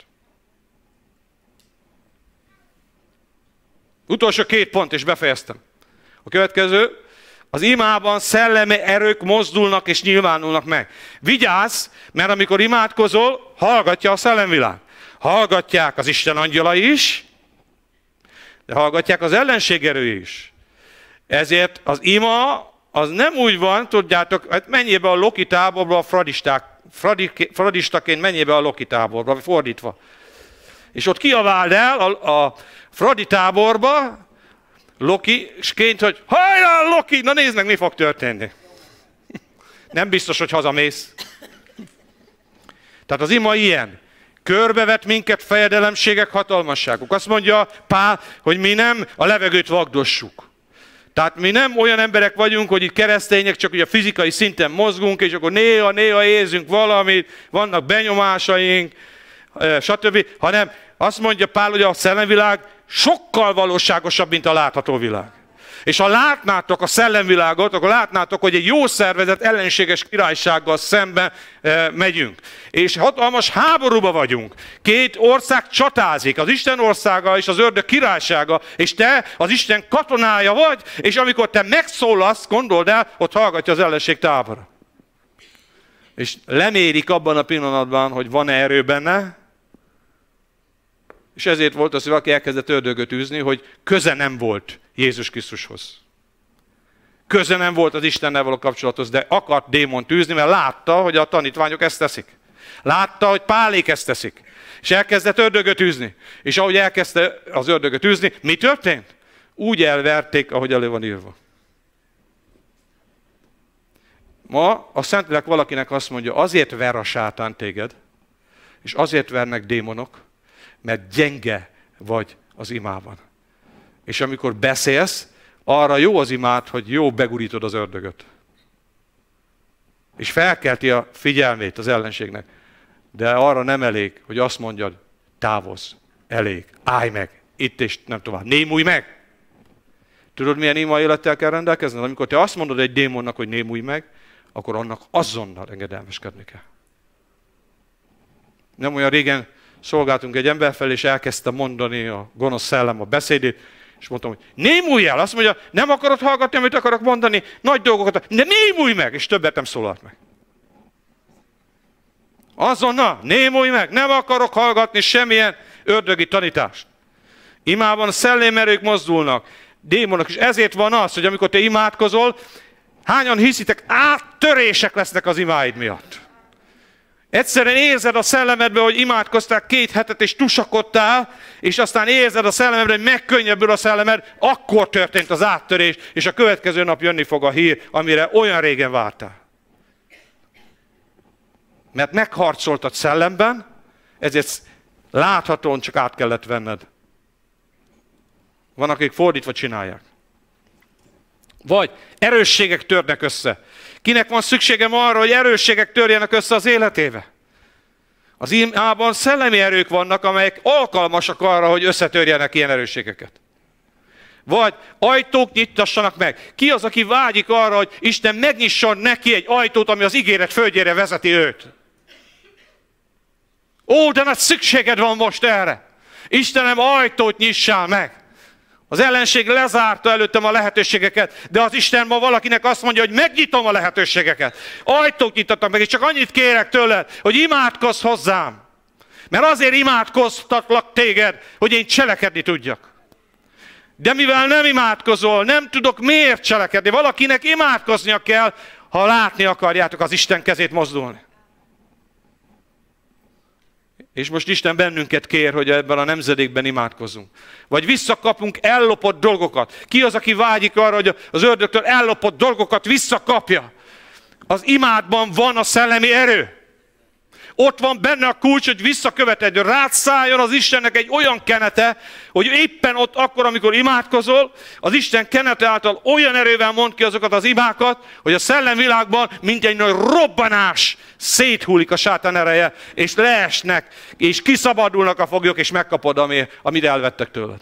Speaker 8: Utolsó két pont, és befejeztem. A következő, az imában szellemi erők mozdulnak és nyilvánulnak meg. Vigyázz, mert amikor imádkozol, hallgatja a szellemvilág. Hallgatják az Isten angyalai is, de hallgatják az ellenség erői is. Ezért az ima, az nem úgy van, tudjátok, hát menjél be a Loki táborba a fradisták, fradik, fradistaként menjél be a Loki táborba, fordítva. És ott kiabáld el a, a fradi táborba, Loki-sként, hogy hajrá, Loki, na nézd meg, mi fog történni. Nem biztos, hogy hazamész. Tehát az ima ilyen. Körbevet minket fejedelemségek, hatalmasságuk. Azt mondja Pál, hogy mi nem a levegőt vagdossuk. Tehát mi nem olyan emberek vagyunk, hogy itt keresztények csak ugye a fizikai szinten mozgunk, és akkor néha-néha érzünk valamit, vannak benyomásaink, stb. Hanem azt mondja Pál, hogy a szellemvilág sokkal valóságosabb, mint a látható világ. És ha látnátok a szellemvilágot, akkor látnátok, hogy egy jó szervezet ellenséges királysággal szemben e, megyünk. És hatalmas háborúba vagyunk. Két ország csatázik, az Isten országa és az ördög királysága, és te az Isten katonája vagy, és amikor te megszólalsz, gondold el, ott hallgatja az ellenség tábora. És lemérik abban a pillanatban, hogy van-e erő benne, és ezért volt az, hogy valaki elkezdett ördögöt űzni, hogy köze nem volt Jézus Krisztushoz. Köze nem volt az Istennel való kapcsolathoz, de akart démont űzni, mert látta, hogy a tanítványok ezt teszik. Látta, hogy Pálék ezt teszik. És elkezdett ördögöt űzni. És ahogy elkezdte az ördögöt űzni, mi történt? Úgy elverték, ahogy elő van írva. Ma a Szentlélek valakinek azt mondja, azért ver a sátán téged, és azért vernek démonok, mert gyenge vagy az imában. És amikor beszélsz, arra jó az imád, hogy jó begurítod az ördögöt. És felkelti a figyelmét az ellenségnek. De arra nem elég, hogy azt mondjad, távozz, elég, állj meg, itt és nem tovább, némulj meg. Tudod, milyen ima élettel kell rendelkezni? Amikor te azt mondod egy démonnak, hogy némulj meg, akkor annak azonnal engedelmeskedni kell. Nem olyan régen szolgáltunk egy ember fel, és elkezdte mondani a gonosz szellem a beszédét, és mondtam, hogy némulj el! Azt mondja, nem akarod hallgatni, amit akarok mondani, nagy dolgokat, de némulj meg! És többet nem szólalt meg. Azonnal, némulj meg! Nem akarok hallgatni semmilyen ördögi tanítást. Imában a szellémerők mozdulnak, démonok, és ezért van az, hogy amikor te imádkozol, hányan hiszitek, áttörések lesznek az imáid miatt. Egyszerűen érzed a szellemedben, hogy imádkoztál két hetet, és tusakodtál, és aztán érzed a szellemedben, hogy megkönnyebbül a szellemed, akkor történt az áttörés, és a következő nap jönni fog a hír, amire olyan régen vártál. Mert megharcoltad szellemben, ezért láthatóan csak át kellett venned. Van, akik fordítva csinálják. Vagy erősségek törnek össze. Kinek van szükségem arra, hogy erősségek törjenek össze az életébe? Az imában szellemi erők vannak, amelyek alkalmasak arra, hogy összetörjenek ilyen erősségeket. Vagy ajtók nyitassanak meg. Ki az, aki vágyik arra, hogy Isten megnyisson neki egy ajtót, ami az ígéret földjére vezeti őt? Ó, de nagy szükséged van most erre. Istenem, ajtót nyissál meg. Az ellenség lezárta előttem a lehetőségeket, de az Isten ma valakinek azt mondja, hogy megnyitom a lehetőségeket. Ajtók nyitottak meg, és csak annyit kérek tőled, hogy imádkozz hozzám. Mert azért imádkoztatlak téged, hogy én cselekedni tudjak. De mivel nem imádkozol, nem tudok miért cselekedni. Valakinek imádkoznia kell, ha látni akarjátok az Isten kezét mozdulni. És most Isten bennünket kér, hogy ebben a nemzedékben imádkozzunk. Vagy visszakapunk ellopott dolgokat. Ki az, aki vágyik arra, hogy az ördögtől ellopott dolgokat visszakapja? Az imádban van a szellemi erő. Ott van benne a kulcs, hogy visszaköveted, hogy rád szálljon az Istennek egy olyan kenete, hogy éppen ott akkor, amikor imádkozol, az Isten kenete által olyan erővel mond ki azokat az imákat, hogy a szellemvilágban mint egy nagy robbanás széthullik a sátán ereje, és leesnek, és kiszabadulnak a foglyok, és megkapod, ami, amit elvettek tőled.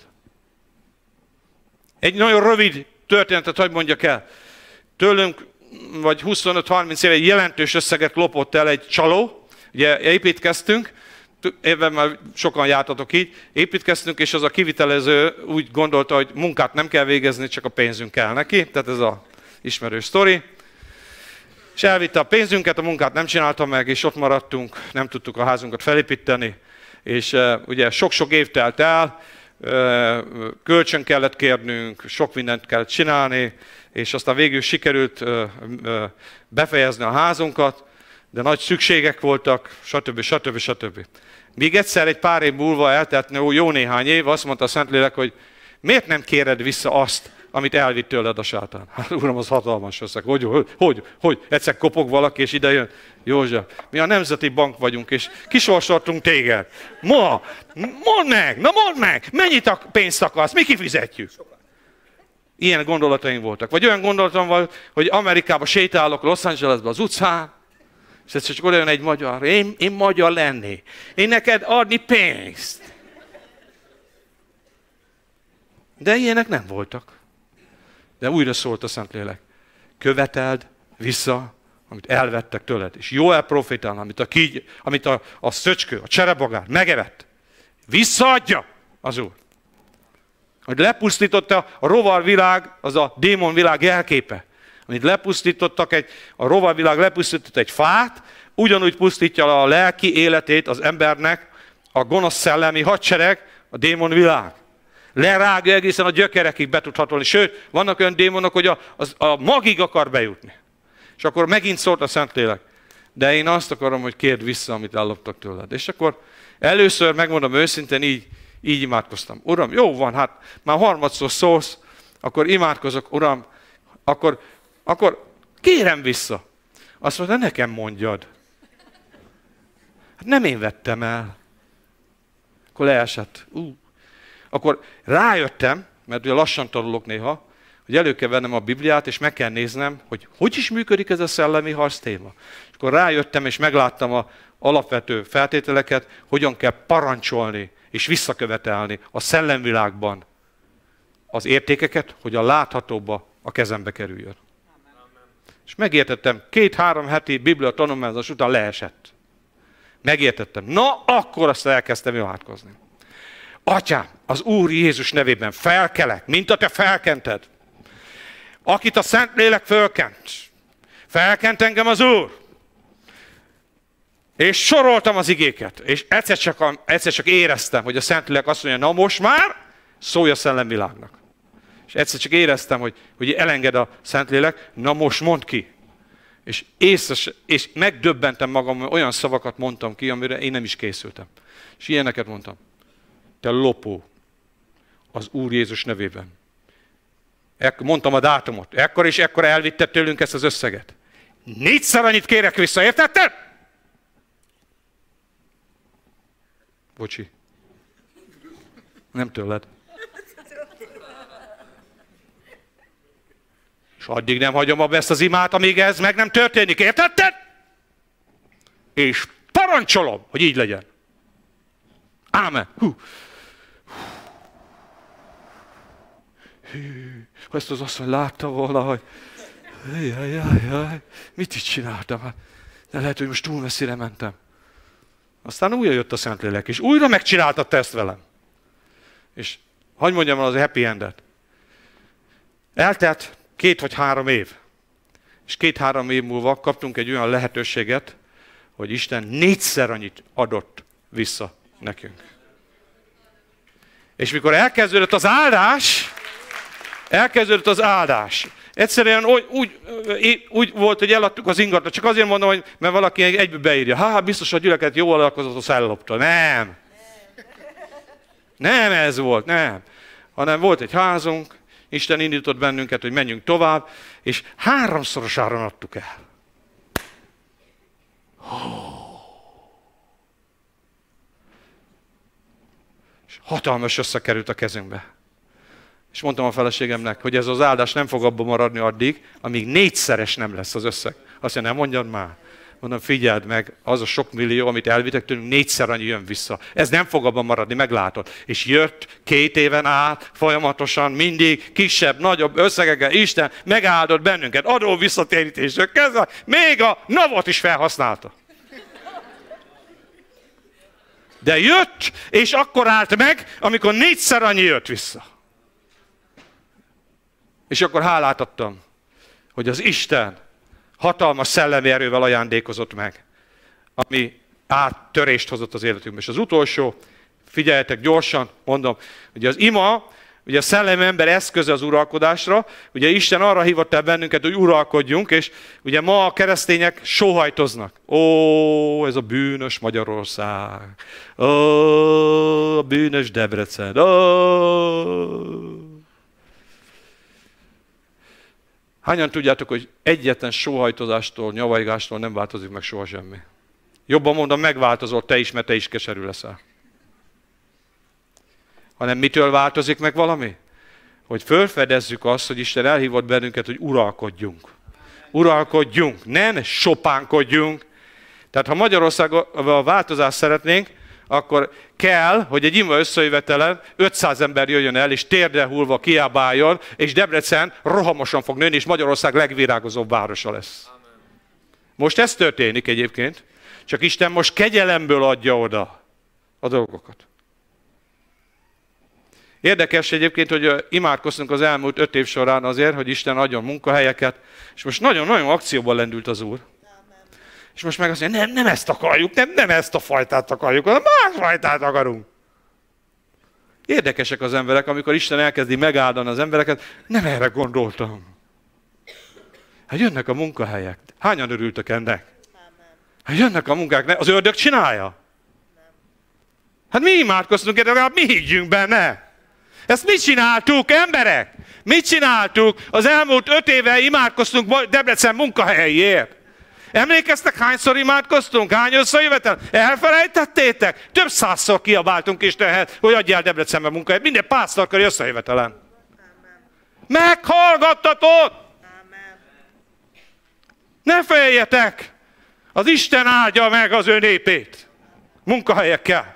Speaker 8: Egy nagyon rövid történetet, hogy mondjak el. Tőlünk vagy huszonöt-harminc éve egy jelentős összeget lopott el egy csaló. Ugye építkeztünk, ebben már sokan jártatok így, építkeztünk, és az a kivitelező úgy gondolta, hogy munkát nem kell végezni, csak a pénzünk kell neki. Tehát ez az ismerős sztori. És elvitte a pénzünket, a munkát nem csinálta meg, és ott maradtunk, nem tudtuk a házunkat felépíteni. És uh, ugye sok-sok év telt el, uh, kölcsön kellett kérnünk, sok mindent kellett csinálni, és aztán végül sikerült uh, uh, befejezni a házunkat, de nagy szükségek voltak, stb. stb. stb. Míg egyszer egy pár év múlva eltelt jó néhány év, azt mondta a Szentlélek, hogy miért nem kéred vissza azt, amit elvitt tőled a sátán? Hát uram, az hatalmas összeg. Hogy, hogy, hogy, hogy? Egyszer kopog valaki, és ide jön. József, mi a Nemzeti Bank vagyunk, és kisorsoltunk téged. Ma, mondd meg, na mondd meg, mennyit a pénzt akarsz, mi kifizetjük? Ilyen gondolataim voltak. Vagy olyan gondolatom volt, hogy Amerikába sétálok, Los Angelesbe az utcán, és egyszer csak oda jön egy magyar, én, én magyar lennék, én neked adni pénzt. De ilyenek nem voltak. De újra szólt a Szentlélek. Követeld vissza, amit elvettek tőled. És Jóel profétál, amit a, kígy, amit a, a szöcskő, a cserebogár megevett. Visszaadja az Úr. Hogy lepusztította a rovarvilág, az a démonvilág jelképe. Amit lepusztítottak, egy, a rovarvilág lepusztított egy fát, ugyanúgy pusztítja a lelki életét az embernek a gonosz szellemi hadsereg, a démonvilág. Lerágja egészen a gyökerekig be tud hatolni. Sőt, vannak olyan démonok, hogy a, az, a magig akar bejutni. És akkor megint szólt a Szentlélek. De én azt akarom, hogy kérd vissza, amit elloptak tőled. És akkor először, megmondom őszintén, így, így imádkoztam. Uram, jó van, hát már harmadszor szólsz, akkor imádkozok, Uram, akkor, akkor kérem vissza. Azt mondta, nekem mondjad. Hát nem én vettem el. Akkor leesett. Uh. Akkor rájöttem, mert ugye lassan tanulok néha, hogy elő kell vennem a Bibliát, és meg kell néznem, hogy hogy is működik ez a szellemi harc téma. És akkor rájöttem, és megláttam az alapvető feltételeket, hogyan kell parancsolni, és visszakövetelni a szellemvilágban az értékeket, hogy a láthatóba a kezembe kerüljön. És megértettem, két-három heti Biblia tanulmányozás után leesett. Megértettem. Na, akkor azt elkezdtem imádkozni. Atyám, az Úr Jézus nevében felkelek, mint a te felkented. Akit a Szentlélek fölkent. Felkent engem az Úr. És soroltam az igéket. És egyszer csak, egyszer csak éreztem, hogy a Szentlélek azt mondja, na most már szólj a szellemvilágnak. És egyszer csak éreztem, hogy, hogy elenged a Szentlélek, na most mondd ki. És, észres, és megdöbbentem magam, hogy olyan szavakat mondtam ki, amire én nem is készültem. És ilyeneket mondtam. Te lopó, az Úr Jézus nevében. Ekkor mondtam a dátumot. Ekkor és ekkor elvitte tőlünk ezt az összeget. Négyszer annyit kérek vissza, értetted? Bocsi. Nem tőled. És addig nem hagyom abba ezt az imát, amíg ez meg nem történik, értetted? És parancsolom, hogy így legyen. Ámen. Hú. Hű. Ha ezt az asszony látta volna, hogy jaj, jaj, jaj, mit így csináltam? Hát, de lehet, hogy most túl messzire mentem. Aztán újra jött a Szentlélek, és újra megcsináltatta ezt velem. És hadd mondjam el az happy endet. Eltelt két vagy három év. És két-három év múlva kaptunk egy olyan lehetőséget, hogy Isten négyszer annyit adott vissza nekünk. És mikor elkezdődött az áldás, elkezdődött az áldás. Egyszerűen úgy, úgy, úgy volt, hogy eladtuk az ingatlan. Csak azért mondom, hogy mert valaki egyből beírja. Há, biztos a gyülekezet jó alkalmazott ellopta. Nem. Nem ez volt, nem. Hanem volt egy házunk, Isten indított bennünket, hogy menjünk tovább, és háromszoros áron adtuk el. És hatalmas összekerült a kezünkbe. És mondtam a feleségemnek, hogy ez az áldás nem fog abban maradni addig, amíg négyszeres nem lesz az összeg. Azt mondja, nem mondjad már. Mondom, figyeld meg, az a sok millió, amit elvitek tőlünk, négyszer annyi jön vissza. Ez nem fog abban maradni, meglátod. És jött két éven át, folyamatosan, mindig kisebb, nagyobb összegekkel, Isten megáldott bennünket, adó visszatérítésről kezdve, még a navot is felhasználta. De jött, és akkor állt meg, amikor négyszer annyi jött vissza. És akkor hálát adtam, hogy az Isten hatalmas szellemi erővel ajándékozott meg, ami áttörést hozott az életünkbe. És az utolsó, figyeljetek gyorsan, mondom, ugye az ima, ugye a szellemi ember eszköze az uralkodásra, ugye Isten arra hívott el bennünket, hogy uralkodjunk, és ugye ma a keresztények sóhajtoznak. Ó, ez a bűnös Magyarország, ó, a bűnös Debrecen, ó. Hányan tudjátok, hogy egyetlen sóhajtozástól, nyavajgástól nem változik meg soha semmi? Jobban mondom, megváltozol te is, mert te is keserű leszel. Hanem mitől változik meg valami? Hogy fölfedezzük azt, hogy Isten elhívott bennünket, hogy uralkodjunk. Uralkodjunk, nem sopánkodjunk. Tehát ha Magyarországon a változást szeretnénk, akkor kell, hogy egy ima összejövetelen ötszáz ember jöjjön el, és térdre hullva kiábáljon, és Debrecen rohamosan fog nőni, és Magyarország legvirágozóbb városa lesz. Most ez történik egyébként, csak Isten most kegyelemből adja oda a dolgokat. Érdekes egyébként, hogy imádkoztunk az elmúlt öt év során azért, hogy Isten adjon munkahelyeket, és most nagyon-nagyon akcióban lendült az Úr. És most meg azt mondja, nem, nem ezt akarjuk, nem, nem ezt a fajtát akarjuk, hanem más fajtát akarunk. Érdekesek az emberek, amikor Isten elkezdi megáldani az embereket, nem erre gondoltam. Hát jönnek a munkahelyek. Hányan örültek ennek? Hát jönnek a munkák, az ördög csinálja? Hát mi imádkoztunk erre, legalább mi higgyünk benne. Ezt mit csináltuk, emberek? Mit csináltuk? Az elmúlt öt éve imádkoztunk Debrecen munkahelyéért. Emlékeztek, hányszor imádkoztunk? Hány összejövetel? Elfelejtettétek? Több százszor kiabáltunk Istenhez, hogy adjál Debrecenbe munkahelyet. Minden pásztorkori összejövetelen. Meghallgattatok! Ne féljetek! Az Isten áldja meg az ő népét. Munkahelyekkel.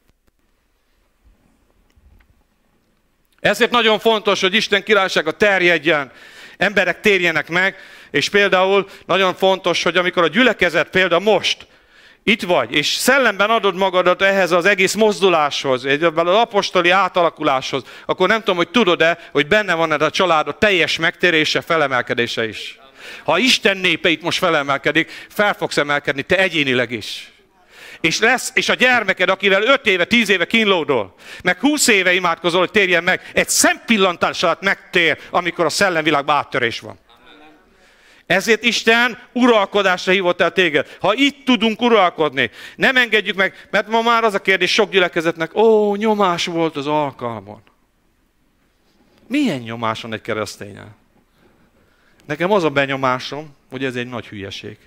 Speaker 8: Ezért nagyon fontos, hogy Isten királysága terjedjen, emberek térjenek meg, és például nagyon fontos, hogy amikor a gyülekezet például most itt vagy, és szellemben adod magadat ehhez az egész mozduláshoz, az apostoli átalakuláshoz, akkor nem tudom, hogy tudod-e, hogy benne van ez a családod teljes megtérése, felemelkedése is. Ha Isten népe itt most felemelkedik, fel fogsz emelkedni te egyénileg is. És lesz, és a gyermeked, akivel öt éve, tíz éve kínlódol, meg húsz éve imádkozol, hogy térjen meg, egy szempillantás alatt megtér, amikor a szellemvilágban áttörés van. Ezért Isten uralkodásra hívott el téged. Ha itt tudunk uralkodni, nem engedjük meg, mert ma már az a kérdés sok gyülekezetnek, ó, nyomás volt az alkalmon. Milyen nyomás van egy keresztényen? Nekem az a benyomásom, hogy ez egy nagy hülyeség.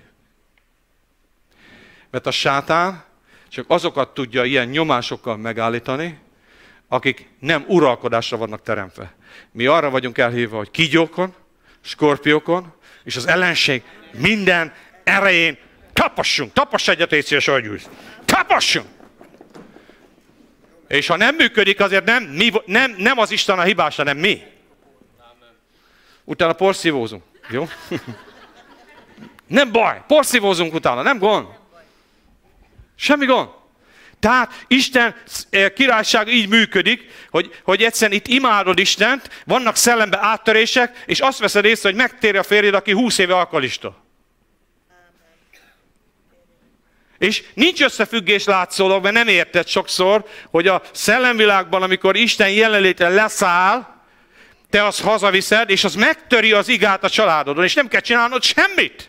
Speaker 8: Mert a sátán csak azokat tudja ilyen nyomásokkal megállítani, akik nem uralkodásra vannak teremtve. Mi arra vagyunk elhívva, hogy kígyókon, skorpiókon, és az ellenség minden erején tapassunk. Tapass egyet, légy szíves, ahogy ülsz. Tapassunk! És ha nem működik, azért nem, mi, nem, nem az Isten a hibás, hanem mi. Utána porszívózunk. Jó? Nem baj, porszívózunk utána, nem gond. Semmi gond. Tehát Isten királyság így működik, hogy, hogy egyszerűen itt imádod Istent, vannak szellembe áttörések, és azt veszed észre, hogy megtér a férjed, aki húsz éve alkalista. És nincs összefüggés látszólag, mert nem érted sokszor, hogy a szellemvilágban, amikor Isten jelenléte leszáll, te azt hazaviszed, és az megtöri az igát a családodon, és nem kell csinálnod semmit.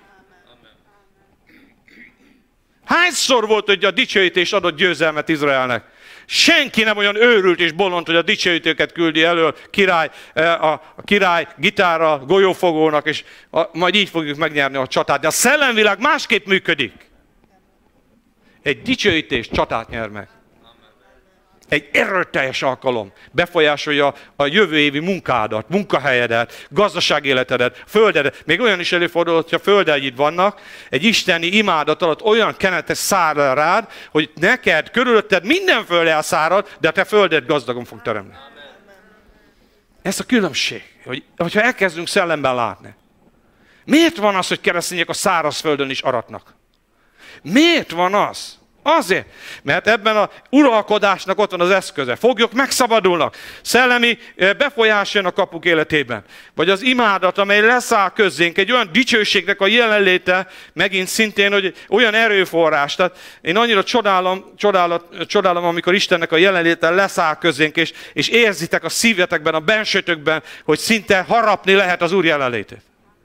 Speaker 8: Hányszor volt, hogy a dicsőítés adott győzelmet Izraelnek? Senki nem olyan őrült és bolond, hogy a dicsőítőket küldi elől király, a király gitárral, golyófogónak, és a, majd így fogjuk megnyerni a csatát. De a szellemvilág másképp működik. Egy dicsőítés csatát nyer meg. Egy erőteljes alkalom befolyásolja a jövő évi munkádat, munkahelyedet, gazdaságéletedet, földedet. Még olyan is előfordul, hogyha földeid vannak, egy isteni imádat alatt olyan kenetes szár rád, hogy neked, körülötted minden föld elszárad, de a te földet gazdagon fog teremni. Ez a különbség, hogy, hogyha elkezdünk szellemben látni. Miért van az, hogy keresztények a szárazföldön is aratnak? Miért van az? Azért, mert ebben az uralkodásnak ott van az eszköze. Foglyok megszabadulnak, szellemi befolyás jön a kapuk életében. Vagy az imádat, amely leszáll közzénk, egy olyan dicsőségnek a jelenléte, megint szintén, hogy olyan erőforrás. Tehát én annyira csodálom, csodálom, csodálom amikor Istennek a jelenléte leszáll közzénk, és, és érzitek a szívetekben, a bensőtökben, hogy szinte harapni lehet az Úr jelenlétét.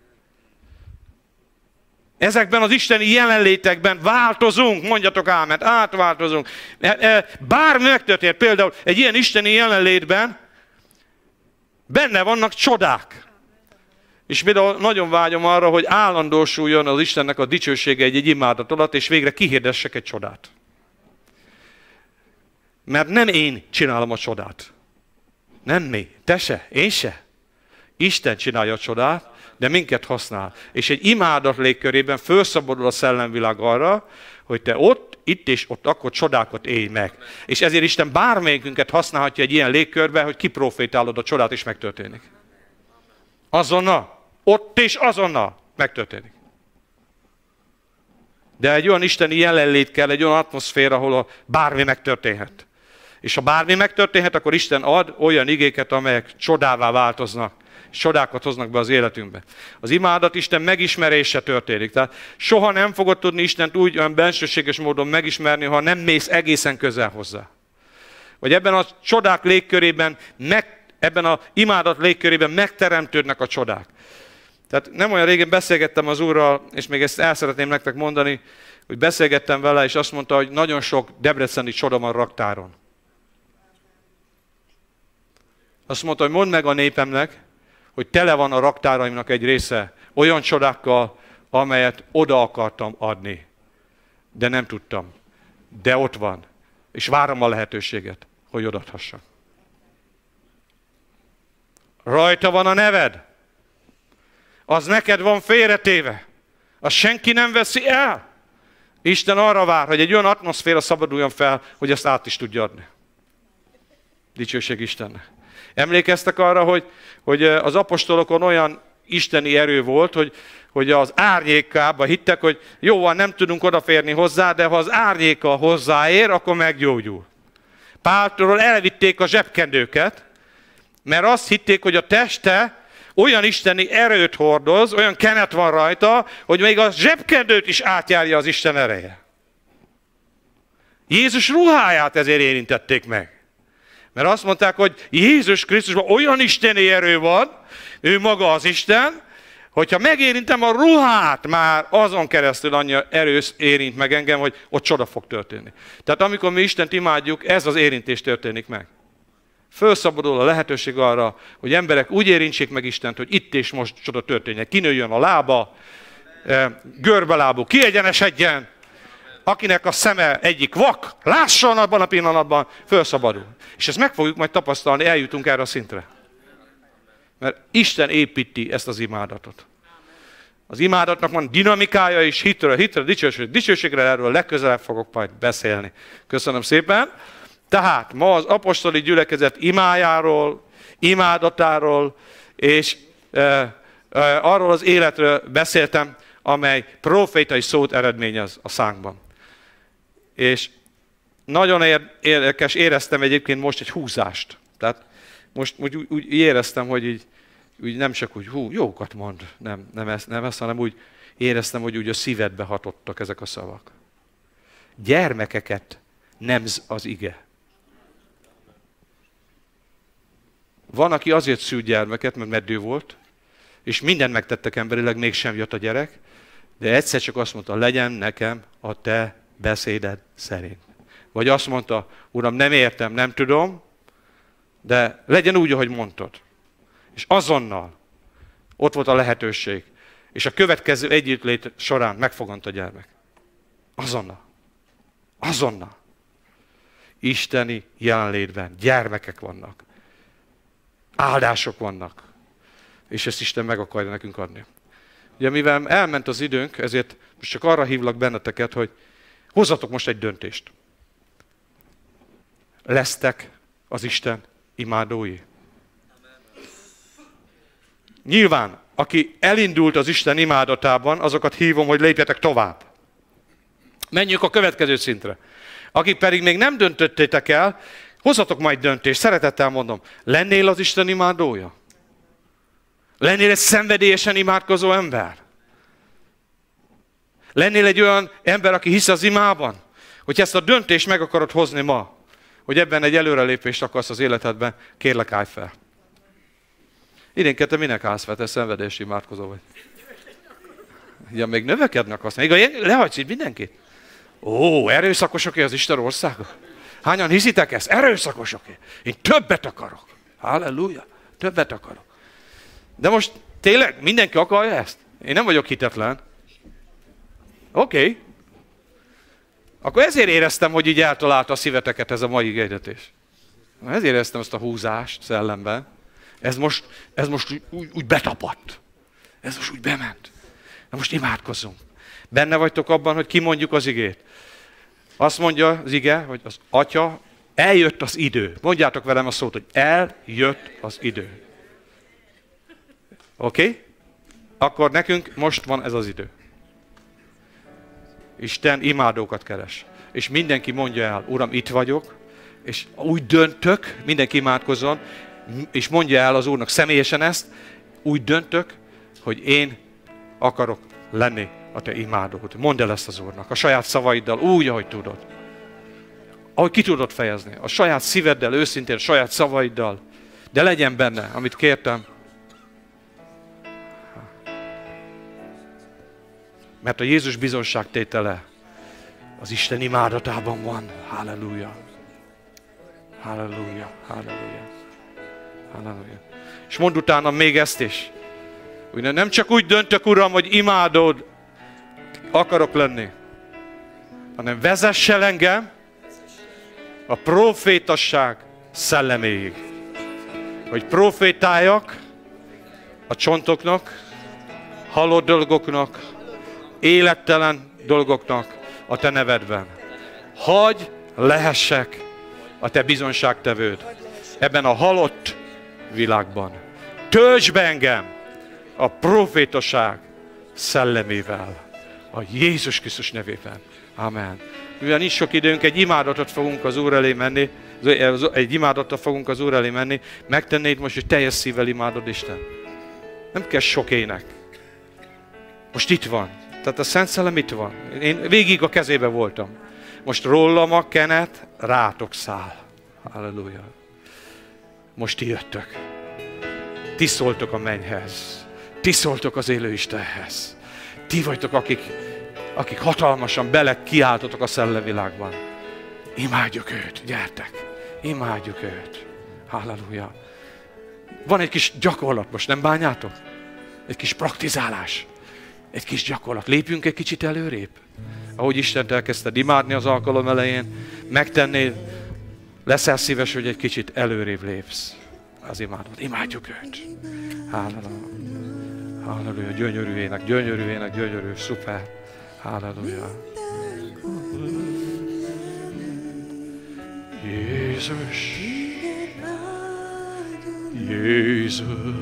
Speaker 8: Ezekben az isteni jelenlétekben változunk, mondjatok áment, átváltozunk. Bármi megtörtént, például egy ilyen isteni jelenlétben benne vannak csodák. És például nagyon vágyom arra, hogy állandósuljon az Istennek a dicsősége egy-egy imádat alatt, és végre kihirdessek egy csodát. Mert nem én csinálom a csodát. Nem mi. Te se, én se. Isten csinálja a csodát, de minket használ. És egy imádat légkörében felszabadul a szellemvilág arra, hogy te ott, itt és ott akkor csodákat élj meg. És ezért Isten bármelyikünket használhatja egy ilyen légkörben, hogy kiprofétálod a csodát, és megtörténik. Azonnal. Ott és azonnal megtörténik. De egy olyan isteni jelenlét kell, egy olyan atmoszféra, ahol bármi megtörténhet. És ha bármi megtörténhet, akkor Isten ad olyan igéket, amelyek csodává változnak. Csodákat hoznak be az életünkbe. Az imádat Isten megismerése történik. Tehát soha nem fogod tudni Istent úgy olyan bensőséges módon megismerni, ha nem mész egészen közel hozzá. Vagy ebben a csodák légkörében, meg, ebben az imádat légkörében megteremtődnek a csodák. Tehát nem olyan régen beszélgettem az Úrral, és még ezt el szeretném nektek mondani, hogy beszélgettem vele, és azt mondta, hogy nagyon sok debreceni csoda van raktáron. Azt mondta, hogy mondd meg a népemnek, hogy tele van a raktáraimnak egy része olyan csodákkal, amelyet oda akartam adni. De nem tudtam. De ott van. És várom a lehetőséget, hogy odaadhassam. Rajta van a neved. Az neked van félretéve. Azt senki nem veszi el. Isten arra vár, hogy egy olyan atmoszféra szabaduljon fel, hogy ezt át is tudja adni. Dicsőség Istennek. Emlékeztek arra, hogy, hogy az apostolokon olyan isteni erő volt, hogy, hogy az árnyékába hittek, hogy jó van, nem tudunk odaférni hozzá, de ha az árnyéka hozzáér, akkor meggyógyul. Páltól elvitték a zsebkendőket, mert azt hitték, hogy a teste olyan isteni erőt hordoz, olyan kenet van rajta, hogy még a zsebkendőt is átjárja az Isten ereje. Jézus ruháját ezért érintették meg. Mert azt mondták, hogy Jézus Krisztusban olyan isteni erő van, ő maga az Isten, hogyha megérintem a ruhát, már azon keresztül annyi erős érint meg engem, hogy ott csoda fog történni. Tehát amikor mi Istent imádjuk, ez az érintés történik meg. Fölszabadul a lehetőség arra, hogy emberek úgy érintsék meg Istent, hogy itt és most csoda történjen. Kinőjön a lába, görbelábú kiegyenesedjen, akinek a szeme egyik vak, lásson abban a pillanatban, fölszabadul. És ezt meg fogjuk majd tapasztalni, eljutunk erre a szintre. Mert Isten építi ezt az imádatot. Az imádatnak van dinamikája is, hitre, hitre, dicsőség, dicsőségre, erről legközelebb fogok majd beszélni. Köszönöm szépen. Tehát ma az apostoli gyülekezet imájáról, imádatáról, és e, e, arról az életről beszéltem, amely profétai szót eredményez a szánkban. És nagyon érdekes, éreztem egyébként most egy húzást. Tehát most úgy, úgy éreztem, hogy így, úgy nem csak úgy, hú, jókat mond, nem, nem, ezt, nem ezt, hanem úgy éreztem, hogy úgy a szívedbe hatottak ezek a szavak. Gyermekeket nemz az ige. Van, aki azért szült gyermeket, mert meddő volt, és mindent megtettek emberileg, mégsem jött a gyerek, de egyszer csak azt mondta, legyen nekem a te beszéded szerint. Vagy azt mondta, Uram, nem értem, nem tudom, de legyen úgy, ahogy mondtad. És azonnal ott volt a lehetőség. És a következő együttlét során megfogant a gyermek. Azonnal. Azonnal. Isteni jelenlétben gyermekek vannak. Áldások vannak. És ezt Isten meg akarja nekünk adni. Ugye mivel elment az időnk, ezért most csak arra hívlak benneteket, hogy hozzatok most egy döntést. Lesztek az Isten imádói. Nyilván, aki elindult az Isten imádatában, azokat hívom, hogy lépjetek tovább. Menjünk a következő szintre. Akik pedig még nem döntöttétek el, hozzatok majd döntést, szeretettel mondom, lennél az Isten imádója? Lennél egy szenvedélyesen imádkozó ember? Lennél egy olyan ember, aki hisz az imában? Hogy ezt a döntést meg akarod hozni ma, hogy ebben egy előrelépést akarsz az életedben, kérlek, állj fel. Idénke, te minek állsz fel, te szenvedélyes imádkozó vagy? Ja, még növekednek azt, még lehagysz itt mindenkit? Ó, erőszakosoké az Isten országa? Hányan hiszitek ezt? Erőszakosoké. Én többet akarok. Halleluja. Többet akarok. De most tényleg mindenki akarja ezt? Én nem vagyok hitetlen. Oké. Okay. Akkor ezért éreztem, hogy így eltalálta a szíveteket ez a mai igényetés. Ezért éreztem ezt a húzást szellemben. Ez most, ez most úgy, úgy, úgy betapadt. Ez most úgy bement. Na most imádkozzunk. Benne vagytok abban, hogy kimondjuk az igét. Azt mondja az ige, hogy az Atya, eljött az idő. Mondjátok velem a szót, hogy eljött az idő. Oké? Okay? Akkor nekünk most van ez az idő. Isten imádókat keres. És mindenki mondja el, Uram, itt vagyok, és úgy döntök, mindenki imádkozzon, és mondja el az Úrnak személyesen ezt, úgy döntök, hogy én akarok lenni a te imádód. Mondd el ezt az Úrnak, a saját szavaiddal, úgy, ahogy tudod. Ahogy ki tudod fejezni, a saját szíveddel, őszintén, a saját szavaiddal. De legyen benne, amit kértem. Mert a Jézus bizonságtétele az Isten imádatában van. Halleluja. Halleluja. Halleluja. Halleluja. És mondd utána még ezt is. Ugye nem csak úgy döntök, Uram, hogy imádod, akarok lenni, hanem vezess el engem a profétasság szelleméig. Hogy profétáljak a csontoknak, halott dolgoknak, élettelen dolgoknak a te nevedben. Hagy lehessek a te bizonságtevőd ebben a halott világban. Töltsd be engem a profétaság szellemével. A Jézus Krisztus nevében. Amen. Mivel nincs sok időnk, egy imádatot fogunk az Úr elé menni, egy imádattal fogunk az Úr elé menni, megtennéd most, hogy teljes szívvel imádod Isten. Nem kell sok ének. Most itt van. Tehát a Szent Szellem itt van. Én végig a kezébe voltam. Most rólam a kenet, rátok száll. Halleluja. Most ti jöttök. Ti szóltok a mennyhez. Ti szóltok az élő Istenhez. Ti vagytok, akik, akik hatalmasan bele kiáltotok a szellemvilágban. Imádjuk őt, gyertek. Imádjuk őt. Halleluja. Van egy kis gyakorlat most, nem bánjátok? Egy kis praktizálás. Egy kis gyakorlat. Lépjünk egy kicsit előrébb. Ahogy Istent elkezdted imádni az alkalom elején, megtennéd, leszel szíves, hogy egy kicsit előrébb lépsz az imádat. Imádjuk őt. Halleluja. Halleluja. Gyönyörű ének, gyönyörű ének, gyönyörű, szuper. Halleluja. Jézus. Jézus.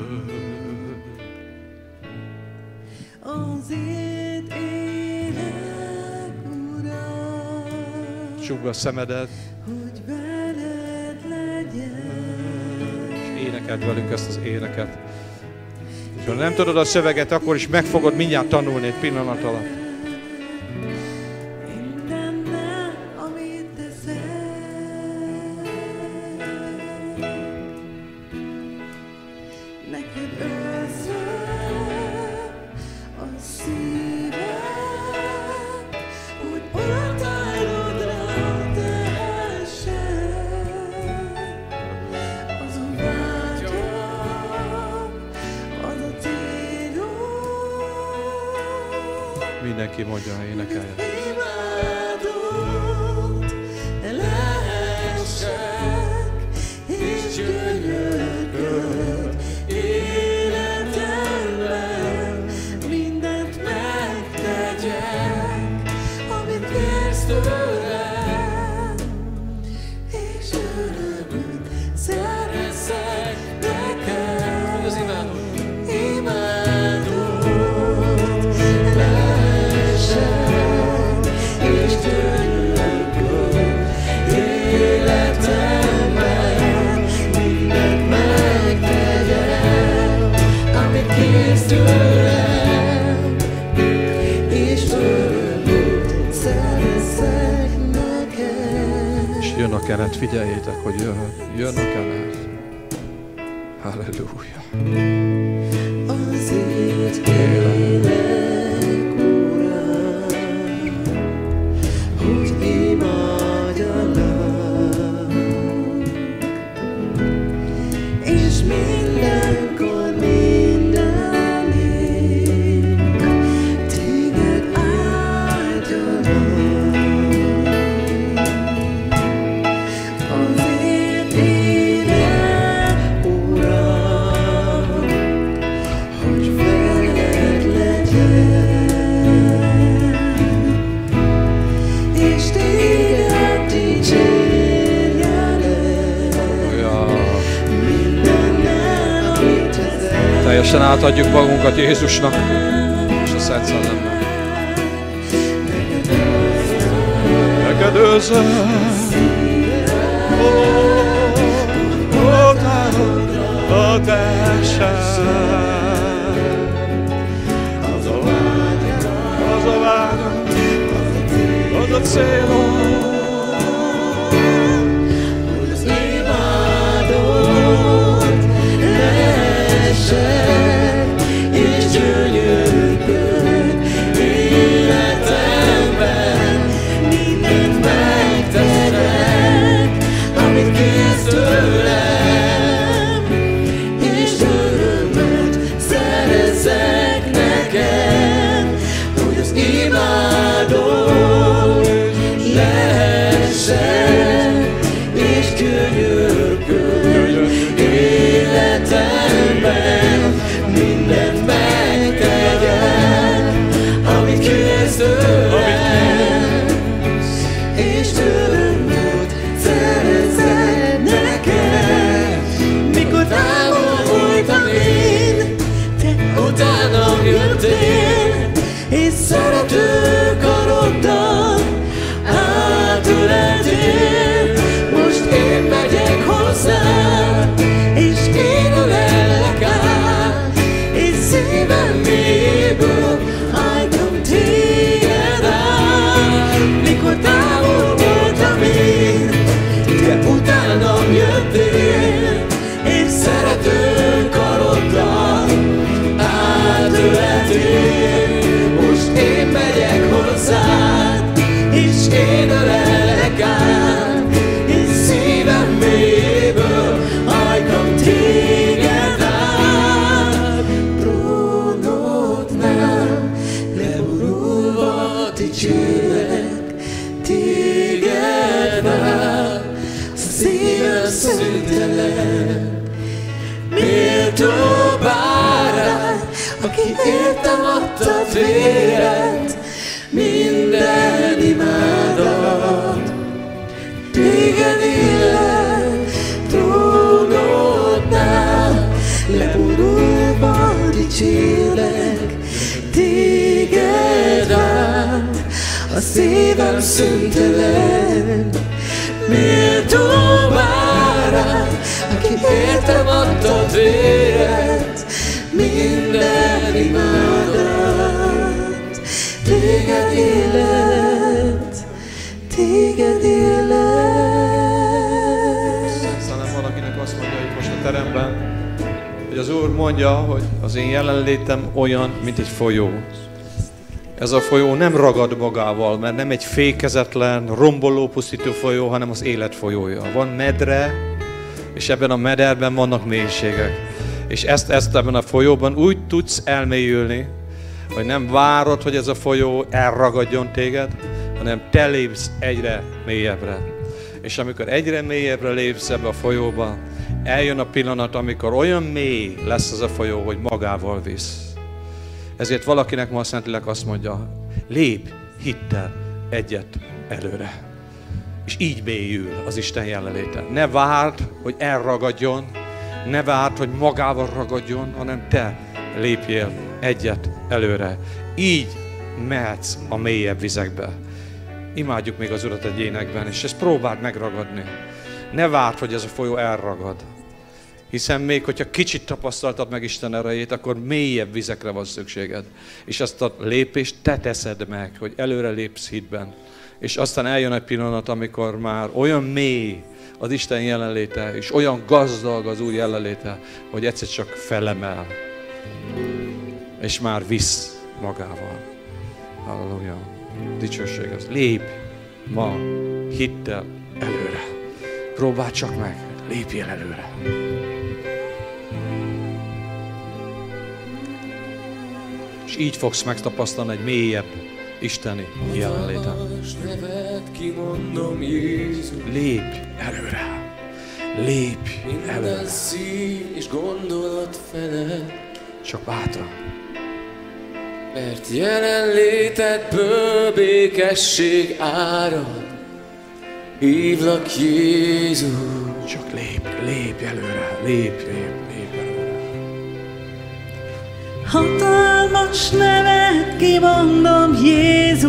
Speaker 7: Azért élek, Uram,
Speaker 8: Csukd be a szemedet,
Speaker 7: hogy veled legyek.
Speaker 8: és énekeld velünk ezt az éneket. És ha nem tudod a szöveget, akkor is meg fogod mindjárt tanulni egy pillanat alatt.
Speaker 7: Mindennel, amit teszel.
Speaker 8: Ki mondja, énekelje.
Speaker 7: Imádott lehessek, és gyönyörköd életemben, mindent megtegyek, amit kérsz tőlem, és örömöt szerezzek neked. Az imádott, imádott lehessek, és gyönyörköd életemben, mindent megtegyek, amit kérsz tőlem, és örömöt szerezzek neked.
Speaker 8: És jön a kenet, figyeljétek, hogy jön, jön a kenet. Halleluja.
Speaker 7: Azért élek, Uram, hogy imádjalak, és mindenkor, mindenütt téged áldjalak. Azért élek, Uram, hogy veled legyek, és téged dicsérjelek mindennel, amit teszek.
Speaker 8: Teljesen átadjuk magunkat Jézusnak és a Szent Szellemnek. Neked őrzöm, ó, utálod a tested. Az a vágyam, az a vágyam, az a célom,
Speaker 7: Hogy az imádott lehessek, és gyönyörköd életemben, mindent megteszek, amit kérsz tőlem, és örömöt szerezzek neked, hogy az imádott lehessek, és gyönyörköd életemben, mindent megtegyek, amit kérsz tőlem, és örömöt szerezzek neked. Mikor távol voltam én, te utánam jöttél, és szerető karoddal átöleltél. Most én megyek hozzád, és én ölellek át, és szívem mélyből hajtom téged át. Mikor távol voltam én, te utánam jöttél, és szerető karoddal átöleltél. Most én megyek hozzád, és én ölellek át, és szívem mélyből hajtom téged át. Trónodnál leborulva dicsérlek téged át, szívem szüntelen. Méltó bárány, aki értem adtad véred, minden imádat téged illet. Trónodnál leborulva dicsérlek téged át, a szívem szüntelen. Méltó bárány, aki értem adtad véred, minden imádat téged illet, téged illet.
Speaker 8: Szent Szellem valakinek azt mondja itt most a teremben, hogy az Úr mondja, hogy az én jelenlétem olyan, mint egy folyó. Ez a folyó nem ragad magával, mert nem egy fékezetlen, romboló, pusztító folyó, hanem az élet folyója. Van medre, és ebben a mederben vannak mélységek. És ezt, ezt ebben a folyóban úgy tudsz elmélyülni, hogy nem várod, hogy ez a folyó elragadjon téged, hanem te lépsz egyre mélyebbre. És amikor egyre mélyebbre lépsz ebbe a folyóba, eljön a pillanat, amikor olyan mély lesz az a folyó, hogy magával visz. Ezért valakinek ma a Szentlélek azt mondja, lépj hittel egyet előre. És így mélyül az Isten jelenléte. Ne várd, hogy elragadjon, ne várd, hogy magával ragadjon, hanem te lépjél egyet előre. Így mehetsz a mélyebb vizekbe. Imádjuk még az Urat egy énekben, és ezt próbáld megragadni. Ne várd, hogy ez a folyó elragad. Hiszen még, hogyha kicsit tapasztaltad meg Isten erejét, akkor mélyebb vizekre van szükséged. És azt a lépést te teszed meg, hogy előre lépsz hitben. És aztán eljön egy pillanat, amikor már olyan mély az Isten jelenléte, és olyan gazdag az Úr jelenléte, hogy egyszer csak felemel. És már visz magával. Halleluja. Dicsőség az. Lépj ma hittel előre. Próbáld csak meg, lépjél előre. És így fogsz megtapasztalni egy mélyebb isteni jelenlétet. Lépj előre. Lépj előre.
Speaker 7: Minden szív és gondolat felett.
Speaker 8: Csak bátran.
Speaker 7: Mert jelenlétedből békesség árad. Hívlak Jézus.
Speaker 8: Csak lépj, lépj előre, lépj, lépj, lépj előre.
Speaker 9: Hatalmas nevet kimondom, Jézus.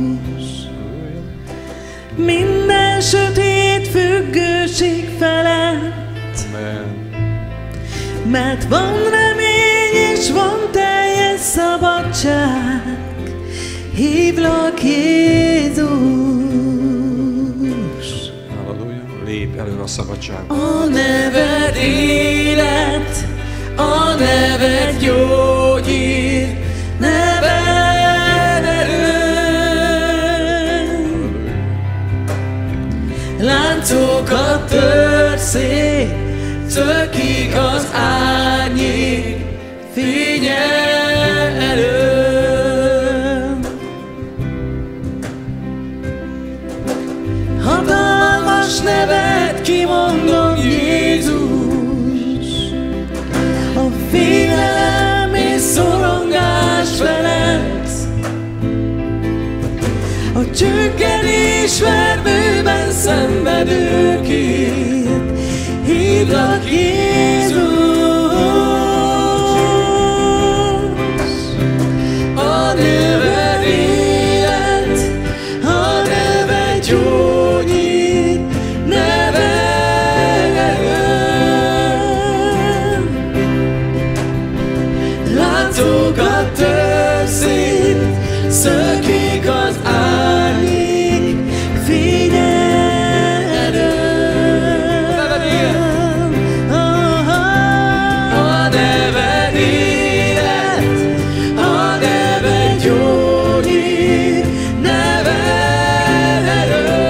Speaker 9: Minden sötét függőség felett.
Speaker 8: Amen.
Speaker 9: Mert van remény és van teljes szabadság. Hívlak Jézus.
Speaker 8: Halleluja. Lépj előre a szabadságba.
Speaker 7: A neved élet, a neved gyógyír, neved erő. Láncokat tör szét, szökik az árnyék, figyelj elő. Hatalmas nevet kimondom, Jézus. A félelem és szorongás felett. A csökkenés vermőben szenvedőkért hívlak Jézus. A neved élet, a neved gyógyír, neved erő. Látszókat tör szét, szökik az árnyék, figyelj elő. A neved élet, a neved gyógyír, neved erő.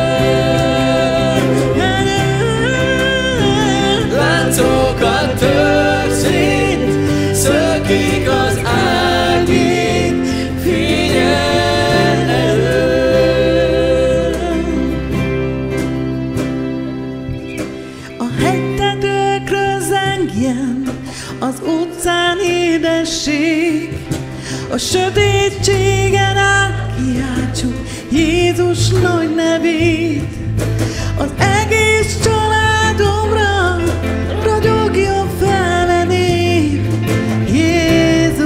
Speaker 7: Láncokat tör szét, szökik az árnyék, figyelj elő.
Speaker 9: A hegytetőkről zengjen az utcán édesség, a sötétségen át kiáltsuk Jézus nagy nevét. Az egész családomra ragyogjon fel a név, Jézus.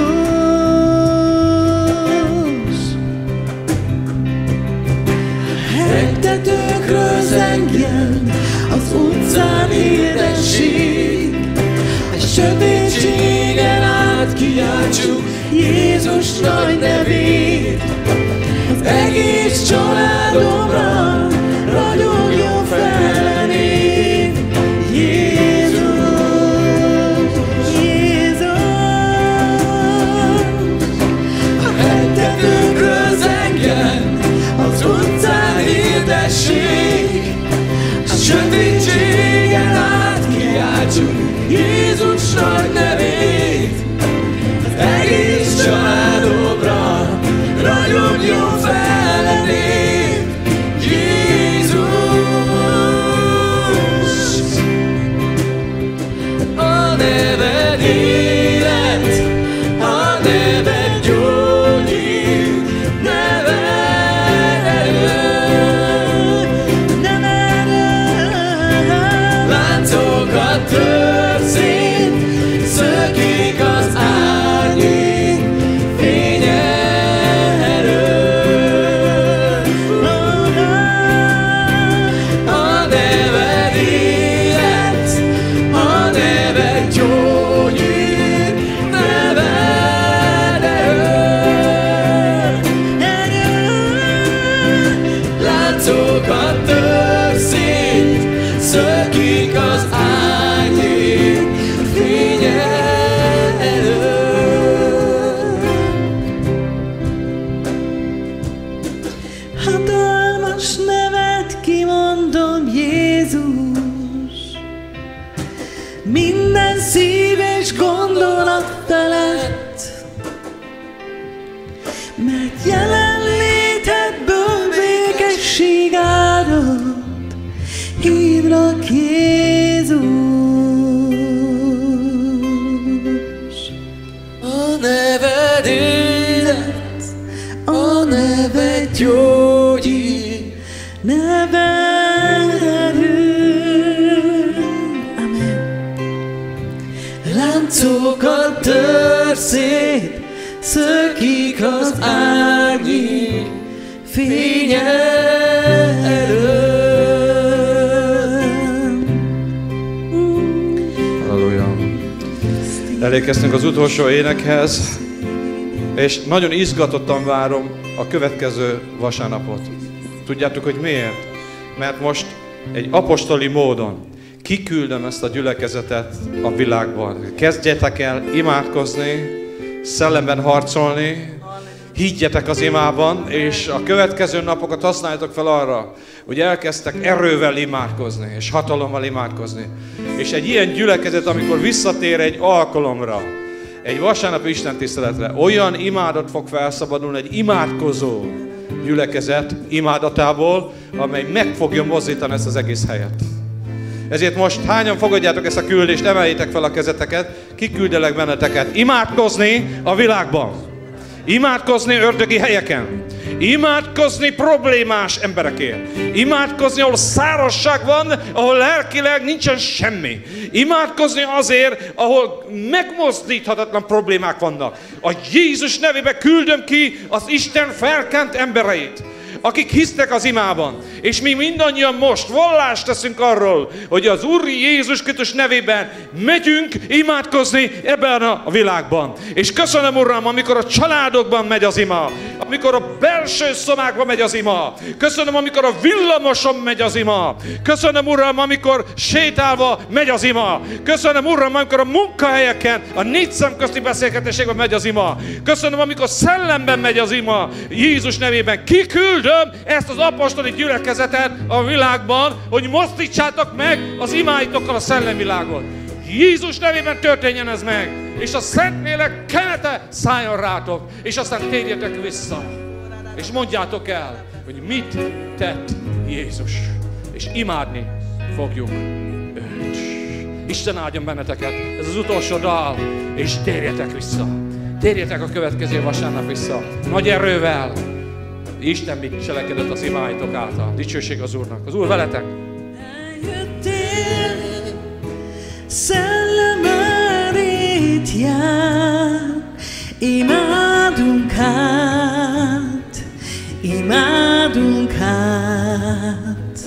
Speaker 9: Hegytetőkről zengjen az utcán édesség, a sötétségen át kiáltsuk Jézus nagy nevét. Az egész családomra ragyogjon fel a név, Jézus, Jézus. A hegytetőkről zengjen az utcán édesség, a sötétségen át kiáltsuk Jézus nagy nevét. Az egész családomra
Speaker 7: szökik az árnyék fénye elől. Hatalmas nevet kimondom, Jézus, minden szív és gondolat felett, mert jelenlétedből békesség árad, hívlak Jézus. A neved élet, a neved gyógyít, neved erő. Amen. Láncokat tör szét, szökik az árnyék fénye elől.
Speaker 8: Halleluja. Elérkeztünk az utolsó énekhez, és nagyon izgatottan várom a következő vasárnapot. Tudjátok, hogy miért? Mert most egy apostoli módon kiküldöm ezt a gyülekezetet a világban. Kezdjetek el imádkozni, szellemben harcolni, higgyetek az imában, és a következő napokat használjátok fel arra, hogy elkezdtek erővel imádkozni, és hatalommal imádkozni. És egy ilyen gyülekezet, amikor visszatér egy alkalomra, egy vasárnapi istentiszteletre, olyan imádat fog felszabadulni, egy imádkozó gyülekezet imádatából, amely meg fogja mozdítani ezt az egész helyet. Ezért most hányan fogadjátok ezt a küldést, emeljétek fel a kezeteket, kiküldelek benneteket imádkozni a világban. Imádkozni ördögi helyeken. Imádkozni problémás emberekért. Imádkozni, ahol szárazság van, ahol lelkileg nincsen semmi. Imádkozni azért, ahol megmozdíthatatlan problémák vannak. A Jézus nevében küldöm ki az Isten felkent embereit, akik hisznek az imában. És mi mindannyian most vallást teszünk arról, hogy az Úr Jézus Krisztus nevében megyünk imádkozni ebben a világban. És köszönöm, Uram, amikor a családokban megy az ima, amikor a belső szobákban megy az ima, köszönöm, amikor a villamoson megy az ima, köszönöm, Uram, amikor sétálva megy az ima, köszönöm, Uram, amikor a munkahelyeken, a négy szem közti beszélgetésekben megy az ima, köszönöm, amikor szellemben megy az ima, Jézus nevében kiküldöm ezt az apostoli gyülekezetet a világban, hogy mozdítsátok meg az imáitokkal a szellemvilágot. Jézus nevében történjen ez meg, és a Szentlélek kenete szálljon rátok, és aztán térjetek vissza, és mondjátok el, hogy mit tett Jézus, és imádni fogjuk őt. Isten áldjon benneteket, ez az utolsó dal, és térjetek vissza. Térjetek a következő vasárnap vissza, nagy erővel. Isten mit cselekedett az imáitok által. Dicsőség az Úrnak. Az Úr veletek.
Speaker 7: Eljöttél, szellem erét jár, imádunk hát, imádunk hát.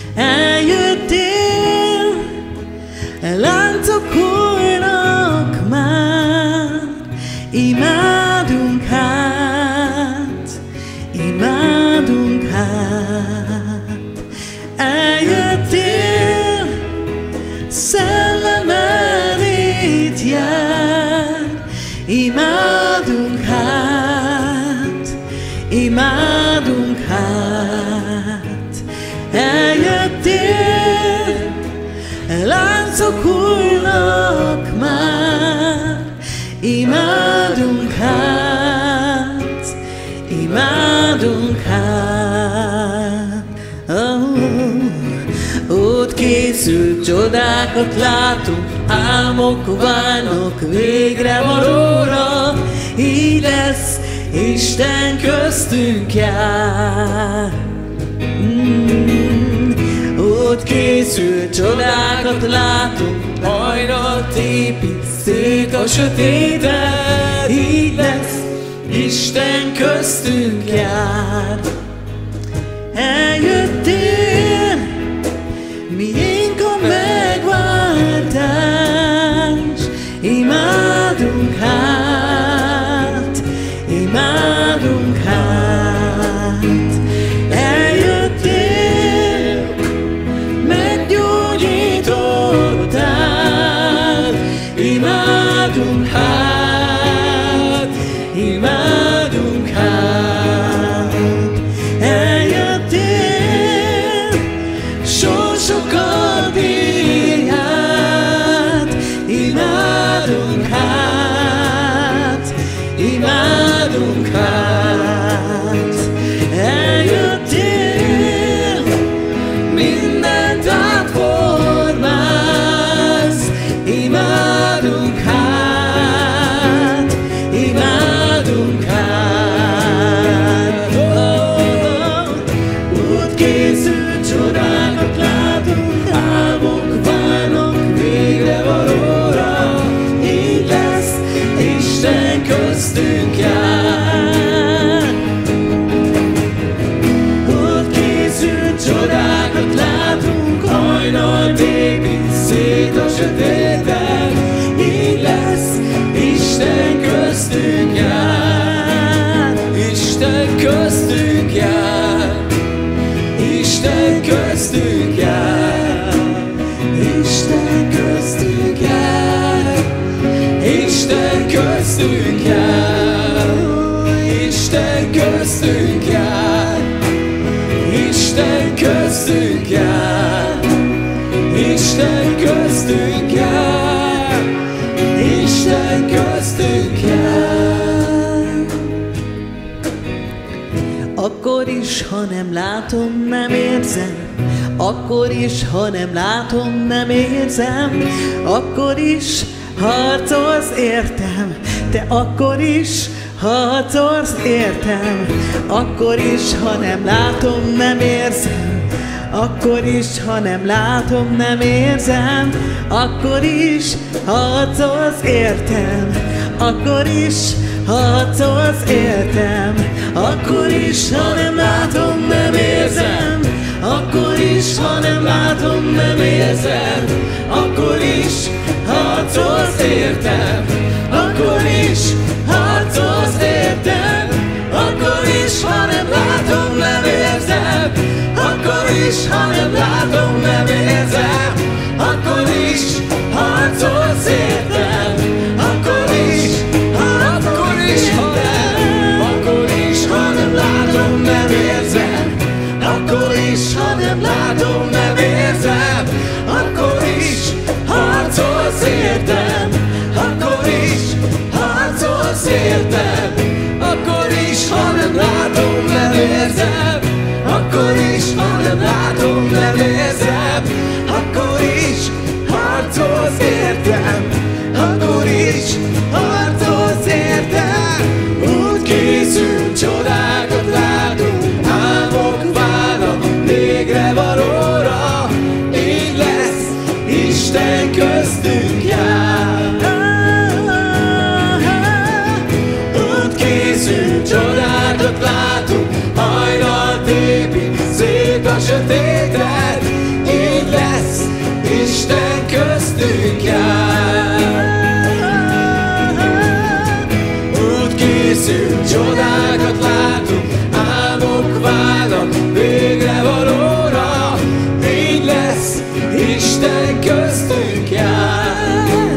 Speaker 7: Eljöttél, láncok hullnak már, imádunk hát, imádunk hát. Eljöttél, szellem erét jár, imádunk hát, imádunk hát. Eljöttél, láncok hullnak már, imádunk hát, imádunk hát. Oh, ott készült csodákat látunk, álmok válnak végre valóra. Így lesz, Isten köztünk jár. Mm, ott készült csodákat látunk, hajnalt épít szét a sötétet. Így lesz, Isten köztünk jár. Eljöttél, miénk a megváltás, imádunk hát, imádunk hát. Eljöttél, meggyógyítani
Speaker 9: köztünk jár, Isten köztünk jár, Isten köztünk jár, Isten köztünk jár, Isten köztünk jár.
Speaker 7: Akkor is, ha nem látom, nem érzem, akkor is, ha nem látom, nem érzem, akkor is harcolsz értem, te akkor is harcolsz értem, akkor is, ha nem látom, nem érzem, akkor is, ha nem látom, nem érzem, akkor is harcolsz értem, akkor is harcolsz értem, akkor is, ha nem látom, nem érzem, akkor is, ha nem látom, nem érzem, akkor is harcolsz értem, akkor is harcolsz értem, akkor is, ha nem látom, nem érzem, akkor is, ha nem látom, nem érzem, akkor is harcolsz értem, akkor is, akkor is, ha nem, akkor is, ha nem látom, nem érzem, akkor is, ha nem látom, nem érzem, akkor is harcolsz értem, akkor is harcolsz értem, akkor is, ha nem látom, nem érzem, akkor is, ha nem látom, nem érzem, akkor is harcolsz értem, akkor is harcolsz értem. Úgy készül, csodákat látunk, álmok válnak végre valóra, így lesz, Isten köztünk jár. Úgy készül, csodákat látunk, hajnalt épít szét a sötétet, így lesz, Isten köztünk jár. Úgy készül, csodákat látunk, álmok válnak végre valóra, így lesz, Isten köztünk jár.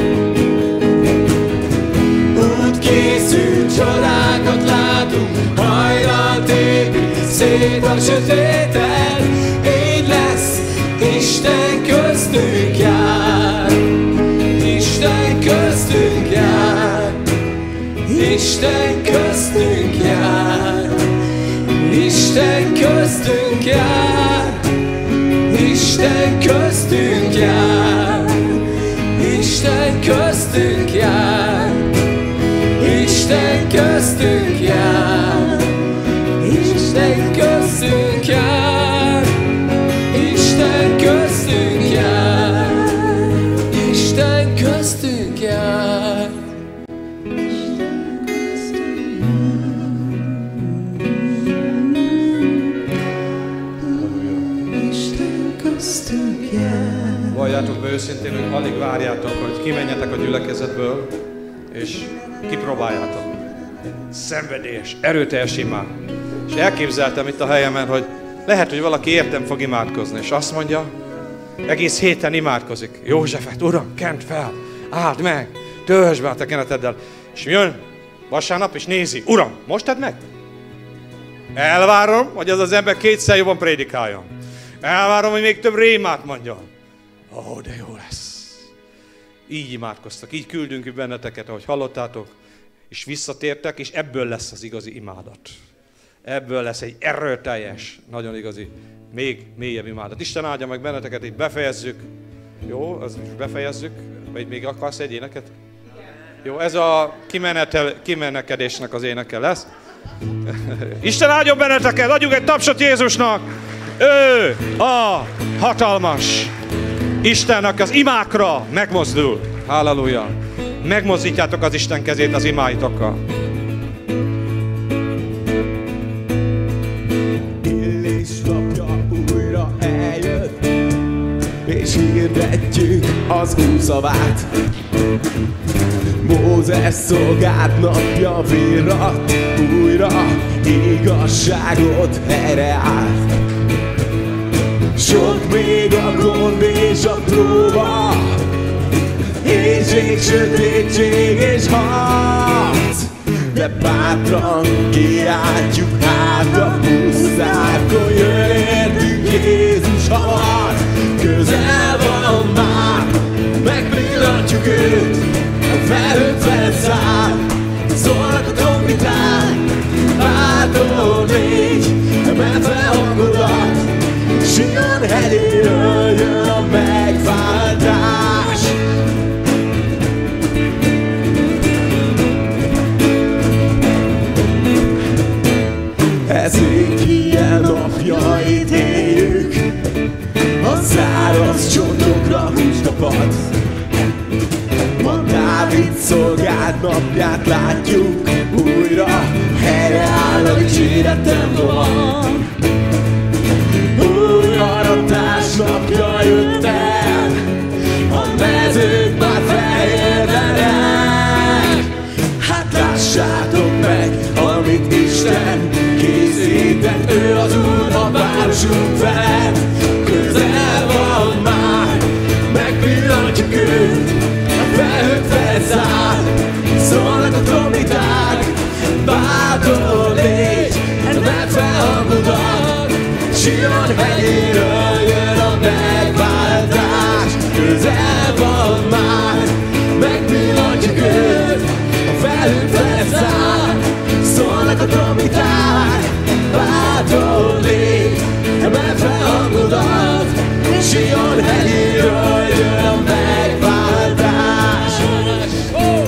Speaker 7: Úgy készül, csodákat látunk, hajnalt épít szét a sötétet, így lesz, Isten köztünk jár. Isten köztünk jár, Isten köztünk jár, Isten köztünk jár, Isten köztünk jár, Isten köztünk jár, Isten köztünk jár, Isten köztünk jár, Isten köztünk jár, Isten köztünk jár.
Speaker 8: Valljátok be őszintén, hogy alig várjátok, hogy kimenjetek a gyülekezetből, és kipróbáljátok. Szenvedélyes, erőteljes imád. És elképzeltem itt a helyemen, hogy lehet, hogy valaki értem fog imádkozni, és azt mondja, egész héten imádkozik. Józsefet, Uram, kent fel, áld meg, töltsd be a te keneteddel. És jön vasárnap, és nézi, Uram, most tedd meg? Elvárom, hogy az az ember kétszer jobban prédikáljon. Elvárom, hogy még több rémát mondjon. Ó, oh, de jó lesz. Így imádkoztak, így küldünk benneteket, ahogy hallottátok, és visszatértek, és ebből lesz az igazi imádat. Ebből lesz egy erőteljes, nagyon igazi, még mélyebb imádat. Isten áldja meg benneteket, itt befejezzük. Jó, az befejezzük. Vagy még akarsz egy éneket? Jó, ez a kimenekedésnek az éneke lesz. Isten áldjon benneteket, adjunk egy tapsot Jézusnak! Ő a hatalmas Istennek az imákra megmozdul. Halleluja! Megmozdítjátok az Isten kezét az imáitokkal.
Speaker 6: Illés napja újra eljött, és hirdetjük az Úr szavát. Mózes szolgált napja virrat, újra igazságot helyreállt. Sok még a gond és a próba, és
Speaker 5: Szegénység, sötétség és harc, de bátran kiáltjuk hát a pusztákon, jön értünk Jézus hamar, közel van már, megpillantjuk őt, a felhőt felszáll, szólnak a trombiták, bátor légy, mert felhangodat, Sion hegyéről jön a megváltás. Ezért ilyen napjait éljük, a száraz csontok hústapad. Ma Dávid szolgált napját látjuk, újra helyreáll a dicséretem van. Új aratás napja jött el, a mezők már fehérlenek. Hát lássátok meg, amit Isten készített, ő az Úr a városunk felett. Közel van már, megpillantjuk őt, a felhők felszáll, szólnak a trombiták, bátor légy, mert felhangodat, Sion hegyéről jön a megváltás. Közel van már, megpillantjuk őt, a felhők felszáll, szólnak a trombiták, bátor légy, mert felhangodat, Sion hegyéről jön a megváltás. Oh!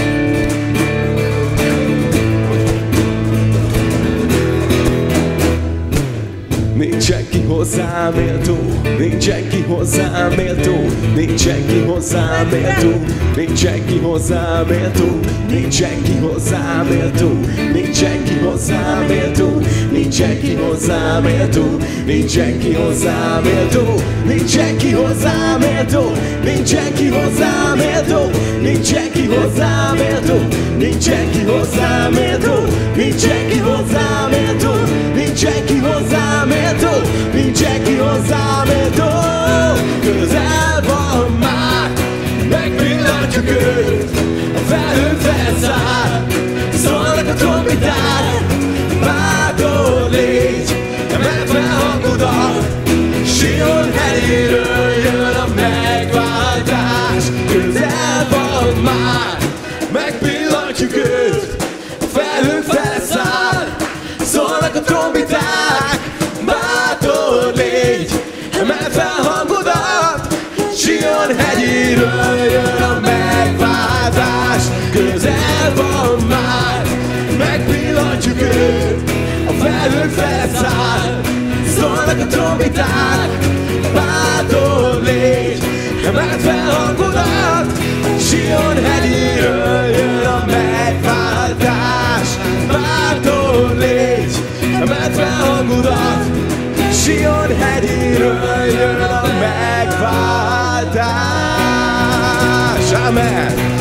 Speaker 5: Nincsen ki hozzám méltó, nincsen ki hozzám méltó, nincsen ki hozzám méltó, nincsen ki hozzám méltó, nincsen ki hozzám méltó, nincsen ki hozzám méltó, nincsen ki hozzám méltó, nincsen ki hozzám méltó, nincsen ki hozzám méltó, nincsen ki hozzám méltó, nincsen ki hozzám méltó, nincsen ki hozzám méltó, nincsen ki hozzám méltó, nincsen ki hozzám méltó, nincsen ki hozzám méltó. Közel van már, megpillantjuk őt, a felhők felszáll, szólnak a trombiták, bátor légy, mert felhangodat, Sion hegyéről jön a megváltás. Közel van már, megpillantjuk őt, a felhők felszáll, szólnak a trombiták, bátor légy, mert felhangodat, Sion hegyéről jön a megváltás. Közel van már, megpillantjuk őt, a felhők felszáll, szólnak a trombiták, bátor légy, mert felhangodat, Sion hegyéről jön a megváltás. Bátor légy, mert felhangodat, Sion hegyéről jön a megváltás. Amen.